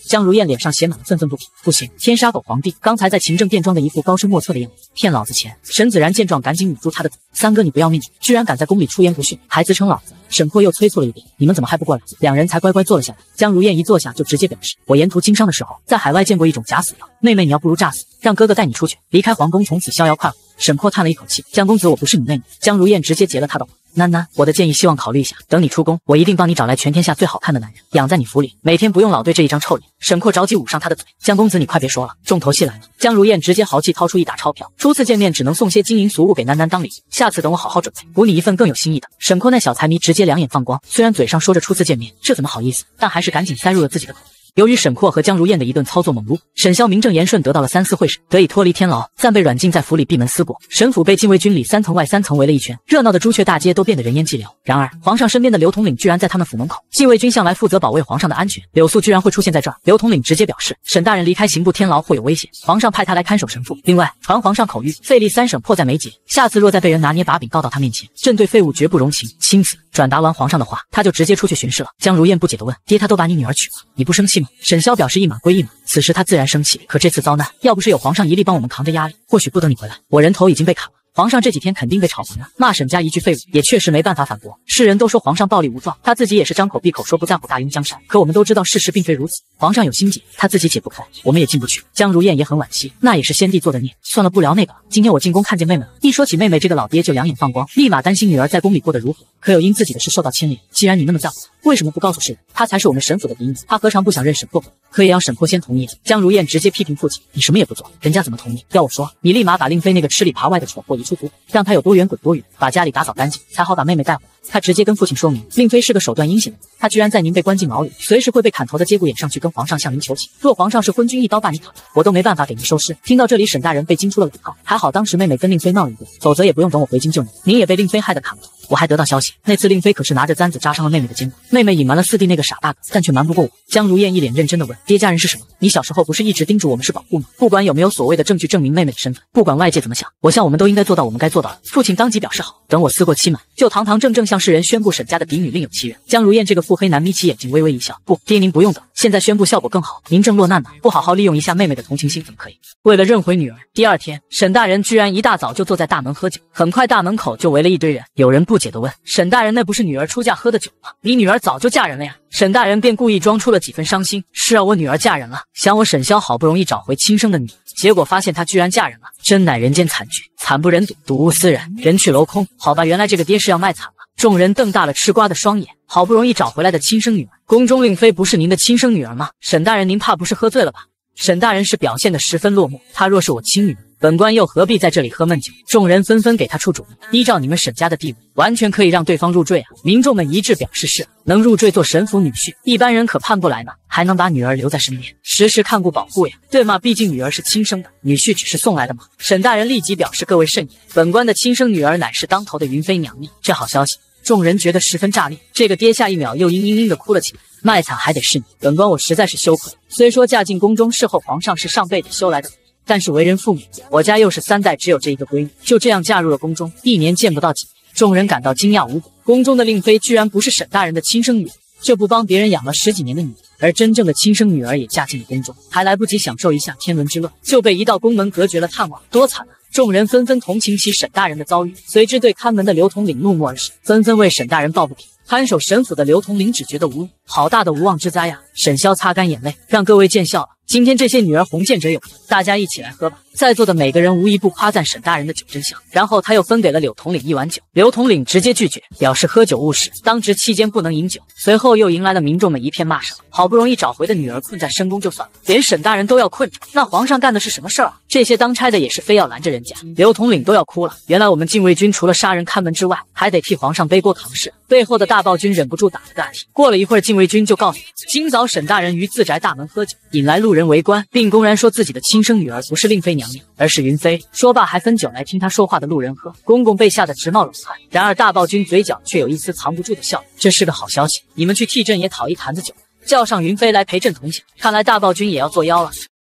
江如燕脸上写满了愤愤不平。不行，天杀狗皇帝刚才在勤政殿装的一副高深莫测的样子，骗老子钱。沈子然见状，赶紧捂住他的嘴。三哥，你不要命，居然敢在宫里出言不逊，还自称老子。沈括又催促了一遍，你们怎么还不过来？两人才乖乖坐了下来。江如燕一坐下就直接表示，我沿途经商的时候，在海外见过一种假死药，妹妹你要不如诈死，让哥哥带你出去，离开皇宫，从此逍遥快活。沈括叹了一口气，江公子，我不是你妹妹。江如燕直接截了他的话。囡囡，我的建议希望考虑一下，等你出宫，我一定帮你找来全天下最好看的男人，养在你府里，每天不用老对这一张臭脸。沈括着急捂上他的嘴，江公子你快别说了，重头戏来了。江如燕直接豪气掏出一沓钞票，初次见面只能送些金银俗物给囡囡当礼物，下次等我好好准备，补你一份更有心意的。沈括那小财迷直接两眼放光，虽然嘴上说着初次见面，这怎么好意思，但还是赶紧塞入了自己的口。由于沈括和江如燕的一顿操作猛撸，沈骁名正言顺得到了3次会审，得以脱离天牢，暂被软禁在府里闭门思过。沈府被禁卫军里3层外3层围了一圈，热闹的朱雀大街都变得人烟寂寥。然而皇上身边的刘统领居然在他们府门口，禁卫军向来负责保卫皇上的安全，柳素居然会出现在这儿。刘统领直接表示，沈大人离开刑部天牢会有危险，皇上派他来看守神父。另外传皇上口谕，废立3省迫在眉睫，下次若再被人拿捏把柄告到他面前，朕对废物绝不容情。钦此。转达完皇上的话，他就直接出去巡视了。江如燕不解地问，爹，他都把你女儿娶了，你不生气吗？沈骁表示一码归一码，此时他自然生气，可这次遭难，要不是有皇上一力帮我们扛着压力，或许不等你回来，我人头已经被砍了。皇上这几天肯定被炒黄了，骂沈家一句废物，也确实没办法反驳。世人都说皇上暴力无状，他自己也是张口闭口说不在乎大雍江山，可我们都知道事实并非如此。皇上有心结，他自己解不开，我们也进不去。江如燕也很惋惜，那也是先帝做的孽。算了，不聊那个了。今天我进宫看见妹妹了，一说起妹妹，这个老爹就两眼放光，立马担心女儿在宫里过得如何，可又因自己的事受到牵连。既然你那么在乎她，为什么不告诉世人？她才是我们沈府的嫡女，她何尝不想认沈括？可也要沈括先同意了。江如燕直接批评父亲，你什么也不做，人家怎么同意？要我说，你立马把令妃那个吃里扒外的蠢货移出府，让她有多远滚多远，把家里打扫干净，才好把妹妹带回来。他直接跟父亲说明，令妃是个手段阴险的人，她居然在您被关进牢里，随时会被砍头的节骨眼上去跟皇上向您求情。若皇上是昏君一刀把你砍，我都没办法给您收尸。听到这里，沈大人被惊出了冷汗，还好当时妹妹跟令妃闹了一顿，否则也不用等我回京救您，您也被令妃害得砍了头。我还得到消息，那次令妃可是拿着簪子扎伤了妹妹的肩膀，妹妹隐瞒了4弟那个傻大个，但却瞒不过我。江如燕一脸认真地问，爹家人是什么？你小时候不是一直叮嘱我们是保护吗？不管有没有所谓的证据证明妹妹的身份，不管外界怎么想，我想我们都应该做到我们该做到的。父亲当即表示好，等我思过期满，就堂堂正正向世人宣布沈家的嫡女另有其人。江如燕这个腹黑男眯起眼睛微微一笑，不，爹您不用等，现在宣布效果更好。您正落难呢，不好好利用一下妹妹的同情心怎么可以？为了认回女儿，第2天沈大人居然一大早就坐在大门喝酒，很快大门口就围了一堆人。有人不解地问，沈大人那不是女儿出嫁喝的酒吗？你女儿早就嫁人了呀。沈大人便故意装出了几分伤心，是啊，我女儿嫁人了，想我沈骁好不容易找回亲生的女儿，结果发现她居然嫁人了，真乃人间惨剧，惨不忍睹，睹物思人，人去楼空。好吧，原来这个爹是要卖惨了。众人瞪大了吃瓜的双眼，好不容易找回来的亲生女儿，宫中令妃不是您的亲生女儿吗？沈大人您怕不是喝醉了吧？沈大人是表现得十分落寞，她若是我亲女儿，本官又何必在这里喝闷酒？众人纷纷给他出主意，依照你们沈家的地位，完全可以让对方入赘啊！民众们一致表示是，能入赘做沈府女婿，一般人可盼不来呢，还能把女儿留在身边，时时看顾保护呀，对吗？毕竟女儿是亲生的，女婿只是送来的嘛。沈大人立即表示，各位慎言，本官的亲生女儿乃是当头的云妃娘娘。这好消息，众人觉得十分炸裂。这个爹下一秒又嘤嘤嘤的哭了起来。卖惨还得是你，本官我实在是羞愧。虽说嫁进宫中侍候皇上是上辈子修来的，但是为人父母，我家又是3代只有这一个闺女，就这样嫁入了宫中，1年见不到几面。众人感到惊讶无比，宫中的令妃居然不是沈大人的亲生女儿，这不帮别人养了10几年的女儿，而真正的亲生女儿也嫁进了宫中，还来不及享受一下天伦之乐，就被一道宫门隔绝了探望，多惨啊！众人纷纷同情起沈大人的遭遇，随之对看门的刘统领怒目而视，纷纷为沈大人抱不平。看守沈府的刘统领只觉得无语，好大的无妄之灾呀！沈骁擦干眼泪，让各位见笑了。今天这些女儿红见者有福，大家一起来喝吧。在座的每个人无一不夸赞沈大人的酒真香，然后他又分给了柳统领1碗酒，刘统领直接拒绝，表示喝酒误事，当值期间不能饮酒。随后又迎来了民众们一片骂声，好不容易找回的女儿困在深宫就算了，连沈大人都要困着，那皇上干的是什么事儿啊？这些当差的也是非要拦着人家，刘统领都要哭了。原来我们禁卫军除了杀人看门之外，还得替皇上背锅扛事。背后的大暴君忍不住打了个暗提。过了一会儿，禁卫军就告诉他，今早沈大人于自宅大门喝酒，引来路人围观，并公然说自己的亲生女儿不是令妃娘娘，而是云妃。说罢还分酒来听他说话的路人喝，公公被吓得直冒冷汗。然而大暴君嘴角却有一丝藏不住的笑，这是个好消息，你们去替朕也讨一坛子酒，叫上云妃来陪朕同享。看来大暴君也要作妖了。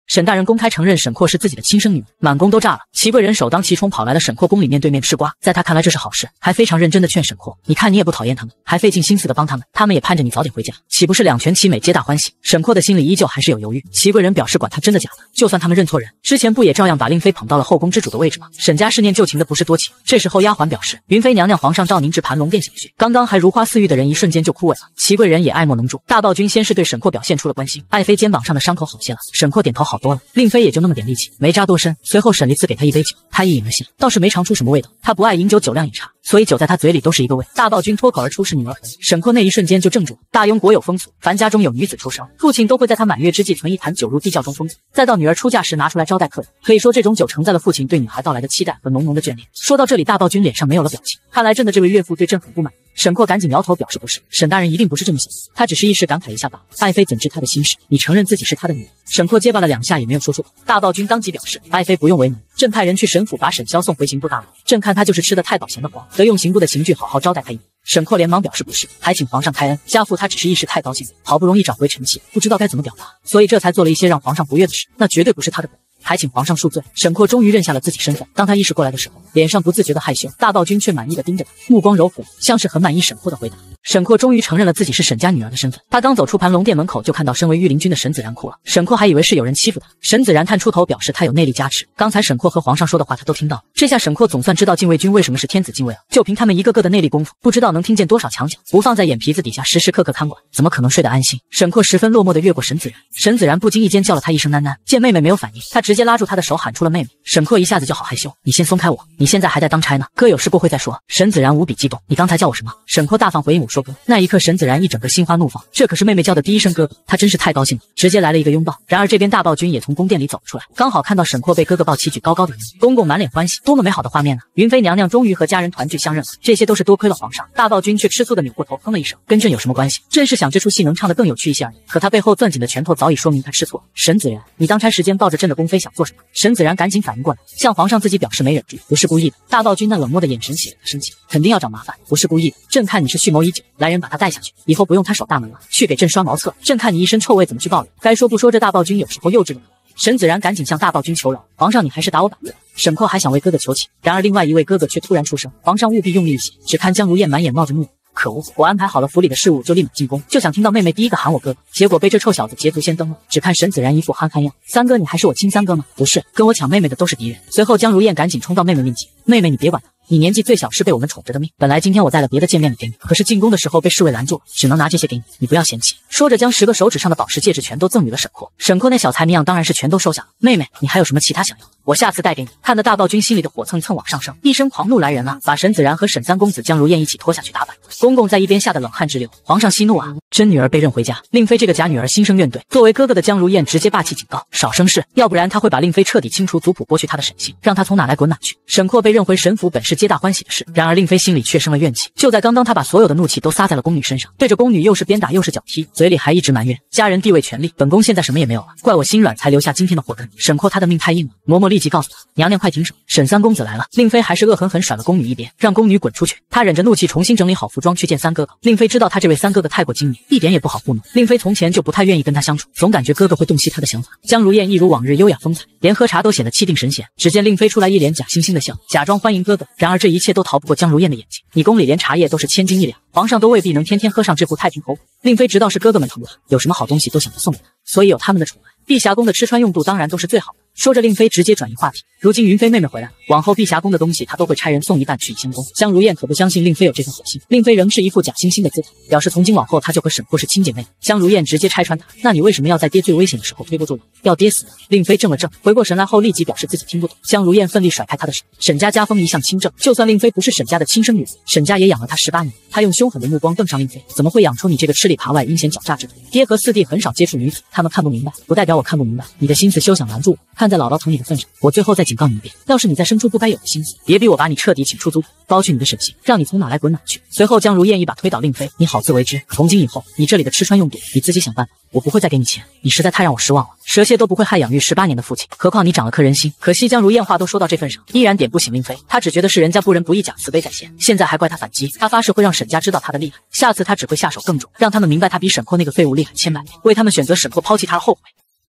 沈大人公开承认沈括是自己的亲生女儿，满宫都炸了。齐贵人首当其冲跑来了沈括宫里面对面吃瓜，在他看来这是好事，还非常认真的劝沈括，你看你也不讨厌他们，还费尽心思的帮他们，他们也盼着你早点回家，岂不是两全其美，皆大欢喜？沈括的心里依旧还是有犹豫。齐贵人表示管他真的假的，就算他们认错人，之前不也照样把令妃捧到了后宫之主的位置吗？沈家是念旧情的，不是多情。这时候丫鬟表示，云妃娘娘皇上召您至盘龙殿小婿，刚刚还如花似玉的人一瞬间就枯萎了。齐贵人也爱莫能助。大暴君先是对沈括表现出了关心，爱妃肩膀上的伤口好些了，沈括点头好多了。令妃也就那么点力气，没扎多深。随后沈丽赐给他一杯酒，他一饮而下，倒是没尝出什么味道。他不爱饮酒，酒量也差，所以酒在他嘴里都是一个味。大暴君脱口而出是女儿痕，沈括那一瞬间就怔住了。大庸国有风俗，凡家中有女子出生，父亲都会在他满月之际存一坛酒入地窖中封存，再到女儿出嫁时拿出来招待客人。可以说这种酒承载了父亲对女孩到来的期待和浓浓的眷恋。说到这里，大暴君脸上没有了表情，看来真的这位岳父对朕很不满。沈括赶紧摇头表示不是，沈大人一定不是这么想，他只是一时感慨一下罢了。爱妃怎知他的心事？你承认自己是他的女儿？沈括结巴了2下也没有说出口。大暴君当即表示，爱妃不用为难，朕派人去沈府把沈萧送回刑部大牢，朕看他就是吃的太保闲得慌，得用刑部的刑具好好招待他一番。沈括连忙表示不是，还请皇上开恩，家父他只是一时太高兴了，好不容易找回臣气，不知道该怎么表达，所以这才做了一些让皇上不悦的事，那绝对不是他的本，还请皇上恕罪。沈括终于认下了自己身份，当他意识过来的时候，脸上不自觉的害羞。大暴君却满意的盯着他，目光柔和，像是很满意沈括的回答。沈括终于承认了自己是沈家女儿的身份。他刚走出盘龙殿门口，就看到身为御林军的沈子然哭了。沈括还以为是有人欺负他，沈子然探出头表示他有内力加持，刚才沈括和皇上说的话他都听到了。这下沈括总算知道禁卫军为什么是天子禁卫了，就凭他们一个个的内力功夫，不知道能听见多少墙角，不放在眼皮子底下，时时刻刻看管，怎么可能睡得安心？沈括十分落寞的越过沈子然，沈子然不经意间叫了他一声囡囡，见妹妹没有反应，他直接拉住他的手喊出了妹妹。沈括一下子就好害羞，你先松开我，你现在还在当差呢，哥有事过会再说。沈子然无比激动，你刚才叫我什么？沈括大方回应我说哥。那一刻沈子然一整个心花怒放，这可是妹妹叫的第一声哥哥，他真是太高兴了，直接来了一个拥抱。然而这边大暴君也从宫殿里走了出来，刚好看到沈括被哥哥抱起举高高的云，公公满脸欢喜，多么美好的画面啊！云妃娘娘终于和家人团聚相认了，这些都是多亏了皇上。大暴君却吃醋的扭过头哼了一声，跟朕有什么关系？朕是想这出戏能唱得更有趣一些而已。可他背后攥紧的拳头早已说明他吃醋了。沈子然，你当差时间抱着朕的宫妃想做什么？沈子然赶紧反应过来，向皇上自己表示没忍住，不是故意的。大暴君那冷漠的眼神写了他生气，肯定要找麻烦，不是故意的。朕看你是蓄谋已久，来人把他带下去，以后不用他守大门了，去给朕刷茅厕。朕看你一身臭味怎么去报理？该说不说，这大暴君有时候幼稚了。沈子然赶紧向大暴君求饶，皇上你还是打我板子。沈括还想为哥哥求情，然而另外一位哥哥却突然出声，皇上务必用力一些。只看江如燕满眼冒着怒，可恶，我安排好了府里的事务，就立马进宫，就想听到妹妹第一个喊我哥哥，结果被这臭小子捷足先登了。只看沈子然一副憨憨样，三哥你还是我亲三哥吗？不是，跟我抢妹妹的都是敌人。随后江如燕赶紧冲到妹妹面前，妹妹你别管他，你年纪最小，是被我们宠着的命。本来今天我带了别的见面礼给你，可是进宫的时候被侍卫拦住了，只能拿这些给你，你不要嫌弃。说着将10个手指上的宝石戒指全都赠予了沈括。沈括那小财迷样当然是全都收下了。妹妹，你还有什么其他想要的？我下次带给你。看得大暴君心里的火蹭蹭往上升，一声狂怒来人了，把沈子然和沈三公子江如燕一起拖下去打板。公公在一边吓得冷汗直流，皇上息怒啊！真女儿被认回家，令妃这个假女儿心生怨怼。作为哥哥的江如燕直接霸气警告，少生事，要不然他会把令妃彻底清除族谱，剥去她的沈姓，让她从哪来滚哪去。沈括被认回沈府本是皆大欢喜的事，然而令妃心里却生了怨气。就在刚刚，她把所有的怒气都撒在了宫女身上，对着宫女又是鞭打又是脚踢，嘴里还一直埋怨家人地位权力，本宫现在什么也没有了，怪我心软才留下今天的祸根。沈括他的命太硬了，嬷嬷立即告诉他，娘娘快停手，沈三公子来了。令妃还是恶狠狠甩了宫女一边，让宫女滚出去。她忍着怒气重新整理好服装去见三哥哥。令妃知道他这位三哥哥太过精明，一点也不好糊弄。令妃从前就不太愿意跟他相处，总感觉哥哥会洞悉他的想法。江如燕一如往日优雅风采，连喝茶都显得气定神闲。只见令妃出来一脸假惺惺的笑，假装欢迎哥哥。然而这一切都逃不过江如燕的眼睛，你宫里连茶叶都是千斤1两，皇上都未必能天天喝上这壶太平口水。令妃知道是哥哥们疼她，有什么好东西都想着送给他，所以有他们的宠爱，碧霞宫的吃穿用度当然都是最好的。说着，令妃直接转移话题。如今云妃妹妹回来了，往后碧霞宫的东西她都会差人送一半去以仙宫。江如燕可不相信令妃有这份好心，令妃仍是一副假惺惺的姿态，表示从今往后她就和沈括是亲姐妹。江如燕直接拆穿她，那你为什么要在爹最危险的时候推不住我？要爹死的？令妃怔了怔，回过神来后立即表示自己听不懂。江如燕奋力甩开她的手，沈家家风一向清正，就算令妃不是沈家的亲生女儿，沈家也养了她18年。她用凶狠的目光瞪上令妃，怎么会养出你这个吃里扒外、阴险狡诈之徒？爹和四弟很少接触女子，他们看不明白，不代表我看不明白。你的心思休想拦住我，看在姥姥疼你的份上，我最后再警告你一遍，要是你再生出不该有的心思，别逼我把你彻底请出族谱，剥去你的沈姓，让你从哪来滚哪去。随后江如燕一把推倒令妃，你好自为之，从今以后你这里的吃穿用度你自己想办法，我不会再给你钱，你实在太让我失望了。蛇蝎都不会害养育18年的父亲，何况你长了颗人心。可惜江如燕话都说到这份上，依然点不醒令妃，她只觉得是人家不仁不义，假慈悲在先，现在还怪他反击。她发誓会让沈家知道她的厉害，下次她只会下手更重，让他们明白她比沈括那个废物厉害千百倍，为他们选择沈括抛弃她而后悔。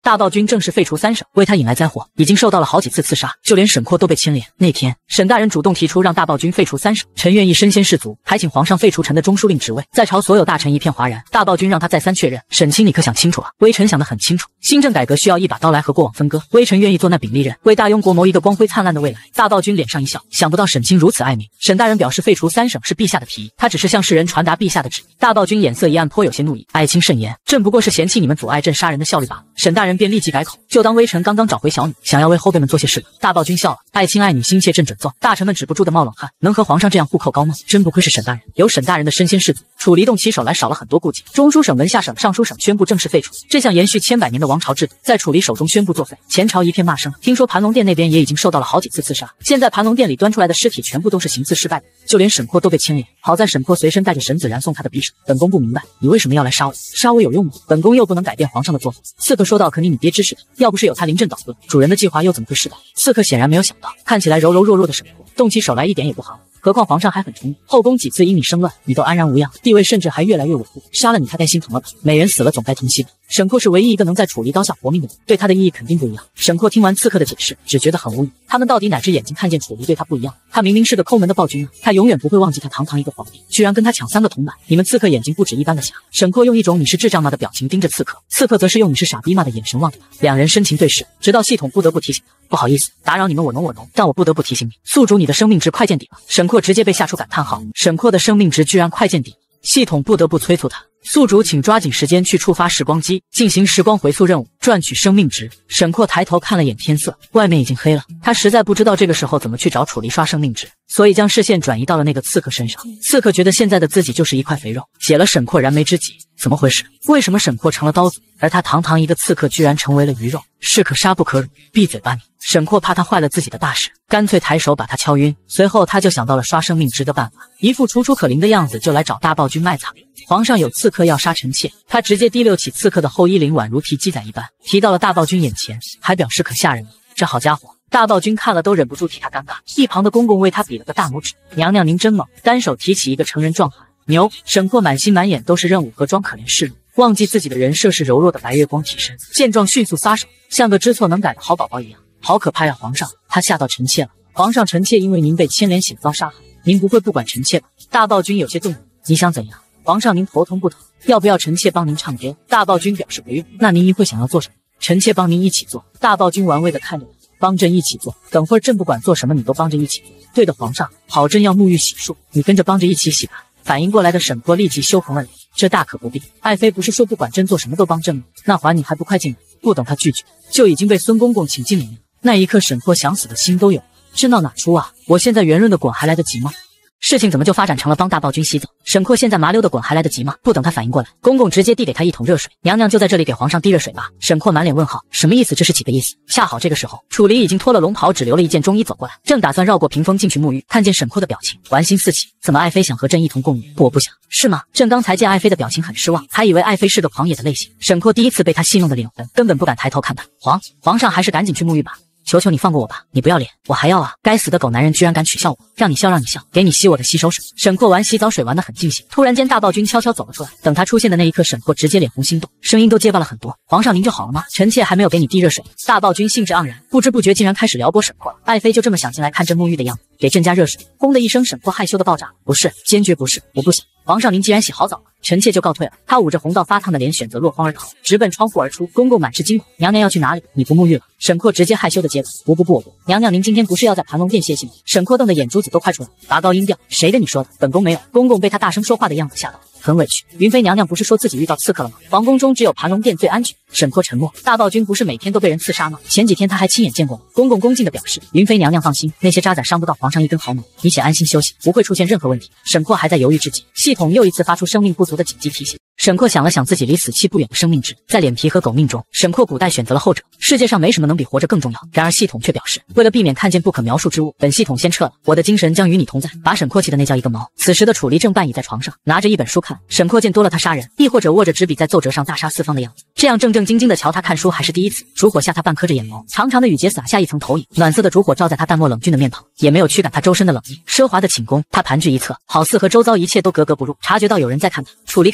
大暴君正式废除3省，为他引来灾祸，已经受到了好几次刺杀，就连沈括都被牵连。那天，沈大人主动提出让大暴君废除3省，臣愿意身先士卒，还请皇上废除臣的中书令职位。在朝所有大臣一片哗然，大暴君让他再三确认：沈卿，你可想清楚了？微臣想得很清楚，新政改革需要一把刀来和过往分割，微臣愿意做那柄利刃，为大庸国谋一个光辉灿烂的未来。大暴君脸上一笑，想不到沈卿如此爱民。沈大人表示废除3省是陛下的提议，他只是向世人传达陛下的旨意。大暴君眼色一暗，颇有些怒意：爱卿慎言，朕不过是嫌弃你们阻碍朕杀人的效率罢了。沈大人便立即改口，就当微臣刚刚找回小女，想要为后辈们做些事吧。大暴君笑了，爱卿爱女心切，朕准奏。大臣们止不住的冒冷汗，能和皇上这样互扣高帽，真不愧是沈大人。有沈大人的身先士卒，楚离动起手来少了很多顾忌。中书省、文下省、尚书省宣布正式废除这项延续千百年的王朝制度，在楚离手中宣布作废，前朝一片骂声。听说盘龙殿那边也已经受到了好几次刺杀，现在盘龙殿里端出来的尸体全部都是行刺失败的，就连沈括都被牵连。好在沈括随身带着沈子然送他的匕首。本宫不明白，你为什么要来杀我？杀我有用吗？本宫又不能改变皇上的做法。刺客说道：可你爹支持他，要不是有他临阵倒戈，主人的计划又怎么会失败？刺客显然没有想到，看起来柔柔弱弱的沈括动起手来一点也不好。何况皇上还很宠你，后宫几次因你生乱，你都安然无恙，地位甚至还越来越稳固。杀了你他该心疼了吧？美人死了总该疼惜的。沈括是唯一一个能在楚离刀下活命的人，对他的意义肯定不一样。沈括听完刺客的解释，只觉得很无语。他们到底哪只眼睛看见楚离对他不一样？他明明是个抠门的暴君啊！他永远不会忘记他堂堂一个皇帝，居然跟他抢3个铜板。你们刺客眼睛不止一般的瞎。沈括用一种你是智障吗的表情盯着刺客，刺客则是用你是傻逼吗的眼神望着他。两人深情对视，直到系统不得不提醒他：不好意思，打扰你们我侬，但我不得不提醒你，宿主你的生命值快见底了。沈括直接被吓出感叹号，沈括的生命值居然快见底，系统不得不催促他。宿主请抓紧时间去触发时光机，进行时光回溯任务，赚取生命值。沈括抬头看了眼天色，外面已经黑了，他实在不知道这个时候怎么去找楚离刷生命值，所以将视线转移到了那个刺客身上。刺客觉得现在的自己就是一块肥肉，解了沈括燃眉之急。怎么回事？为什么沈括成了刀俎，而他堂堂一个刺客居然成为了鱼肉？士可杀不可辱，闭嘴吧你！沈括怕他坏了自己的大事，干脆抬手把他敲晕。随后他就想到了刷生命值的办法，一副楚楚可怜的样子，就来找大暴君卖惨。皇上有刺客要杀臣妾，他直接提溜起刺客的后衣领，宛如提鸡仔一般提到了大暴君眼前，还表示可吓人了。这好家伙，大暴君看了都忍不住替他尴尬。一旁的公公为他比了个大拇指，娘娘您真猛，单手提起一个成人壮汉，牛！沈括满心满眼都是任务和装可怜示弱，忘记自己的人设是柔弱的白月光替身。见状迅速撒手，像个知错能改的好宝宝一样。好可怕呀，皇上，他吓到臣妾了。皇上，臣妾因为您被牵连险遭杀害，您不会不管臣妾吧？大暴君有些动怒，你想怎样？皇上您头疼不疼？要不要臣妾帮您唱歌？大暴君表示不用。那您一会想要做什么？臣妾帮您一起做。大暴君玩味的看着他，帮朕一起做。等会儿朕不管做什么，你都帮着一起做。对的，皇上。好，朕要沐浴洗漱，你跟着帮着一起洗吧。反应过来的沈括立即羞红了脸，这大可不必。爱妃不是说不管朕做什么都帮朕吗？那还你还不快进来？不等他拒绝，就已经被孙公公请进里面。那一刻，沈括想死的心都有。这闹哪出啊？我现在圆润的滚还来得及吗？事情怎么就发展成了帮大暴君洗澡？沈括现在麻溜的滚还来得及吗？不等他反应过来，公公直接递给他一桶热水，娘娘就在这里给皇上滴热水吧。沈括满脸问号，什么意思？这是几个意思？恰好这个时候，楚离已经脱了龙袍，只留了一件中衣走过来，正打算绕过屏风进去沐浴，看见沈括的表情，玩心四起。怎么爱妃想和朕一同共浴？不，我不想，是吗？朕刚才见爱妃的表情很失望，还以为爱妃是个狂野的类型。沈括第一次被他戏弄的脸红，根本不敢抬头看他。皇上还是赶紧去沐浴吧。求求你放过我吧，你不要脸，我还要啊！该死的狗男人居然敢取笑我，让你笑，给你吸我的洗手水。沈括玩洗澡水玩得很尽兴，突然间大暴君悄悄走了出来，等他出现的那一刻，沈括直接脸红心动，声音都结巴了很多。皇上您就好了吗？臣妾还没有给你递热水。大暴君兴致盎然，不知不觉竟然开始撩拨沈括了。爱妃就这么想进来看朕沐浴的样子，给朕加热水。轰的一声，沈括害羞的爆炸，不是，坚决不是，我不想。皇上您既然洗好澡了，臣妾就告退了。他捂着红到发烫的脸，选择落荒而逃，直奔窗户而出。公公满是惊恐，娘娘要去哪里？你不沐浴了？沈括直接害羞的结巴，不，娘娘您今天不是要在盘龙殿歇息吗？沈括瞪的眼珠子都快出来了，拔高音调，谁跟你说的？本宫没有。公公被他大声说话的样子吓到，很委屈。云妃娘娘不是说自己遇到刺客了吗？皇宫中只有盘龙殿最安全。沈括沉默。大暴君不是每天都被人刺杀吗？前几天他还亲眼见过了。公公恭敬的表示，云妃娘娘放心，那些渣仔伤不到皇上一根毫毛，你且安心休息，不会出现任何问题。沈括还在犹豫之际，系统又一次发出生命不足的紧急提醒。沈括想了想自己离死期不远的生命值，在脸皮和狗命中，沈括古代选择了后者。世界上没什么能比活着更重要。然而系统却表示，为了避免看见不可描述之物，本系统先撤了，我的精神将与你同在。把沈括气的那叫一个毛。此时的楚离正半倚在床上，拿着一本书看。沈括见多了他杀人，亦或者握着纸笔在奏折上大杀四方的样子，这样正正经经的瞧他看书还是第一次。烛火下他半磕着眼眸，长长的雨结洒下一层投影，暖色的烛火照在他淡漠冷峻的面庞，也没有驱赶他周身的冷意。奢华的寝宫，他盘踞一侧，好似和周遭一切都格格不入。察觉到有人在看他，楚离开口发问：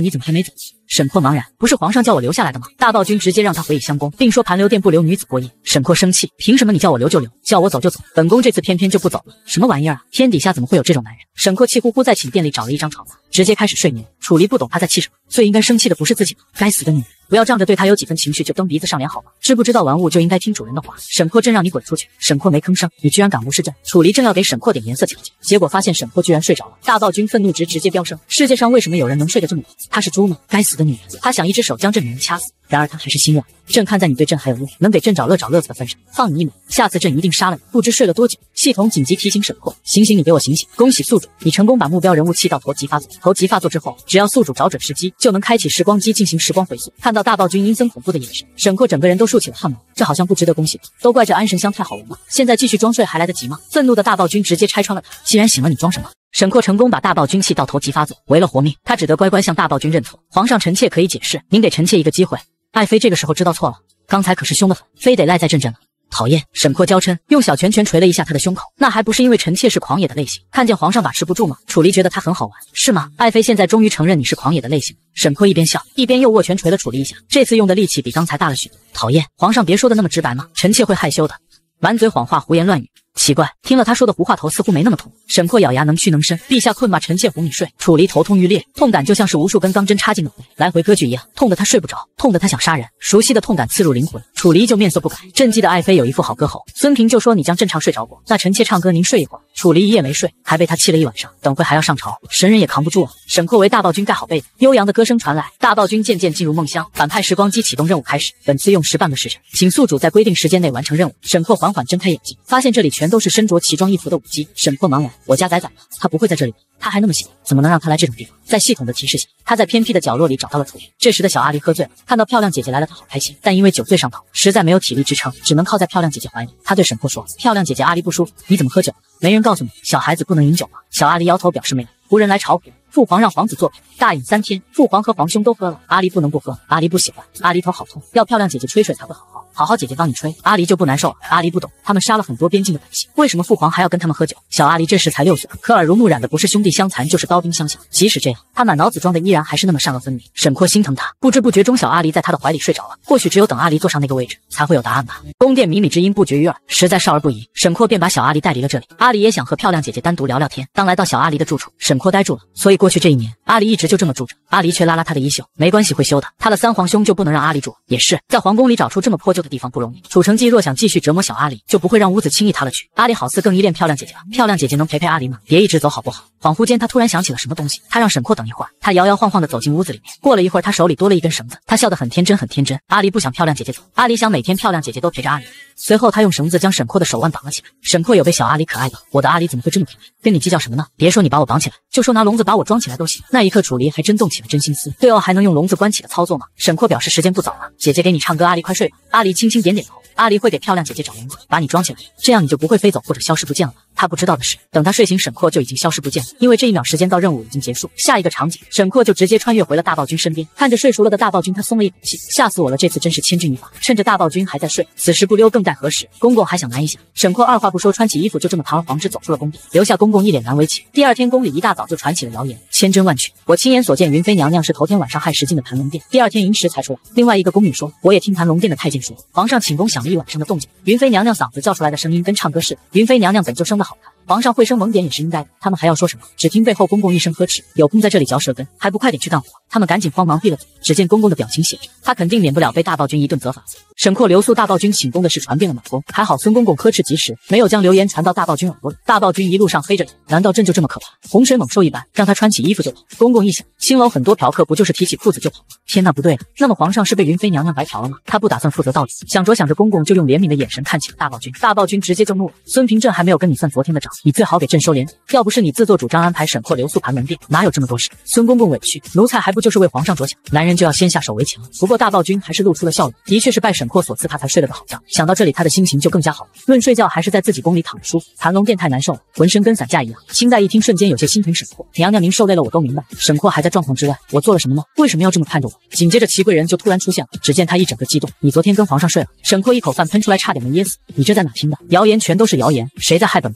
你怎么还没走？沈括茫然，不是皇上叫我留下来的吗？大暴君直接让他回以襄宫，并说盘流殿不留女子过夜。沈括生气，凭什么你叫我留就留，叫我走就走？本宫这次偏偏就不走了，什么玩意儿啊！天底下怎么会有这种男人？沈括气呼呼在寝殿里找了一张床榻，直接开始睡眠。楚离不懂他在气什么，最应该生气的不是自己吗？该死的女人！不要仗着对他有几分情绪就蹬鼻子上脸好吗？知不知道玩物就应该听主人的话？沈括朕让你滚出去！沈括没吭声，你居然敢无视朕！楚离正要给沈括点颜色瞧瞧，结果发现沈括居然睡着了。大暴君愤怒值直接飙升，世界上为什么有人能睡得这么饱？他是猪吗？该死的女人！他想一只手将这女人掐死，然而他还是心软。朕看在你对朕还有用，能给朕找乐子的份上，放你一马。下次朕一定杀了你。不知睡了多久，系统紧急提醒沈括：醒醒，你给我醒醒！恭喜宿主，你成功把目标人物气到头级发作。头级发作之后，只要宿主找准时机，就能开启时光机进行时光回溯。看到大暴君阴森恐怖的眼神，沈括整个人都竖起了汗毛。这好像不值得恭喜吧？都怪这安神香太好闻了，现在继续装睡还来得及吗？愤怒的大暴君直接拆穿了他：既然醒了，你装什么？沈括成功把大暴君气到头级发作，为了活命，他只得乖乖向大暴君认错。皇上，臣妾可以解释，您给臣妾一个机会。爱妃这个时候知道错了，刚才可是凶得很，非得赖在朕了。讨厌！沈括娇嗔，用小拳拳捶了一下他的胸口。那还不是因为臣妾是狂野的类型，看见皇上把持不住吗？楚离觉得他很好玩，是吗？爱妃现在终于承认你是狂野的类型。沈括一边笑一边又握拳捶了楚离一下，这次用的力气比刚才大了许多。讨厌！皇上别说的那么直白嘛，臣妾会害羞的。满嘴谎话，胡言乱语。奇怪，听了他说的胡话头似乎没那么痛。沈括咬牙能屈能伸，陛下困吧，臣妾哄你睡。楚离头痛欲裂，痛感就像是无数根钢针插进脑袋，来回割据一样，痛得他睡不着，痛得他想杀人。熟悉的痛感刺入灵魂，楚离就面色不改。朕记得爱妃有一副好歌喉，孙平就说你将朕唱睡着过，那臣妾唱歌您睡一会儿。楚离一夜没睡，还被他气了一晚上，等会还要上朝，神人也扛不住啊。沈括为大暴君盖好被子，悠扬的歌声传来，大暴君渐渐进入梦乡。反派时光机启动任务开始，本次用时半个时辰，请宿主在规定时间内完成任务。沈括缓缓睁开眼睛，发现这里全都是身着奇装异服的舞姬。沈括茫然，我家仔仔他不会在这里吧？他还那么小，怎么能让他来这种地方？在系统的提示下，他在偏僻的角落里找到了楚离。这时的小阿离喝醉了，看到漂亮姐姐来了，他好开心，但因为酒醉上头，实在没有体力支撑，只能靠在漂亮姐姐怀里。他对沈括说：漂亮姐姐，阿离不舒服，你怎么喝酒？没人告诉你，小孩子不能饮酒吗？小阿离摇头表示没有。仆人来朝谱，父皇让皇子作陪，大饮3天，父皇和皇兄都喝了，阿离不能不喝。阿离不喜欢，阿离头好痛，要漂亮姐姐吹吹才会好好姐姐帮你吹。阿离就不难受了。阿离不懂，他们杀了很多边境的百姓，为什么父皇还要跟他们喝酒？小阿离这时才6岁，可耳濡目染的不是兄弟相残就是刀兵相向。即使这样，他满脑子装的依然还是那么善恶分明。沈括心疼他，不知不觉中小阿离在他的怀里睡着了。或许只有等阿离坐上那个位置，才会有答案吧。宫殿靡靡之音不绝于耳，实在少儿不宜。沈括便把小阿离带离了这里。阿离也想和漂亮姐姐单独聊聊天。当来到小阿离的住处，沈括呆住了。所以过去这1年，阿离一直就这么住着。阿离却拉拉他的衣袖，没关系，会修的。他的3皇兄就不能让阿离住？也是，在皇宫里找出这么破旧的地方不容易。楚成纪若想继续折磨小阿离，就不会让屋子轻易塌了去。阿离好似更依恋漂亮姐姐了。漂亮姐姐能陪陪阿离吗？别一直走好不好？恍惚间，他突然想起了什么东西，他让沈括等一会儿。他摇摇晃晃地走进屋子里面，过了一会儿，他手里多了一根绳子。他笑得很天真，很天真。阿离不想漂亮姐姐走，阿离想每天漂亮姐姐都陪着阿离。随后，他用绳子将沈括的手腕绑了起来。沈括有被小阿离可爱的，我的阿离怎么会这么可爱？跟你计较什么呢？别说你把我绑起来，就说拿笼子把我装起来都行。那一刻，楚离还真动起了真心思。对哦，还能用笼子关起的操作吗？沈括表示时间不早了，姐姐给你唱歌，阿离快睡吧。阿离轻轻点点头。阿离会给漂亮姐姐找笼子，把你装起来，这样你就不会飞走或者消失不见了。他不知道的是，等他睡醒，沈括就已经消失不见了。因为这1秒时间到任务已经结束，下一个场景，沈括就直接穿越回了大暴君身边。看着睡熟了的大暴君，他松了一口气，吓死我了，这次真是千钧一发。趁着大暴君还在睡，此时不溜更待何时？公公还想瞒一下。沈括二话不说，穿起衣服就这么堂而皇之走出了宫殿，留下公公一脸难为情。第2天，宫里一大早就传起了谣言，千真万确。我亲眼所见，云妃娘娘是头天晚上亥时进的盘龙殿，第2天寅时才出来。另外一个宫女说，我也听盘龙殿的太监说，皇上寝宫响了一晚上的动静。云妃娘娘嗓子叫出来的声音跟唱歌似的。云妃娘娘本就生得好看，皇上会生萌点也是应该的。他们还要说什么？只听背后公公一声呵斥，有空在这里嚼舌根，还不快点去干活？他们赶紧慌忙闭了嘴。只见公公的表情写着，他肯定免不了被大暴君一顿责罚。沈括留宿大暴君寝宫的事传遍了满宫，还好孙公公呵斥及时，没有将流言传到大暴君耳朵里。大暴君一路上黑着脸，难道朕就这么可怕？洪水猛兽一般，让他穿起衣服就跑。公公一想，青楼很多嫖客不就是提起裤子就跑吗？天哪，不对了，那么皇上是被云妃娘娘白嫖了吗？他不打算负责到底。想着想着，公公就用怜悯的眼神看起了大暴君。大暴君直接就怒了，孙平朕还没有跟你算昨天的账，你最好给朕收敛。要不是你自作主张安排沈括留宿盘龙殿，哪有这么多事？孙公公委屈，奴才还不就是为皇上着想，男人就要先下手为强。不过大暴君还是露出了笑容，的确是拜沈括所赐，他才睡了个好觉。想到这里，他的心情就更加好了。论睡觉，还是在自己宫里躺着舒服。盘龙殿太难受了，浑身跟散架一样。清代一听，瞬间有些心疼沈括。娘娘您受累了，我都明白。沈括还在状况之外，我做了什么呢？为什么要这么看着我？紧接着齐贵人就突然出现了，只见他一整个激动，你昨天跟皇上睡了？沈括一口饭喷出来，差点没噎死。你这在哪听的？谣言全都是谣言，谁在害本宫？齐贵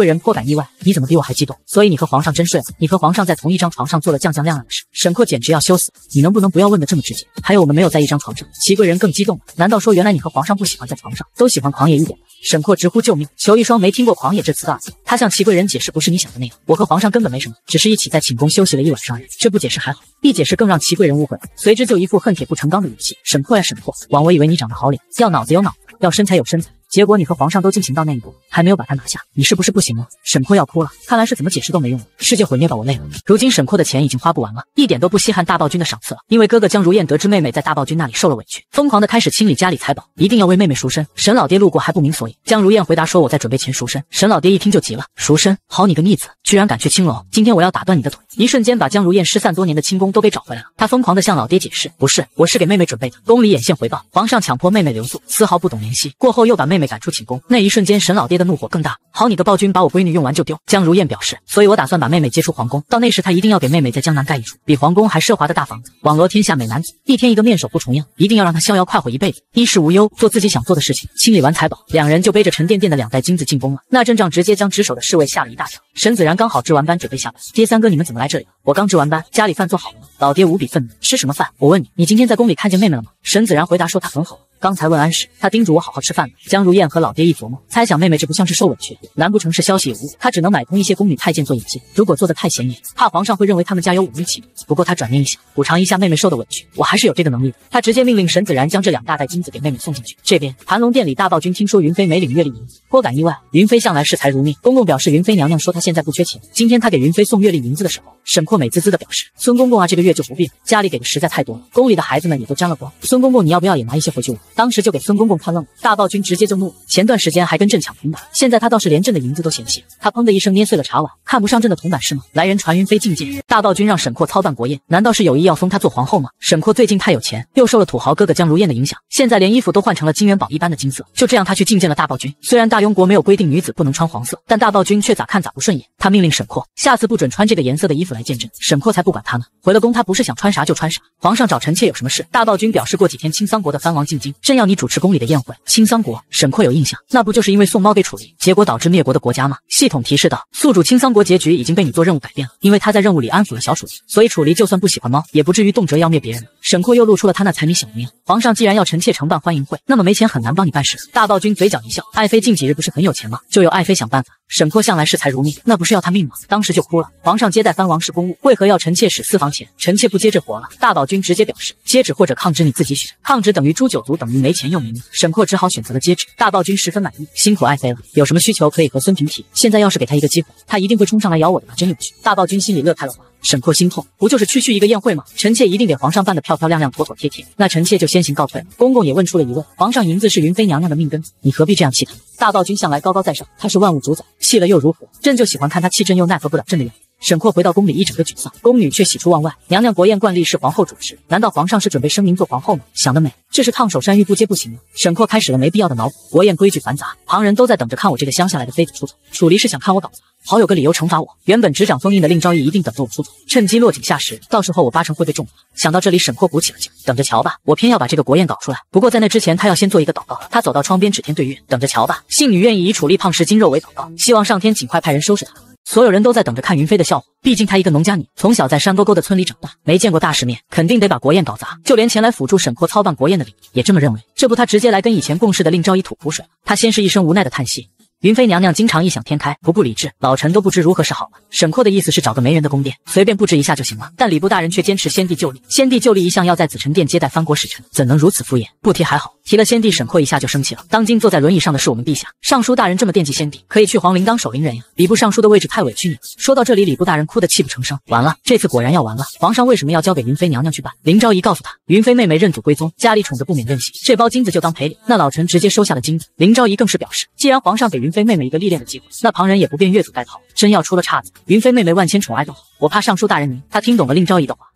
贵人颇感意外，你怎么比我还激动？所以你和皇上真睡了？你和皇上在同一张床上做了酱亮的事？沈括简直要羞死了！你能不能不要问的这么直接？还有我们没有在一张床上。齐贵人更激动了，难道说原来你和皇上不喜欢在床上，都喜欢狂野一点的？沈括直呼救命，裘一双没听过狂野这词的耳朵。他向齐贵人解释，不是你想的那样，我和皇上根本没什么，只是一起在寝宫休息了一晚上而已。这不解释还好，一解释更让齐贵人误会了，随之就一副恨铁不成钢的语气。沈括呀沈括，枉我以为你长得好脸，要脑子有脑子，要身材有身材，结果你和皇上都进行到那一步，还没有把他拿下，你是不是不行了？沈括要哭了，看来是怎么解释都没用了，世界毁灭吧，我累了。如今沈括的钱已经花不完了，一点都不稀罕大暴君的赏赐了。因为哥哥江如燕得知妹妹在大暴君那里受了委屈，疯狂的开始清理家里财宝，一定要为妹妹赎身。沈老爹路过还不明所以，江如燕回答说我在准备钱赎身。沈老爹一听就急了，赎身？好你个逆子，居然敢去青楼，今天我要打断你的腿！一瞬间把江如燕失散多年的轻功都给找回来了。他疯狂的向老爹解释，不是，我是给妹妹准备的。宫里眼线回报，皇上强迫妹妹留宿，丝毫不懂怜惜，过后又把妹妹赶出寝宫。那一瞬间沈老爹的怒火更大，好你个暴君，把我闺女用完就丢。江如燕表示，所以我打算把妹妹接出皇宫，到那时他一定要给妹妹在江南盖一处比皇宫还奢华的大房子，网罗天下美男子，一天一个面首不重样，一定要让他逍遥快活一辈子，衣食无忧，做自己想做的事情。清理完财宝，两人就背着沉甸甸的2袋金子进宫了。那阵仗直接将值守的侍卫吓了一大跳。沈子然刚好值完班准备下班，爹三哥你们怎么来这里了？我刚值完班，家里饭做好了吗？老爹无比愤怒，吃什么饭？我问你，你今天在宫里看见妹妹了吗？沈子然回答说她很好。刚才问安时，他叮嘱我好好吃饭呢。江如燕和老爹一琢磨，猜想妹妹这不像是受委屈，难不成是消息有误？他只能买通一些宫女太监做引荐，如果做得太显眼，怕皇上会认为他们家有忤逆气度。不过他转念一想，补偿一下妹妹受的委屈，我还是有这个能力的。他直接命令沈子然将这2大袋金子给妹妹送进去。这边盘龙殿里，大暴君听说云妃没领月例银子，颇感意外。云妃向来视财如命，公公表示云妃娘娘说她现在不缺钱。今天他给云妃送月例银子的时候，沈括美滋滋的表示，孙公公啊，这个月就不必了，家里给的实在太多了，宫里的孩子们也都沾了光，孙公公你要不要也拿一些回去玩？当时就给孙公公看愣了，大暴君直接就怒了。前段时间还跟朕抢铜板，现在他倒是连朕的银子都嫌弃。他砰的一声捏碎了茶碗，看不上朕的铜板是吗？来人传云妃觐见。大暴君让沈括操办国宴，难道是有意要封他做皇后吗？沈括最近太有钱，又受了土豪哥哥江如燕的影响，现在连衣服都换成了金元宝一般的金色。就这样他去觐见了大暴君。虽然大庸国没有规定女子不能穿黄色，但大暴君却咋看咋不顺眼。他命令沈括下次不准穿这个颜色的衣服来见朕。沈括才不管他呢，回了宫他不是想穿啥就穿啥。皇上找臣妾有什么事？大暴君表示过几天青桑国的藩王进京，朕要你主持宫里的宴会。青桑国，沈括有印象，那不就是因为送猫给楚离，结果导致灭国的国家吗？系统提示道，宿主青桑国结局已经被你做任务改变了，因为他在任务里安抚了小楚离，所以楚离就算不喜欢猫，也不至于动辄要灭别人了。沈括又露出了他那财迷小模样。皇上既然要臣妾承办欢迎会，那么没钱很难帮你办事。大暴君嘴角一笑，爱妃近几日不是很有钱吗？就由爱妃想办法。沈括向来视财如命，那不是要他命吗？当时就哭了。皇上接待藩王是公务，为何要臣妾使私房钱？臣妾不接这活了。大暴君直接表示，接旨或者抗旨你自己选，抗旨等于诛九族，等于没钱又没命。沈括只好选择了接旨。大暴君十分满意，辛苦爱妃了，有什么需求可以和孙嫔提。现在要是给他一个机会，他一定会冲上来咬我的吧？真有趣。大暴君心里乐开了花。沈括心痛，不就是区区一个宴会吗？臣妾一定给皇上办得漂漂亮亮、妥妥帖帖。那臣妾就先行告退了。公公也问出了疑问，皇上银子是云妃娘娘的命根，你何必这样气他？大暴君向来高高在上，他是万物主宰，气了又如何？朕就喜欢看他气朕又奈何不了朕的样子。沈括回到宫里一整个沮丧，宫女却喜出望外。娘娘国宴惯例是皇后主持，难道皇上是准备升您做皇后吗？想得美，这是烫手山芋不接不行吗？沈括开始了没必要的脑补。国宴规矩繁杂，旁人都在等着看我这个乡下来的妃子出丑。楚离是想看我搞砸，好有个理由惩罚我。原本执掌封印的令昭义一定等着我出丑，趁机落井下石，到时候我8成会被重罚。想到这里，沈括鼓起了劲，等着瞧吧，我偏要把这个国宴搞出来。不过在那之前，他要先做一个祷告。他走到窗边，指天对月，等着瞧吧。信女愿意以楚离胖食金肉为祷告，希望上天尽快派人收拾他。所有人都在等着看云妃的笑话，毕竟她一个农家女，从小在山沟沟的村里长大，没见过大世面，肯定得把国宴搞砸。就连前来辅助沈括操办国宴的李也这么认为，这不他直接来跟以前共事的令昭义吐苦水了。他先是一声无奈的叹息。云妃娘娘经常异想天开，不顾理智，老臣都不知如何是好了。沈括的意思是找个没人的宫殿，随便布置一下就行了。但礼部大人却坚持先帝就立，先帝就立一向要在紫宸殿接待藩国使臣，怎能如此敷衍？不提还好，提了先帝，沈括一下就生气了。当今坐在轮椅上的是我们陛下，尚书大人这么惦记先帝，可以去皇陵当守陵人呀。礼部尚书的位置太委屈你了。说到这里，礼部大人哭得泣不成声。完了，这次果然要完了。皇上为什么要交给云妃娘娘去办？林昭仪告诉他，云妃妹妹认祖归宗，家里宠着不免任性，这包金子就当赔礼。那老臣直接收下了金子。林昭仪更是表示，既然皇上给云妃妹妹一个历练的机会，那旁人也不便越俎代庖。真要出了岔子，云妃妹妹万千宠爱都好，我怕尚书大人您。他听懂了令昭仪的话，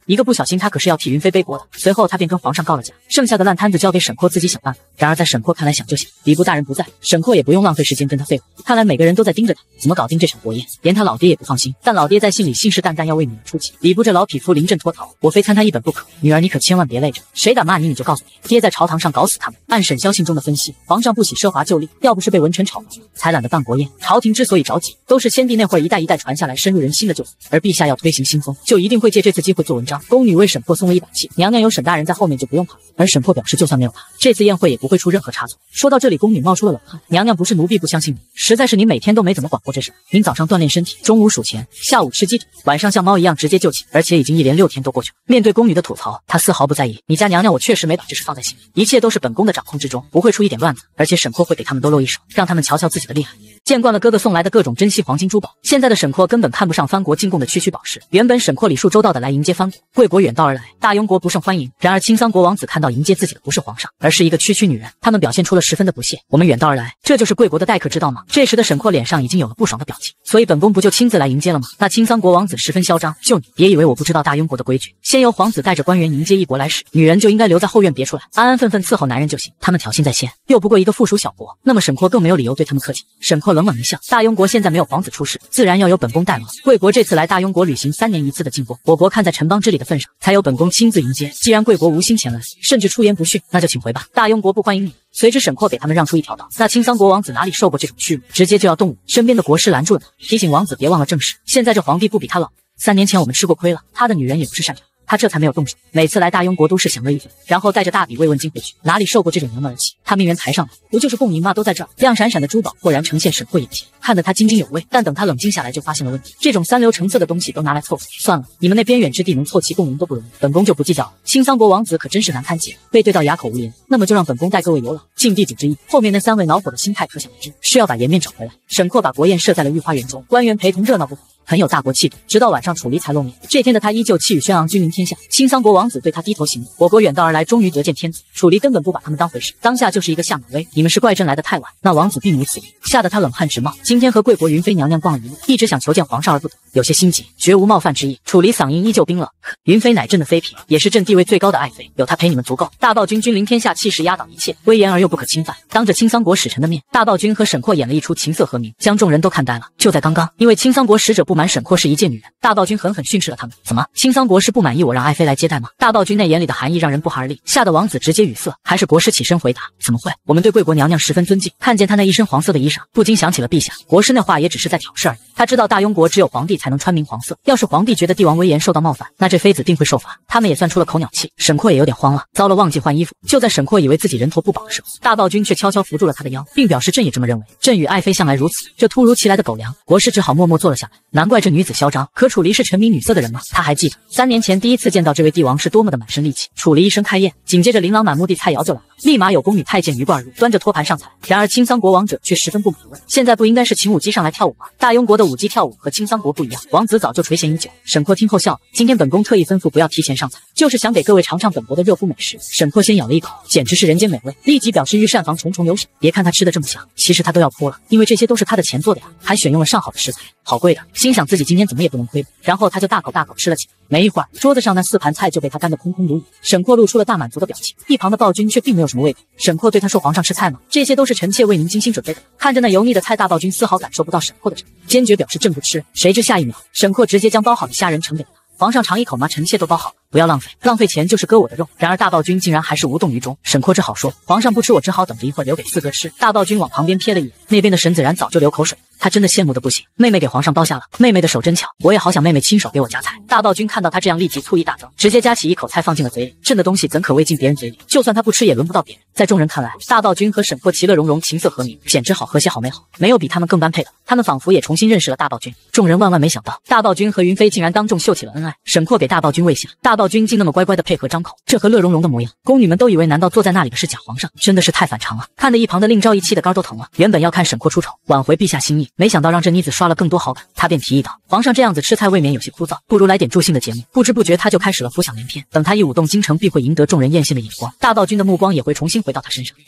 一个不小心他可是要替云飞背锅的。随后他便跟皇上告了假，剩下的烂摊子交给沈括自己想办法。然而在沈括看来想就行，礼部大人不在，沈括也不用浪费时间跟他废话。看来每个人都在盯着他，怎么搞定这场国宴，连他老爹也不放心。但老爹在信里信誓旦旦要为女儿出气，礼部这老匹夫临阵脱逃，我非参他一本不可。女儿你可千万别累着，谁敢骂你就告诉你爹在朝堂上搞死他们。按沈萧信中的分析，皇上不喜奢华旧丽，要不是被文臣炒毛才懒得办国宴。朝廷之所以着急，都是先帝那会儿一代一代传下来深入人心的旧俗，而陛下要推行新风，就一定会借这次机会做文章。宫女为沈括松了一把气，娘娘有沈大人在后面就不用怕。而沈括表示就算没有他，这次宴会也不会出任何差错。说到这里，宫女冒出了冷汗，娘娘不是奴婢不相信你，实在是你每天都没怎么管过这事。您早上锻炼身体，中午数钱，下午吃鸡腿，晚上像猫一样直接就寝，而且已经一连6天都过去了。面对宫女的吐槽，她丝毫不在意。你家娘娘我确实没把这事放在心里，一切都是本宫的掌控之中，不会出一点乱子。而且沈括会给他们都露一手，让他们瞧瞧自己的厉害。见惯了哥哥送来的各种珍稀黄金珠宝，现在的沈括根本看不上藩国进贡的区区宝石。原本沈括礼数周到的来迎接藩国，贵国远道而来，大庸国不胜欢迎。然而青桑国王子看到迎接自己的不是皇上，而是一个区区女人，他们表现出了十分的不屑。我们远道而来，这就是贵国的待客之道吗？这时的沈括脸上已经有了不爽的表情，所以本宫不就亲自来迎接了吗？那青桑国王子十分嚣张，就你别以为我不知道大庸国的规矩，先由皇子带着官员迎接一国来使，女人就应该留在后院别出来，安安分分伺候男人就行。他们挑衅在先，又不过一个附属小国，那么沈括更没有理由对他们客气。沈括冷冷一笑，大庸国现在没有皇子出世，自然要由本宫代劳。贵国这次来大庸国履行3年一次的进贡，我国看在陈邦之礼的份上，才由本宫亲自迎接。既然贵国无心前来，甚至出言不逊，那就请回吧，大庸国不欢迎你。随之沈括给他们让出一条道，那青桑国王子哪里受过这种屈辱，直接就要动武。身边的国师拦住了他，提醒王子别忘了正事，现在这皇帝不比他老，3年前我们吃过亏了，他的女人也不是善茬，他这才没有动手。每次来大庸国都是享乐一番，然后带着大笔慰问金回去，哪里受过这种娘们儿气？他命人抬上来，不就是贡银吗？都在这儿。亮闪闪的珠宝豁然呈现沈括眼前，看得他津津有味。但等他冷静下来，就发现了问题，这种3流成色的东西都拿来凑合，算了，你们那边远之地能凑齐贡银都不容易，本宫就不计较了。青桑国王子可真是难堪极了，被对到哑口无言。那么就让本宫带各位游览尽地主之谊。后面那3位恼火的心态可想而知，是要把颜面找回来。沈括把国宴设在了御花园中，官员陪同热闹不火，很有大国气度。直到晚上楚离才露面，这天的他依旧气宇轩昂，君临天下。青桑国王子对他低头行礼，我国远道而来，终于得见天子。楚离根本不把他们当回事，当下就是一个下马威，你们是怪朕来的太晚。那王子并无此意，吓得他冷汗直冒。今天和贵国云妃娘娘逛了一路，一直想求见皇上而不得，有些心急，绝无冒犯之意。楚离嗓音依旧冰冷，云妃乃朕的妃嫔，也是朕地位最高的爱妃，有她陪你们足够。大暴君君临天下，气势压倒一切，威严而又不可侵犯。当着青桑国使臣的面，大暴君和沈括演了一出琴瑟和鸣，将众人都看呆了。就在刚刚，因为青桑国使者不满沈括是一介女人，大暴君狠狠训斥了他们。怎么，青桑国是不满意我让爱妃来接待吗？大暴君那眼里的含义让人不寒而栗，吓得王子直接语塞。还是国师起身回答，怎么会？我们对贵国娘娘十分尊敬。看见她那一身黄色的衣裳，不禁想起了陛下。国师那话也只是在挑事而已。他知道大庸国只有皇帝才能穿明黄色，要是皇帝觉得帝王威严受到冒犯，那这妃子定会受罚。他们也算出了口鸟气。沈括也有点慌了，糟了，忘记换衣服。就在沈括以为自己人头不保的时候，大暴君却悄悄扶住了他的腰，并表示朕也这么认为，朕与爱妃向来如此。这突如其来的狗粮，国师只好默默坐了下来。难怪这女子嚣张，可楚离是沉迷女色的人吗？他还记得3年前第一次见到这位帝王是多么的满身戾气。楚离一声开宴，紧接着琳琅满目的菜肴就来了，立马有宫女太监鱼贯而入，端着托盘上菜。然而青桑国王者却十分不满地问，现在不应该是请舞姬上来跳舞吗？大庸国的舞姬跳舞和青桑国不一样。王子早就垂涎已久。沈括听后笑了，今天本宫特意吩咐不要提前上菜，就是想给各位尝尝本国的热乎美食。沈括先咬了一口，简直是人间美味，立即表示欲膳房重重有赏。别看他吃的这么香，其实他都要泼了，因为这些都是他的钱做的呀，还选用了上好的食材，好贵的。心想自己今天怎么也不能亏了，然后他就大口大口吃了起来。没一会儿，桌子上那4盘菜就被他干得空空如也。沈括露出了大满足的表情，一旁的暴君却并没有什么胃口。沈括对他说，皇上吃菜吗？这些都是臣妾为您精心准备的。看着那油腻的菜，大暴君丝毫感受不到沈括的诚意，坚决表示朕不吃。谁知下一秒，沈括直接将包好的虾仁盛给了他。皇上尝一口吗？臣妾都包好了，不要浪费，浪费钱就是割我的肉。然而大暴君竟然还是无动于衷。沈括只好说，皇上不吃，我只好等着一会儿留给4哥吃。大暴君往旁边瞥了一眼，那边的沈子然早就流口水，他真的羡慕的不行。妹妹给皇上包下了，妹妹的手真巧，我也好想妹妹亲手给我夹菜。大暴君看到他这样，立即醋意大增，直接夹起一口菜放进了嘴里。朕的东西怎可喂进别人嘴里？就算他不吃，也轮不到别人。在众人看来，大暴君和沈括其乐融融，琴瑟和鸣，简直好和谐好美好，没有比他们更般配的。他们仿佛也重新认识了大暴君。众人万万没想到，大暴君和云妃竟然当众秀起了恩爱。沈括给大暴君喂下，大暴君竟那么乖乖的配合张口，这和乐融融的模样，宫女们都以为难道坐在那里的是假皇上？真的是太反常了，看得一旁的令昭仪气的肝都疼了。原本要看沈括出丑，挽回陛下心意，没想到让这妮子刷了更多好感。他便提议道，皇上这样子吃菜未免有些枯燥，不如来点助兴的节目。不知不觉他就开始了浮想联翩，等他一舞动京城，必会赢得众人艳羡的眼光，大暴君的目光也会重新回到他身上。然而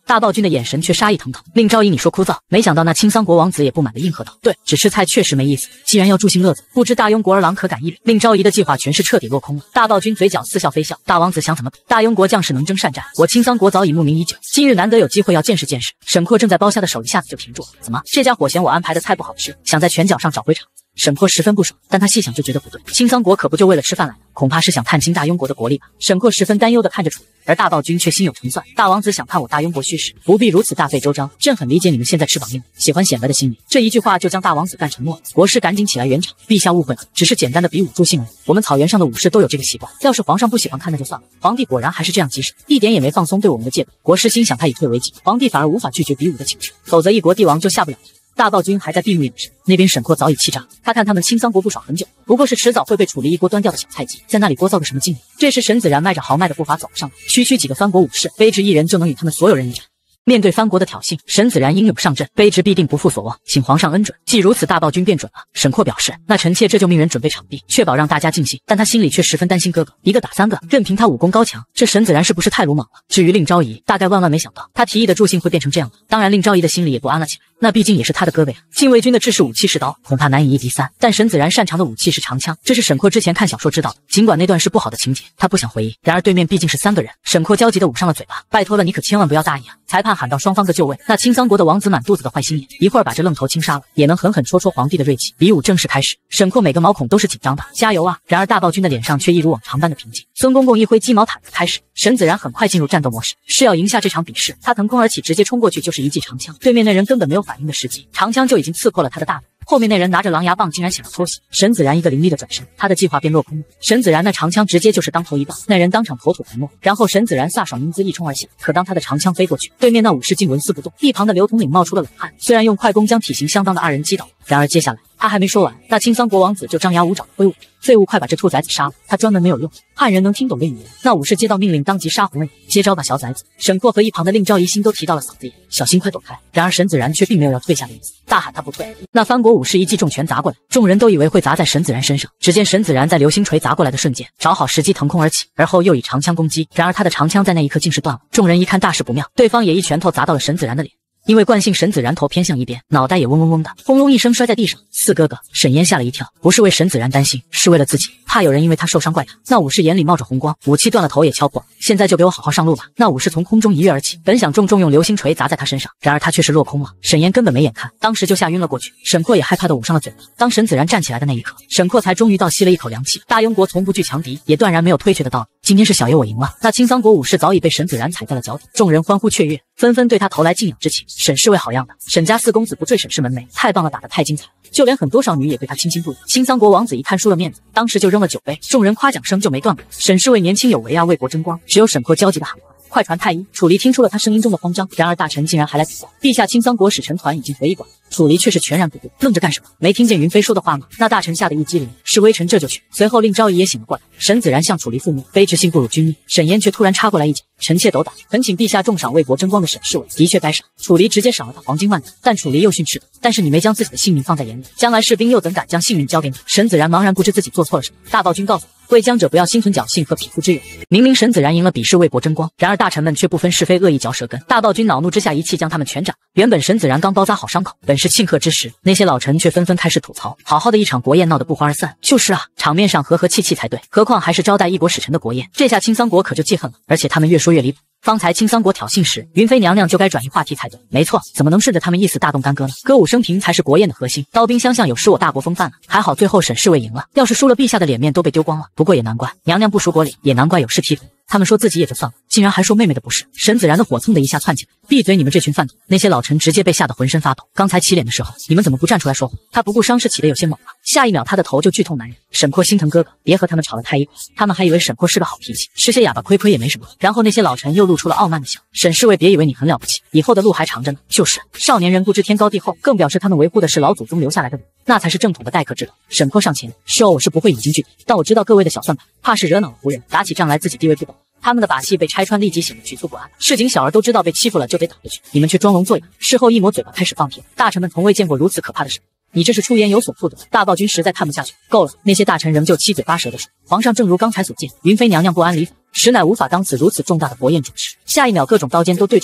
大暴君的眼神却杀意腾腾。令昭仪，你说枯燥，没想到那青桑国王子也不满的应和道：对，只吃菜确实没意思。既然要助兴乐子，不知大庸国儿郎可敢一礼？令昭仪的计划全是彻底落空了。大暴君嘴角似笑非笑，大王子想怎么比？大庸国将士能征善战，我青桑国早已慕名已久，今日难得有机会要见识见识。沈括正在包虾的手一下子就停住了。怎么，这家伙嫌我安排的菜不好吃，想在拳脚上找回场子？沈括十分不爽，但他细想就觉得不对，青桑国可不就为了吃饭来的，恐怕是想探清大庸国的国力吧。沈括十分担忧地看着楚离，而大暴君却心有成算。大王子想探我大庸国虚实，不必如此大费周章，朕很理解你们现在翅膀硬，喜欢显摆的心理。这一句话就将大王子干沉默了。国师赶紧起来圆场，陛下误会了，只是简单的比武助兴而已。我们草原上的武士都有这个习惯，要是皇上不喜欢看那就算了。皇帝果然还是这样棘手，一点也没放松对我们的戒备。国师心想他以退为进，皇帝反而无法拒绝比武的请求，否则一国帝王就下不了台。大暴君还在闭目养神，那边沈括早已气炸了。他看他们青桑国不爽很久，不过是迟早会被楚离一锅端掉的小菜鸡，在那里聒噪个什么劲呢？这时沈子然迈着豪迈的步伐走了上来，区区几个藩国武士，卑职一人就能与他们所有人一战。面对藩国的挑衅，沈子然英勇上阵，卑职必定不负所望，请皇上恩准。既如此，大暴君便准了。沈括表示，那臣妾这就命人准备场地，确保让大家尽兴。但他心里却十分担心哥哥，一个打三个，任凭他武功高强，这沈子然是不是太鲁莽了？至于令昭仪，大概万万没想到，他提议的助兴会变成这样的。当然，令昭仪的心里也不安了起来。那毕竟也是他的哥哥呀。禁卫军的制式武器是刀，恐怕难以一敌三。但沈子然擅长的武器是长枪，这是沈括之前看小说知道的。尽管那段是不好的情节，他不想回忆。然而对面毕竟是3个人，沈括焦急地捂上了嘴巴。拜托了，你可千万不要大意啊！裁判喊到双方各就位。那青桑国的王子满肚子的坏心眼，一会儿把这愣头青杀了，也能狠狠戳戳皇帝的锐气。比武正式开始，沈括每个毛孔都是紧张的，加油啊！然而大暴君的脸上却一如往常般的平静。孙公公一挥鸡毛毯子开始，沈子然很快进入战斗模式，是要赢下这场比试。他腾空而起，直接冲过去就是一记长枪，对面那人根本没有反应的时机，长枪就已经刺破了他的大腿。后面那人拿着狼牙棒竟然想要偷袭，沈子然一个凌厉的转身，他的计划便落空了。沈子然那长枪直接就是当头一棒，那人当场口吐白沫。然后沈子然飒爽英姿一冲而下，可当他的长枪飞过去，对面那武士竟纹丝不动。一旁的刘统领冒出了冷汗，虽然用快攻将体型相当的2人击倒，然而接下来他还没说完，那青桑国王子就张牙舞爪挥舞。废物，快把这兔崽子杀了！他专门没有用汉人能听懂的语言。那武士接到命令，当即杀红了眼，接招吧小崽子！沈括和一旁的令昭仪心都提到了嗓子眼，小心快躲开！然而沈子然却并没有要退下的意思，大喊他不退。那藩国武士一记重拳砸过来，众人都以为会砸在沈子然身上。只见沈子然在流星锤砸过来的瞬间，找好时机腾空而起，而后又以长枪攻击。然而他的长枪在那一刻竟是断了。众人一看大事不妙，对方也一拳头砸到了沈子然的脸。因为惯性，沈子然头偏向一边，脑袋也嗡嗡嗡的，轰隆一声摔在地上。四哥哥，沈嫣吓了一跳，不是为沈子然担心，是为了自己，怕有人因为他受伤怪他。那武士眼里冒着红光，武器断了，头也敲破了，现在就给我好好上路吧。那武士从空中一跃而起，本想重重用流星锤砸在他身上，然而他却是落空了。沈嫣根本没眼看，当时就吓晕了过去。沈括也害怕的捂上了嘴巴。当沈子然站起来的那一刻，沈括才终于倒吸了一口凉气。大庸国从不惧强敌，也断然没有退却的道理。今天是小爷我赢了。那青桑国武士早已被沈子然踩在了脚底，众人欢呼雀跃，纷纷对他投来敬仰之情。沈氏为好样的，沈家4公子不坠沈氏门楣，太棒了，打得太精彩了。就连很多少女也对他倾心不已。青桑国王子一看输了面子，当时就扔了酒杯，众人夸奖声就没断过。沈氏为年轻有为啊，为国争光。只有沈括焦急的喊话：快传太医！楚离听出了他声音中的慌张，然而大臣竟然还来比划。陛下，青桑国使臣团已经回驿馆。楚离却是全然不顾，愣着干什么？没听见云飞说的话吗？那大臣吓得一激灵，是微臣这就去。随后令昭仪也醒了过来。沈子然向楚离复命，卑职信不辱君命。沈嫣却突然插过来一脚，臣妾斗胆，恳请陛下重赏为国争光的沈侍卫。的确该赏。楚离直接赏了他黄金万两，但楚离又训斥他，但是你没将自己的性命放在眼里，将来士兵又怎敢将性命交给你？沈子然茫然不知自己做错了什么。大暴君告诉我，为将者不要心存侥幸和匹夫之勇。明明沈子然赢了比试，为国争光，然而大臣们却不分是非，恶意嚼舌根。大暴君恼怒之下一气将他们全斩了。原本沈子然刚包扎好伤口，本是庆贺之时，那些老臣却纷纷开始吐槽，好好的一场国宴闹得不欢而散。就是啊，场面上和和气气才对，何况还是招待一国使臣的国宴，这下青桑国可就记恨了。而且他们越说越离谱。方才青桑国挑衅时，云飞娘娘就该转移话题才对。没错，怎么能顺着他们意思大动干戈呢？歌舞升平才是国宴的核心，刀兵相向有失我大国风范了。还好最后沈侍卫赢了，要是输了，陛下的脸面都被丢光了。不过也难怪娘娘不输国礼，也难怪有失体统。他们说自己也就算了，竟然还说妹妹的不是。沈子然的火蹭的一下窜起来，闭嘴你们这群饭桶！那些老臣直接被吓得浑身发抖。刚才起脸的时候，你们怎么不站出来说话？他不顾伤势起得有些猛了，下一秒他的头就剧痛难忍。沈括心疼哥哥，别和他们吵得太一块。他们还以为沈括是个好脾气，吃些哑巴亏亏也没什么。然后那些老臣又露出了傲慢的笑。沈侍卫，别以为你很了不起，以后的路还长着呢。就是少年人不知天高地厚，更表示他们维护的是老祖宗留下来的礼，那才是正统的待客之道。沈括上前，是哦，我是不会引经据典，但我知道各位的小算盘，怕是惹恼了胡人，打起仗来自己地位不保。他们的把戏被拆穿，立即显得局促不安。市井小儿都知道被欺负了就得打回去，你们却装聋作哑。事后一抹嘴巴开始放屁，大臣们从未见过如此可怕的事。你这是出言有所负的。大暴君实在看不下去，够了！那些大臣仍旧七嘴八舌地说，皇上正如刚才所见，云妃娘娘不安礼法，实乃无法当此如此重大的国宴主持。下一秒，各种刀尖都对准了他们。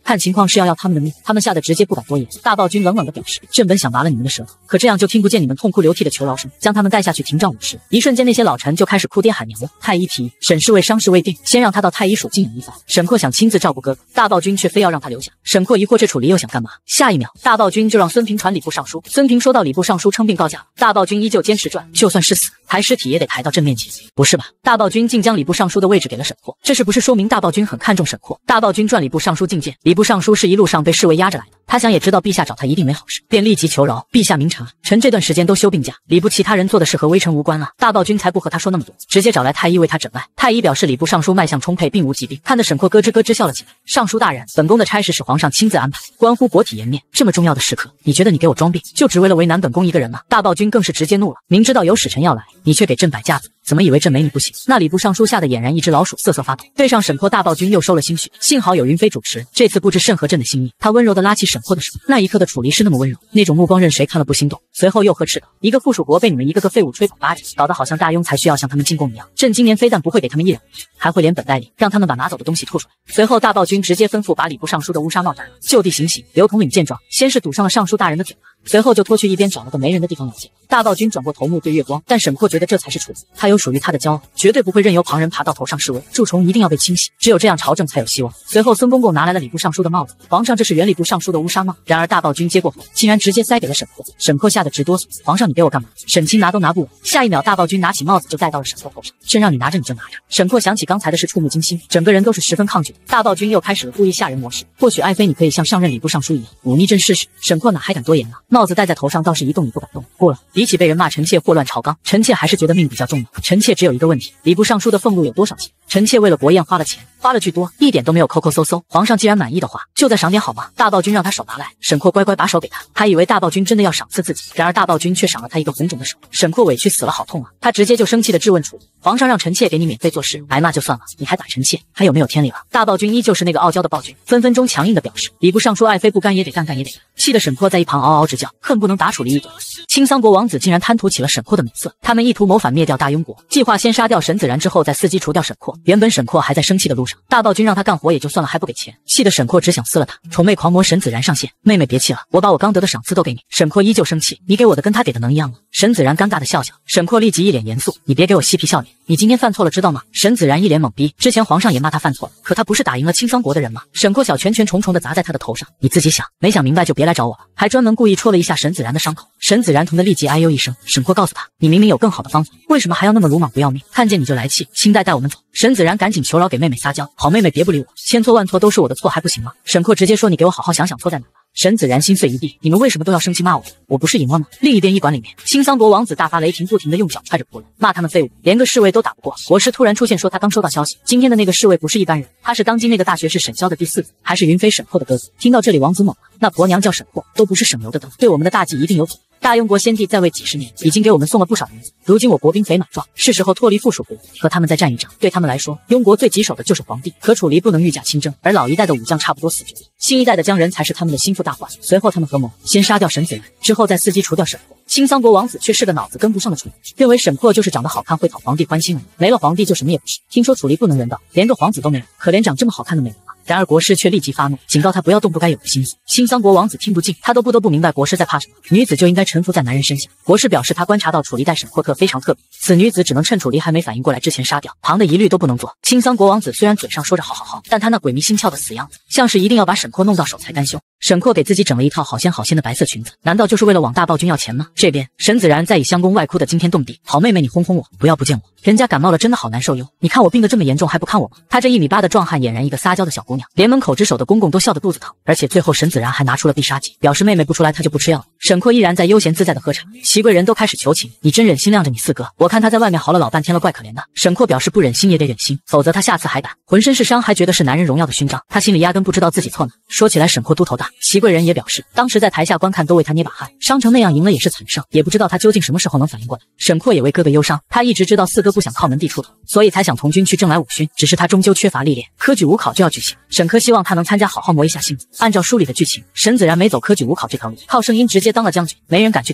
看情况是要他们的命。他们吓得直接不敢多言。大暴君冷冷地表示，朕本想拔了你们的舌头，可这样就听不见你们痛哭流涕的求饶声，将他们带下去廷杖50。一瞬间，那些老臣就开始哭爹喊娘了。太医提沈侍卫伤势未定，先让他到太医署静养一番。沈括想亲自照顾哥哥，大暴君却非要让他留下。沈括疑惑这楚离又想干嘛？下一秒，大暴君就让孙平传礼部尚书。孙平说到礼部尚书称病告假了，大暴君依旧坚持转，就算是死，抬尸体也得抬到朕面前。不是吧？大暴君竟将礼部尚书的位置给了沈括，这是不是说明大暴君很看重沈括？大暴君转礼部尚书觐见，礼部尚书是一路上被侍卫压着来的。他想也知道陛下找他一定没好事，便立即求饶。陛下明察，臣这段时间都休病假，礼部其他人做的事和微臣无关啊。大暴君才不和他说那么多，直接找来太医为他诊脉。太医表示礼部尚书脉象充沛，并无疾病。看得沈括咯吱咯吱笑了起来。尚书大人，本宫的差事是皇上亲自安排，关乎国体颜面，这么重要的时刻，你觉得你给我装病，就只为了为难本宫一个人吗？大暴君更是直接怒了，明知道有使臣要来，你却给朕摆架子，怎么以为朕没你不行？那礼部尚书吓得俨然一只老鼠，瑟瑟发抖。对上沈括，大暴君又收了心绪，幸好有云妃主持，这次不知甚合朕的心意。他温柔地拉起沈括的手，那一刻的楚离是那么温柔，那种目光任谁看了不心动。随后又呵斥道：一个附属国被你们一个个废物吹捧巴掌，搞得好像大庸才需要向他们进贡一样。朕今年非但不会给他们一两，还会连本带利，让他们把拿走的东西吐出来。随后大暴君直接吩咐把礼部尚书的乌纱帽摘了，就地行刑。刘统领见状，先是堵上了尚书大人的嘴巴，随后就拖去一边找了个没人的地方了结。大暴君转过头目对月光，但沈括觉得这才是处理，他有属于他的骄傲，绝对不会任由旁人爬到头上示威，蛀虫一定要被清洗，只有这样朝政才有希望。随后孙公公拿来了礼部尚书的帽子，皇上这是原礼部尚书的乌纱帽。然而大暴君接过后，竟然直接塞给了沈括，沈括吓得直哆嗦，皇上你给我干嘛？沈清拿都拿不稳。下一秒大暴君拿起帽子就戴到了沈括头上，朕让你拿着你就拿着。沈括想起刚才的事触目惊心，整个人都是十分抗拒的。大暴君又开始了故意吓人模式，或许爱妃你可以像上任礼部尚书一样忤逆朕试试。沈括哪还敢多言呢？帽子戴在头上倒是一动也不敢动。不了，比起被人骂臣妾祸乱朝纲，臣妾还是觉得命比较重要。臣妾只有一个问题，礼部尚书的俸禄有多少钱？臣妾为了国宴花了钱，花了巨多，一点都没有抠抠搜搜。皇上既然满意的话，就再赏点好吗？大暴君让他手拿来，沈括乖乖把手给他，还以为大暴君真的要赏赐自己，然而大暴君却赏了他一个红肿的手。沈括委屈死了，好痛啊！他直接就生气的质问楚离，皇上让臣妾给你免费做事，挨骂就算了，你还打臣妾，还有没有天理了？大暴君依旧是那个傲娇的暴君，分分钟强硬的表示，礼部尚书爱妃不干也得干，干也得干，气得沈括在一旁嗷嗷直叫，恨不能打楚离一顿。青桑国王子竟然贪图起了沈括的美色，他们意图谋反灭掉大庸国，计划先杀掉沈子然，之后再伺机除掉沈括。原本沈括还在生气的路上，大暴君让他干活也就算了，还不给钱，气得沈括只想撕了他。宠妹狂魔沈子然上线，妹妹别气了，我把我刚得的赏赐都给你。沈括依旧生气，你给我的跟他给的能一样吗？沈子然尴尬的笑笑，沈括立即一脸严肃，你别给我嬉皮笑脸，你今天犯错了知道吗？沈子然一脸懵逼，之前皇上也骂他犯错了，可他不是打赢了青桑国的人吗？沈括小拳拳重重的砸在他的头上，你自己想，没想明白就别来找我了，还专门故意戳了一下沈子然的伤口。沈子然疼得立即哎呦一声，沈括告诉他，你明明有更好的方法，为什么还要那么鲁莽不要命？看见你就来气，亲带我们走。沈子然赶紧求饶给妹妹撒娇，好妹妹别不理我，千错万错都是我的错还不行吗？沈括直接说，你给我好好想想错在哪吧。沈子然心碎一地，你们为什么都要生气骂我？我不是赢了吗？另一边驿馆里面，青桑国王子大发雷霆，不停的用脚踹着仆人，骂他们废物，连个侍卫都打不过。国师突然出现说他刚收到消息，今天的那个侍卫不是一般人，他是当今那个大学士沈萧的第4子，还是云妃沈括的哥哥。听到这里，王子懵了，那婆娘叫沈括，都不是省油的灯，对我们的大计一定有阻。大庸国先帝在位几十年，已经给我们送了不少银子，如今我国兵肥马壮，是时候脱离附属国，和他们再战一仗。对他们来说，庸国最棘手的就是皇帝，可楚离不能御驾亲征，而老一代的武将差不多死绝，新一代的江人才是他们的心腹大患。随后他们合谋，先杀掉沈子然，之后再伺机除掉沈括。青桑国王子却是个脑子跟不上的蠢人，认为沈括就是长得好看会讨皇帝欢心而已，没了皇帝就什么也不是。听说楚离不能人道，连个皇子都没有，可怜长这么好看的美人啊。然而国师却立即发怒，警告他不要动不该有的心思。青桑国王子听不进，他都不明白国师在怕什么，女子就应该臣服在男人身下。国师表示他观察到楚离待沈括非常特别，此女子只能趁楚离还没反应过来之前杀掉，旁的一律都不能做。青桑国王子虽然嘴上说着好好好，但他那鬼迷心窍的死样子，像是一定要把沈括弄到手才甘休。沈括给自己整了一套好仙好仙的白色裙子，难道就是为了往大暴君要钱吗？这边沈子然在以相公外哭的惊天动地，好妹妹你轰轰我，不要不见我，人家感冒了真的好难受哟，你看我病得这么严重还不看我吗？他这1米8的壮汉俨然一个撒娇的小姑娘，连门口值守的公公都笑得肚子疼，而且最后沈子然还拿出了必杀技，表示妹妹不出来他就不吃药了。沈括依然在悠闲自在的喝茶，齐贵人都开始求情，你真忍心晾着你4哥？我看他在外面嚎了老半天了，怪可怜的。沈括表示不忍心也得忍心，否则他下次还敢。浑身是伤还觉得是男人荣耀的勋章，他心里压根不知道自己错呢。说起来沈括都头大，齐贵人也表示当时在台下观看都为他捏把汗，伤成那样赢了也是惨胜，也不知道他究竟什么时候能反应过来。沈括也为哥哥忧伤，他一直知道4哥不想靠门弟出头，所以才想从军去挣来武勋，只是他终究缺乏历练，科举武考就要举行，沈科希望他能参加好好磨一下性子。按照书里的剧情，沈子然没走科举武考这条路，靠声音直接当了将军，没人敢去提点他。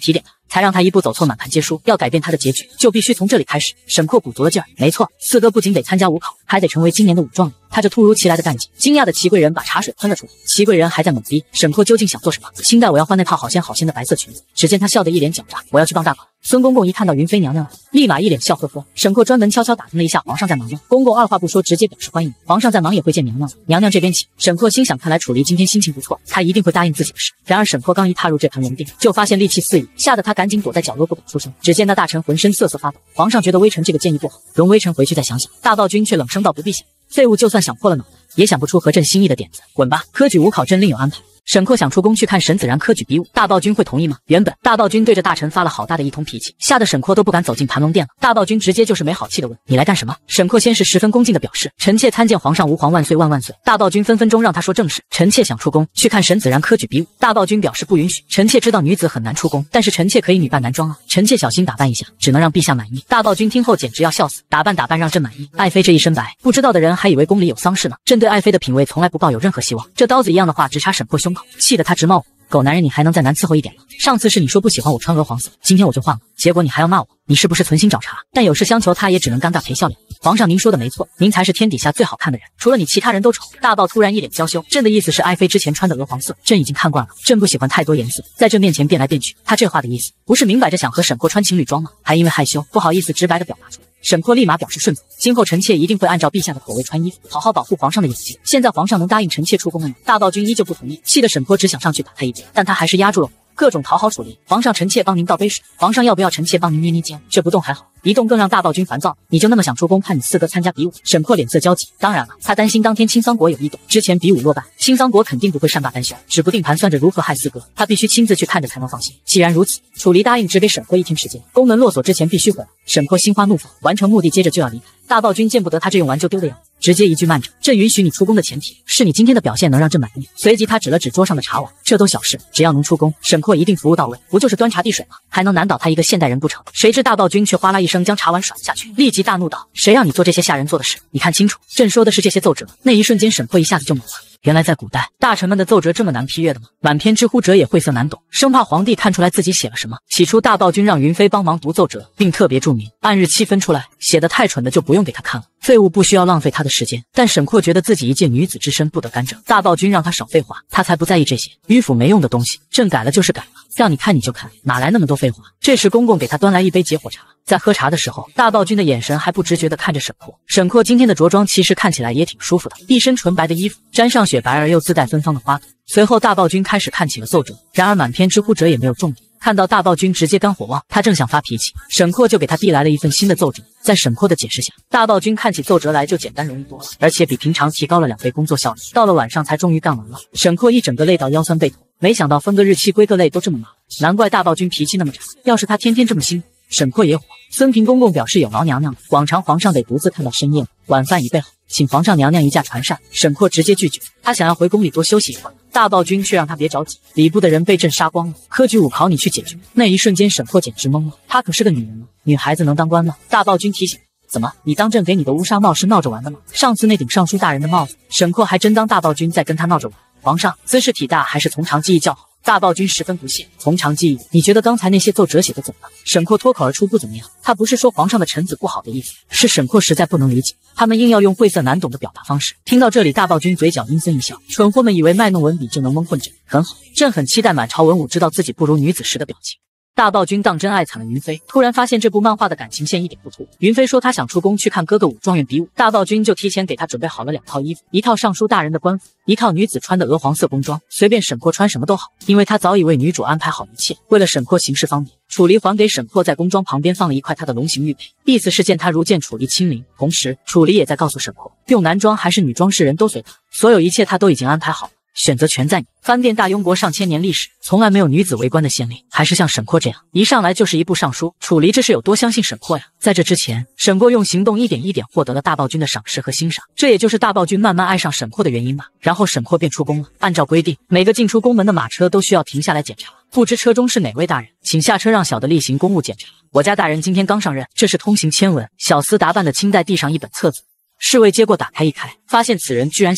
才让他一步走错满盘皆输。要改变他的结局，就必须从这里开始。沈括鼓足了劲儿，没错，四哥不仅得参加武考，还得成为今年的武状元。他这突如其来的干劲，惊讶的齐贵人把茶水喷了出来。齐贵人还在懵逼，沈括究竟想做什么？清代我要换那套好仙好仙的白色裙子。只见他笑得一脸狡诈，我要去傍大款。孙公公一看到云妃娘娘，立马一脸笑呵呵。沈括专门悄悄打听了一下皇上在忙吗？公公二话不说，直接表示欢迎。皇上在忙也会见娘娘的，娘娘这边请。沈括心想，看来楚离今天心情不错，他一定会答应自己的事。然而沈括刚一踏入这盘龙殿，就发现戾气四溢，吓得他赶紧躲在角落不敢出声。只见那大臣浑身瑟瑟发抖。皇上觉得微臣这个建议不好，容微臣回去再想想。大暴君却冷声道：不必想，废物就算想破了脑袋，也想不出合朕心意的点子。滚吧，科举武考朕另有安排。沈括想出宫去看沈子然科举比武，大暴君会同意吗？原本大暴君对着大臣发了好大的一通脾气，吓得沈括都不敢走进盘龙殿了。大暴君直接就是没好气的问：你来干什么？沈括先是十分恭敬的表示：臣妾参见皇上，吾皇万岁万万岁。大暴君分分钟让他说正事，臣妾想出宫去看沈子然科举比武。大暴君表示不允许，臣妾知道女子很难出宫，但是臣妾可以女扮男装啊，臣妾小心打扮一下，只能让陛下满意。大暴君听后简直要笑死，打扮让朕满意。爱妃这一身白，不知道的人还以为宫里有丧事呢。朕对爱妃的品味从来不抱有任何希望。这刀子一样的话直插沈括胸口，气得他直冒火。狗男人，你还能再难伺候一点吗？上次是你说不喜欢我穿鹅黄色，今天我就换了，结果你还要骂我，你是不是存心找茬？但有事相求，他也只能尴尬赔笑脸。皇上您说的没错，您才是天底下最好看的人，除了你其他人都丑。大暴突然一脸娇羞，朕的意思是爱妃之前穿的鹅黄色，朕已经看惯了，朕不喜欢太多颜色，在朕面前变来变去。他这话的意思不是明摆着想和沈括穿情侣装吗？还因为害羞不好意思直白的表达出来。沈括立马表示顺从，今后臣妾一定会按照陛下的口味穿衣服，好好保护皇上的眼睛。现在皇上能答应臣妾出宫了吗？大暴君依旧不同意，气得沈括只想上去打他一顿，但他还是压住了火，各种讨好楚离。皇上，臣妾帮您倒杯水。皇上要不要臣妾帮您捏捏肩？这不动还好，一动更让大暴君烦躁。你就那么想出宫看你四哥参加比武？沈括脸色焦急。当然了，他担心当天青桑国有异动，之前比武落败，青桑国肯定不会善罢甘休，指不定盘算着如何害四哥。他必须亲自去看着才能放心。既然如此，楚离答应只给沈括1天时间，宫门落锁之前必须回来。沈括心花怒放，完成目的接着就要离开。大暴君见不得他这用完就丢的样子，直接一句慢着，朕允许你出宫的前提是你今天的表现能让朕满意。随即他指了指桌上的茶碗，这都小事，只要能出宫，沈括一定服务到位，不就是端茶递水吗？还能难倒他一个现代人不成？谁知大暴君却哗啦一声将茶碗甩了下去，立即大怒道：谁让你做这些下人做的事？你看清楚，朕说的是这些奏折。那一瞬间沈括一下子就懵了。原来在古代，大臣们的奏折这么难批阅的吗？满篇知乎者也晦涩难懂，生怕皇帝看出来自己写了什么。起初大暴君让云妃帮忙读奏折，并特别注明按日期分出来，写得太蠢的就不用给他看了，废物不需要浪费他的时间。但沈括觉得自己一介女子之身不得干政，大暴君让他少废话，他才不在意这些迂腐没用的东西。朕改了就是改了，让你看你就看，哪来那么多废话？这时公公给他端来一杯解火茶。在喝茶的时候，大暴君的眼神还不直觉地看着沈括。沈括今天的着装其实看起来也挺舒服的，一身纯白的衣服，沾上雪白而又自带芬芳的花朵。随后大暴君开始看起了奏折，然而满篇知乎者也没有重点。看到大暴君直接肝火旺，他正想发脾气，沈括就给他递来了一份新的奏折。在沈括的解释下，大暴君看起奏折来就简单容易多了，而且比平常提高了2倍工作效率。到了晚上才终于干完了，沈括一整个累到腰酸背痛，没想到分个日期归个类都这么麻烦，难怪大暴君脾气那么差。要是他天天这么辛苦，沈括也火。孙平公公表示有劳娘娘，往常皇上得独自看到深夜，晚饭已备好，请皇上娘娘一驾传膳。沈括直接拒绝，他想要回宫里多休息一会儿。大暴君却让他别着急，礼部的人被朕杀光了，科举武考你去解决。那一瞬间沈括简直懵了，她可是个女人吗？女孩子能当官吗？大暴君提醒，怎么，你当朕给你的乌纱帽是闹着玩的吗？上次那顶尚书大人的帽子，沈括还真当大暴君在跟他闹着玩。皇上，姿势体大还是从长计议较好。大暴君十分不屑，从长计议？你觉得刚才那些奏折写的怎么了？沈括脱口而出不怎么样。他不是说皇上的臣子不好的意思，是沈括实在不能理解，他们硬要用晦涩难懂的表达方式。听到这里，大暴君嘴角阴森一笑，蠢货们以为卖弄文笔就能蒙混朕，很好，朕很期待满朝文武知道自己不如女子时的表情。大暴君当真爱惨了云妃，突然发现这部漫画的感情线一点不突。云妃说她想出宫去看哥哥武状元比武，大暴君就提前给她准备好了2套衣服，一套尚书大人的官服，一套女子穿的鹅黄色宫装，随便沈括穿什么都好，因为他早已为女主安排好一切。为了沈括行事方便，楚离还给沈括在宫装旁边放了一块他的龙形玉佩，意思是见他如见楚离亲临。同时楚离也在告诉沈括，用男装还是女装是人都随他，所有一切他都已经安排好了，选择权在你。翻遍大庸国上千年历史，从来没有女子为官的先例，还是像沈括这样一上来就是一部尚书。楚离这是有多相信沈括呀？在这之前，沈括用行动一点一点获得了大暴君的赏识和欣赏，这也就是大暴君慢慢爱上沈括的原因吧。然后沈括便出宫了，按照规定，每个进出宫门的马车都需要停下来检查，不知车中是哪位大人，请下车让小的例行公务检查。我家大人今天刚上任，这是通行签文。小厮打扮的清代递上一本册子，侍卫接过打开一开，发现此人居然姓楚。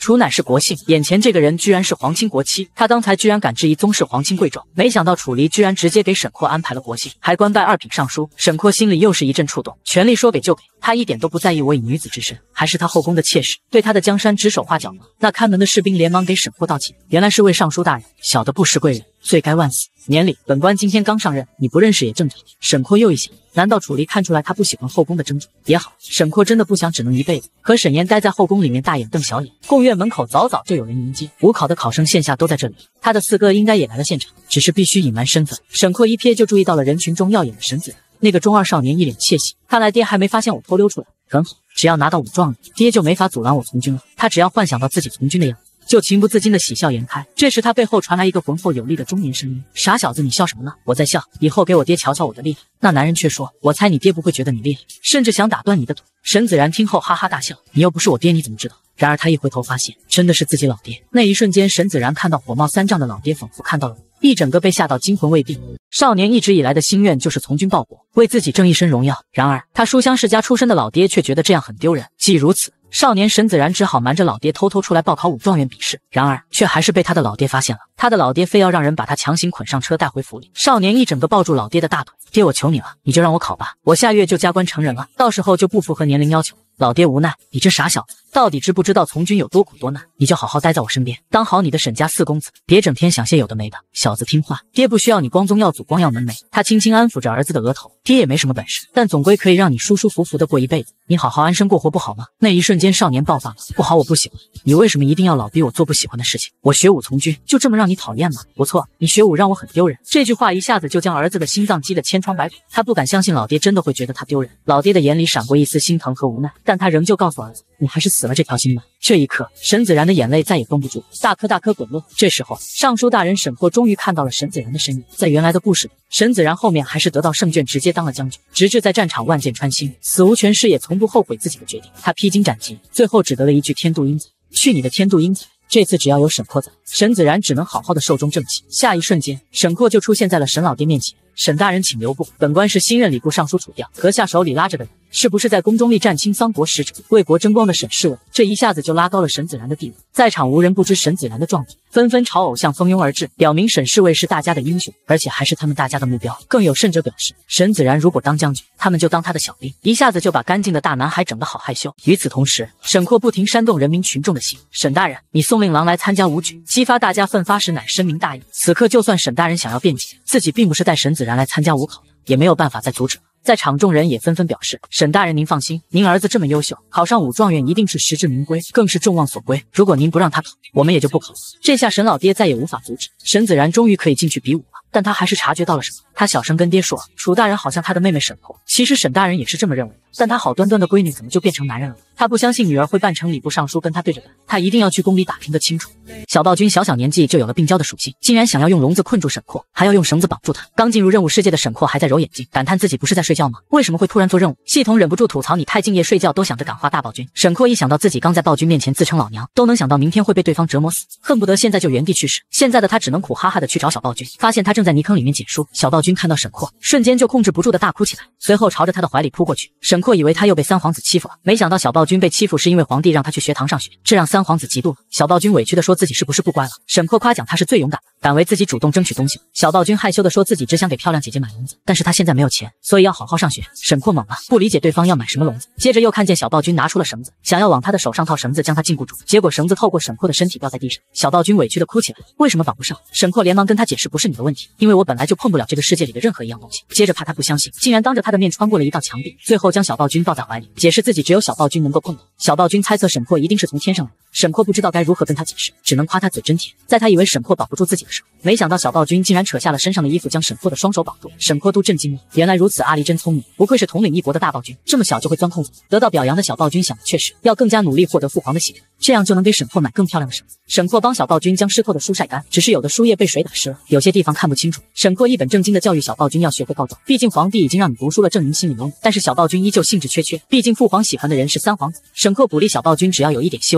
楚乃是国姓，眼前这个人居然是皇亲国戚，他刚才居然敢质疑宗室皇亲贵胄，没想到楚离居然直接给沈括安排了国姓，还官拜2品尚书。沈括心里又是一阵触动，权力说给就给，他一点都不在意我以女子之身还是他后宫的妾室，对他的江山指手画脚吗？那看门的士兵连忙给沈括道歉，原来是位尚书大人，小的不识贵人，罪该万死。免礼，本官今天刚上任，你不认识也正常。沈括又一想，难道楚离看出来他不喜欢后宫的争宠？也好，沈括真的不想只能一辈子和沈岩待在后宫里面大眼瞪小眼。贡院门口早早就有人迎接，5考的考生线下都在这里，他的4哥应该也来了现场，只是必须隐瞒身份。沈括一瞥就注意到了人群中耀眼的沈子然，那个中二少年一脸窃喜，看来爹还没发现我偷溜出来，很好，只要拿到武状元，爹就没法阻拦我从军了。他只要幻想到自己从军的样子，就情不自禁的喜笑颜开。这时他背后传来一个浑厚有力的中年声音：傻小子，你笑什么呢？我在笑，以后给我爹瞧瞧我的厉害。那男人却说：我猜你爹不会觉得你厉害，甚至想打断你的腿。沈子然听后哈哈大笑：你又不是我爹，你怎么知道？然而他一回头发现真的是自己老爹，那一瞬间沈子然看到火冒3丈的老爹，仿佛看到了我，一整个被吓到惊魂未定。少年一直以来的心愿就是从军报国，为自己挣一身荣耀，然而他书香世家出身的老爹却觉得这样很丢人。既如此，少年沈子然只好瞒着老爹偷偷出来报考武状元笔试，然而却还是被他的老爹发现了。他的老爹非要让人把他强行捆上车带回府里。少年一整个抱住老爹的大腿：爹，我求你了，你就让我考吧，我下月就加官成人了，到时候就不符合年龄要求。老爹无奈：你这傻小子，到底知不知道从军有多苦多难？你就好好待在我身边，当好你的沈家4公子，别整天想些有的没的。小子听话，爹不需要你光宗耀祖光耀门楣。他轻轻安抚着儿子的额头：爹也没什么本事，但总归可以让你舒舒服服的过一辈子，你好好安生过活不好吗？那一瞬间少年爆发了：不好，我不喜欢。你为什么一定要老逼我做不喜欢的事情？我学武从军就这么让你讨厌吗？不错，你学武让我很丢人。这句话一下子就将儿子的心脏击得千疮百孔，他不敢相信老爹真的会觉得他丢人。老爹的眼里闪过一丝心疼和无奈，但他仍旧告诉儿子：你还是死了这条心吧。这一刻，沈子然的眼泪再也绷不住，大颗大颗滚落。这时候，尚书大人沈括终于看到了沈子然的身影。在原来的故事里，沈子然后面还是得到圣卷，直接当了将军，直至在战场万箭穿心，死无全尸，也从不后悔自己的决定。他披荆斩棘，最后只得了一句天妒英才。去你的天妒英才！这次只要有沈括在，沈子然只能好好的寿终正寝。下一瞬间，沈括就出现在了沈老爹面前。沈大人请留步，本官是新任礼部尚书楚调，阁下手里拉着的人，是不是在宫中力战清桑国使者，为国争光的沈侍卫？这一下子就拉高了沈子然的地位，在场无人不知沈子然的壮举，纷纷朝偶像蜂拥而至，表明沈侍卫是大家的英雄，而且还是他们大家的目标。更有甚者表示，沈子然如果当将军，他们就当他的小兵，一下子就把干净的大男孩整得好害羞。与此同时，沈括不停煽动人民群众的心：沈大人，你送令郎来参加武举，激发大家奋发时，乃深明大义。此刻就算沈大人想要辩解，自己并不是带沈子然来参加武考的，也没有办法再阻止了。在场众人也纷纷表示：沈大人您放心，您儿子这么优秀，考上武状元一定是实至名归，更是众望所归。如果您不让他考，我们也就不考了。这下沈老爹再也无法阻止，沈子然终于可以进去比武了。但他还是察觉到了什么，他小声跟爹说：楚大人好像他的妹妹沈括。其实沈大人也是这么认为的，但他好端端的闺女怎么就变成男人了？他不相信女儿会扮成礼部尚书跟他对着干，他一定要去宫里打听个清楚。小暴君小小年纪就有了病娇的属性，竟然想要用笼子困住沈括，还要用绳子绑住他。刚进入任务世界的沈括还在揉眼睛，感叹自己不是在睡觉吗？为什么会突然做任务？系统忍不住吐槽：你太敬业，睡觉都想着感化大暴君。沈括一想到自己刚在暴君面前自称老娘，都能想到明天会被对方折磨死，恨不得现在就原地去世。现在的他只能苦哈哈的去找小暴君，发现他正在泥坑里面捡书。小暴君看到沈括，瞬间就控制不住的大哭起来，随后朝着他的怀里扑过去。沈括以为他又被三皇子欺负了，没想到小暴君被欺负是因为皇帝让他去学堂上学，这让三皇子嫉妒了。小暴君委屈的说自己是不是不乖了？沈括夸奖他是最勇敢的，敢为自己主动争取东西。小暴君害羞的说自己只想给漂亮姐姐买笼子，但是他现在没有钱，所以要好好上学。沈括懵了，不理解对方要买什么笼子，接着又看见小暴君拿出了绳子，想要往他的手上套绳子将他禁锢住，结果绳子透过沈括的身体掉在地上。小暴君委屈的哭起来，为什么绑不上？沈括连忙跟他解释，不是你的问题，因为我本来就碰不了这个世界里的任何一样东西。接着怕他不相信，竟然当着他的面穿过了一道墙壁，最后将小暴君抱在怀里，解释自己只有小暴君能够碰到。小暴君猜测沈括一定是从天上来的，沈括不知道该如何跟他解释，只能夸他嘴真甜。在他以为沈括保不住自己的时候，没想到小暴君竟然扯下了身上的衣服，将沈括的双手绑住。沈括都震惊了，原来如此，阿离真聪明，不愧是统领一国的大暴君，这么小就会钻空子。得到表扬的小暴君想的却是要更加努力获得父皇的喜悦，这样就能给沈括买更漂亮的绳子。沈括帮小暴君将湿透的书晒干，只是有的书页被水打湿了，有些地方看不清楚。沈括一本正经的教育小暴君要学会告状，毕竟皇帝已经让你读书了，证明心里有你。但是小暴君依旧兴致缺缺，毕竟父皇喜欢的人是三皇子。沈括鼓励小暴君只要有一点希望就不要放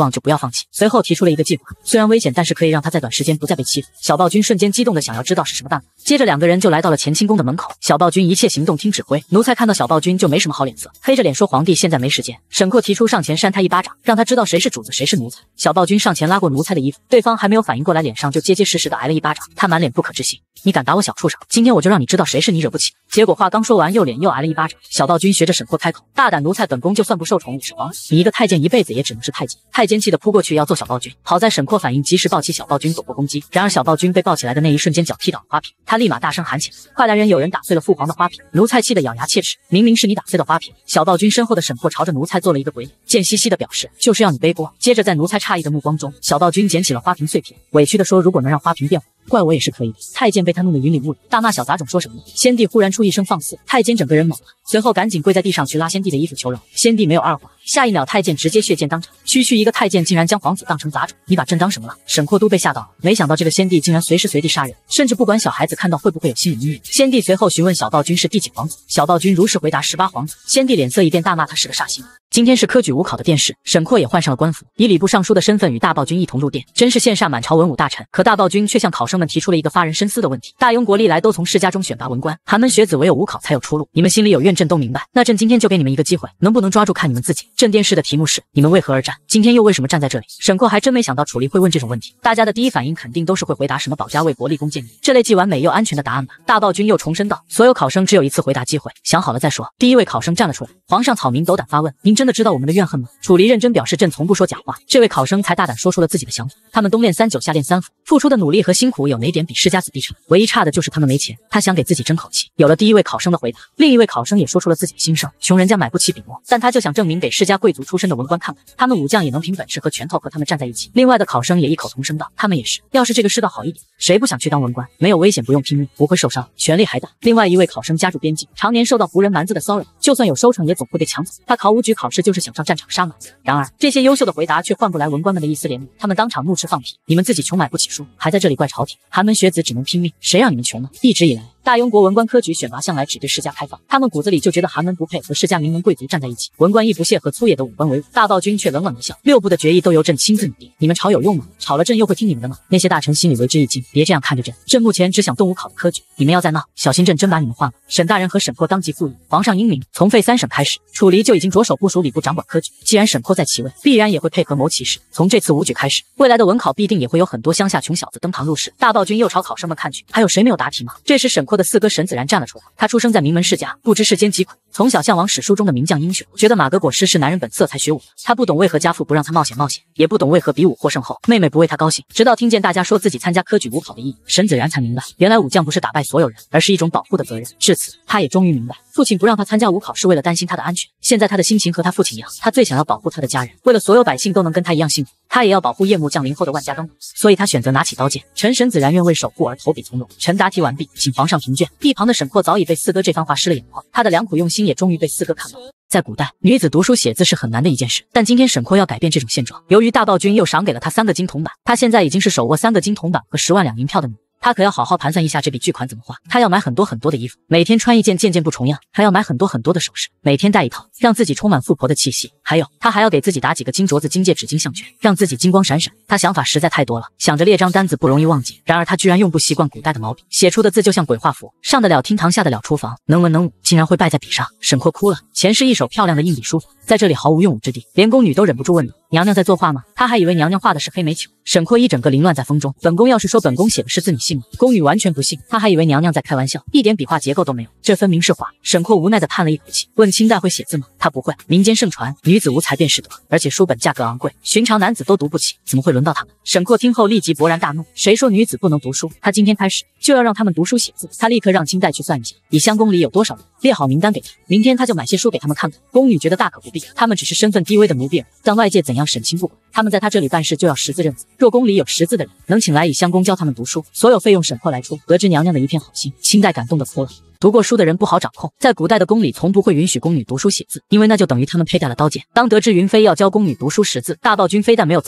放弃，随后提出了一个计划，虽然危险，但是可以让他在短时间不再被欺负。小暴君瞬间激动的想要知道是什么办法，接着两个人就来到了乾清宫的门口。小暴君一切行动听指挥，奴才看到小暴君就没什么好脸色，黑着脸说皇帝现在没时间。沈括提出上前扇他一巴掌，让他知道谁是主子谁是奴才。小暴君上前拉过奴才的衣服，对方还没有反应过来，脸上就结结实实的挨了一巴掌，他满脸不可置信，你敢打我小畜生，今天我就让你知道谁是你惹不起。结果话刚说完，右脸又挨了一巴掌。小暴君学着沈括开口，大胆奴才，本宫就算不受宠也是皇子，你一个太监一辈子也只能是太监。太监气得扑过去要揍小暴君，好在沈括反应及时，抱起小暴君躲过攻击。然而小暴君被抱起来的那一瞬间，脚踢倒了花瓶，他立马大声喊起来，快来人，有人打碎了父皇的花瓶。奴才气得咬牙切齿，明明是你打碎的花瓶。小暴君身后的沈括朝着奴才做了一个鬼脸，贱兮兮的表示就是要你背锅。接着在奴才诧异的目光中，小暴君捡起了花瓶碎片，委屈的说，如果能让花瓶变火，怪我也是可以的。太监被他弄得云里雾里，大骂小杂种说什么呢？先帝忽然出一声放肆，太监整个人懵了，随后赶紧跪在地上去拉先帝的衣服求饶。先帝没有二话，下一秒太监直接血溅当场。区区一个太监竟然将皇子当成杂种，你把朕当什么了？沈括都被吓到了，没想到这个先帝竟然随时随地杀人，甚至不管小孩子看到会不会有心理阴影。先帝随后询问小暴君是第几皇子，小暴君如实回答18皇子。先帝脸色一变，大骂他是个煞星。今天是科举五考的殿试，沈括也换上了官服，以礼部尚书的身份与大暴君一同入殿，真是羡煞满朝文武大臣。可大暴君却向考生们提出了一个发人深思的问题：大庸国历来都从世家中选拔文官，寒门学子唯有五考才有出路，你们心里有怨，朕都明白。那朕今天就给你们一个机会，能不能抓住看你们自己。朕殿试的题目是你们为何而战，今天又为什么站在这里？沈括还真没想到楚离会问这种问题，大家的第一反应肯定都是会回答什么保家卫国立功建业这类既完美又安全的答案吧。大暴君又重申道，所有考生只有一次回答机会，想好了再说。第一位考生站了出来，皇上草民斗胆发问，您真的知道我们的怨恨吗？楚离认真表示，朕从不说假话。这位考生才大胆说出了自己的想法，他们冬练3-9，夏练3伏，付出的努力和辛苦有哪点比世家子弟差？唯一差的就是他们没钱。他想给自己争口气。有了第一位考生的回答，另一位考生也说出了自己的心声，穷人家买不起笔墨，但他就想证明给世家贵族出身的文官看看，他们武将也能凭本事和拳头和他们站在一起。另外的考生也异口同声道，他们也是，要是这个世道好一点，谁不想去当文官？没有危险，不用拼命，不会受伤，权力还大。另外一位考生家住边境，常年受到胡人蛮子的骚扰，就算有收成也总会被抢走。他考武举考试就是想上战场杀蛮子。然而这些优秀的回答却换不来文官们的一丝怜悯，他们当场怒斥放屁，你们自己穷买不起书，还在这里怪朝廷，寒门学子只能拼命，谁让你们穷呢？一直以来大庸国文官科举选拔向来只对世家开放，他们骨子里就觉得寒门不配和世家名门贵族站在一起，文官亦不屑和粗野的武官为伍。大暴君却冷冷一笑，6部的决议都由朕亲自拟定，你们吵有用吗？吵了朕又会听你们的吗？那些大臣心里为之一惊，别这样看着朕，朕目前只想动武考的科举，你们要再闹，小心朕真把你们换了。沈大人和沈括当即附议，皇上英明，从废3省开始，楚离就已经着手部署礼部掌管科举，既然沈括在其位，必然也会配合谋其事。从这次武举开始，未来的文考必定也会有很多乡下穷小子登堂入室。大暴君又朝考生们看去，还有谁没有答题吗？这时沈括的四哥沈子然站了出来，他出生在名门世家，不知世间疾苦，从小向往史书中的名将英雄，觉得马革裹尸是男人本色才学武的。他不懂为何家父不让他冒险，也不懂为何比武获胜后妹妹不为他高兴。直到听见大家说自己参加科举武考的意义，沈子然才明白，原来武将不是打败所有人，而是一种保护的责任。至此，他也终于明白，父亲不让他参加武考是为了担心他的安全。现在他的心情和他父亲一样，他最想要保护他的家人，为了所有百姓都能跟他一样幸福，他也要保护夜幕降临后的万家灯火。所以他选择拿起刀剑。臣沈子然愿为守护而投笔从戎。臣答题完毕，请皇上评卷。一旁的沈括早已被四哥这番话失了眼眶，他的良苦用心也终于被四哥看到。在古代，女子读书写字是很难的一件事，但今天沈括要改变这种现状。由于大暴君又赏给了他3个金铜板，他现在已经是手握3个金铜板和10万两银票的女。他可要好好盘算一下这笔巨款怎么花。他要买很多很多的衣服，每天穿一件件件不重样，还要买很多很多的首饰，每天戴一套，让自己充满富婆的气息。还有，他还要给自己打几个金镯子、金戒指、金项圈，让自己金光闪闪。他想法实在太多了，想着列张单子不容易忘记。然而他居然用不习惯古代的毛笔，写出的字就像鬼画符，上得了厅堂，下得了厨房，能文能武，竟然会败在笔上。沈括哭了，前世一手漂亮的硬笔书法，在这里毫无用武之地，连宫女都忍不住问道：娘娘在作画吗？他还以为娘娘画的是黑煤球。沈括一整个凌乱在风中。本宫要是说本宫写的是字，你信吗？宫女完全不信，他还以为娘娘在开玩笑，一点笔画结构都没有，这分明是画。沈括无奈地叹了一口气，问清代会写字吗？他不会。民间盛传女子无才便是德，而且书本价格昂贵，寻常男子都读不起，怎么会轮到他们？沈括听后立即勃然大怒，谁说女子不能读书？他今天开始就要让他们读书写字。他立刻让清代去算一下，以襄宫里有多少人，列好名单给他，明天他就买些书给他们看看。宫女觉得大可不必，他们只是身份低微的奴婢，但外界怎样审清不管，他们在他这里办事就要识字认字。若宫里有识字的人，能请来以襄宫教他们读书，所有费用沈括来出。得知娘娘的一片好心，清代感动的哭了。读过书的人不好掌控，在古代的宫里从不会允许宫女读书写字，因为那就等于他们佩戴了刀剑。当得知云妃要教宫女读书识字，大暴君非但没有责罚他，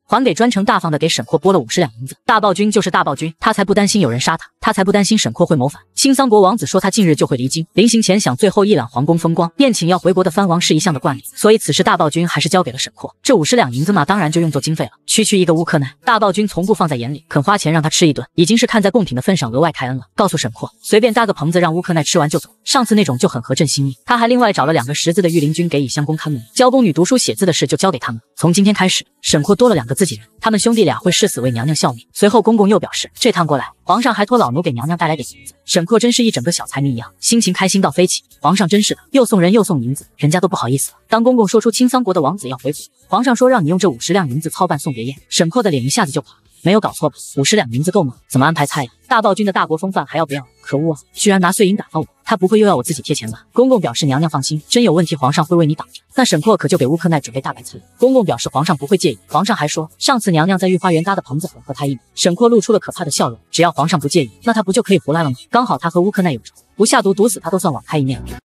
还给专程大方的给沈括拨了50两银子。大暴君就是大暴君，他才不担心有人杀他，他才不担心沈括会谋反。青桑国王子说他近日就会离京，临行前想最后一览皇宫风光，宴请要回国的藩王是一向的惯例，所以此时大暴君还是交给了沈括。这50两银子嘛，当然就用作经费了。区一个乌克奈，大暴君从不放在眼里，肯花钱让他吃一顿，已经是看在贡品的份上额外开恩了。告诉沈括，随便搭个棚子让乌克奈吃完就走。上次那种就很合朕心意。他还另外找了2个识字的御林军给以襄公看门，教宫女读书写字的事就交给他们。从今天开始，沈括多了2个自己人，他们兄弟俩会誓死为娘娘效命。随后公公又表示，这趟过来，皇上还托老奴给娘娘带来点银子。沈括真是一整个小财迷一样，心情开心到飞起。皇上真是的，又送人又送银子，人家都不好意思了。当公公说出青桑国的王子要回国，皇上说让你用这50两银子操办送别宴，沈括的脸一下子就垮了。没有搞错吧？50两银子够吗？怎么安排菜呀？大暴君的大国风范还要不要？可恶啊！居然拿碎银打发我，他不会又要我自己贴钱吧？公公表示娘娘放心，真有问题皇上会为你挡着。那沈括可就给乌克奈准备大白菜了。公公表示皇上不会介意，皇上还说上次娘娘在御花园搭的棚子很合他意。沈括露出了可怕的笑容，只要皇上不介意，那他不就可以胡来了吗？刚好他和乌克奈有仇，不下毒毒死他都算网开一面了。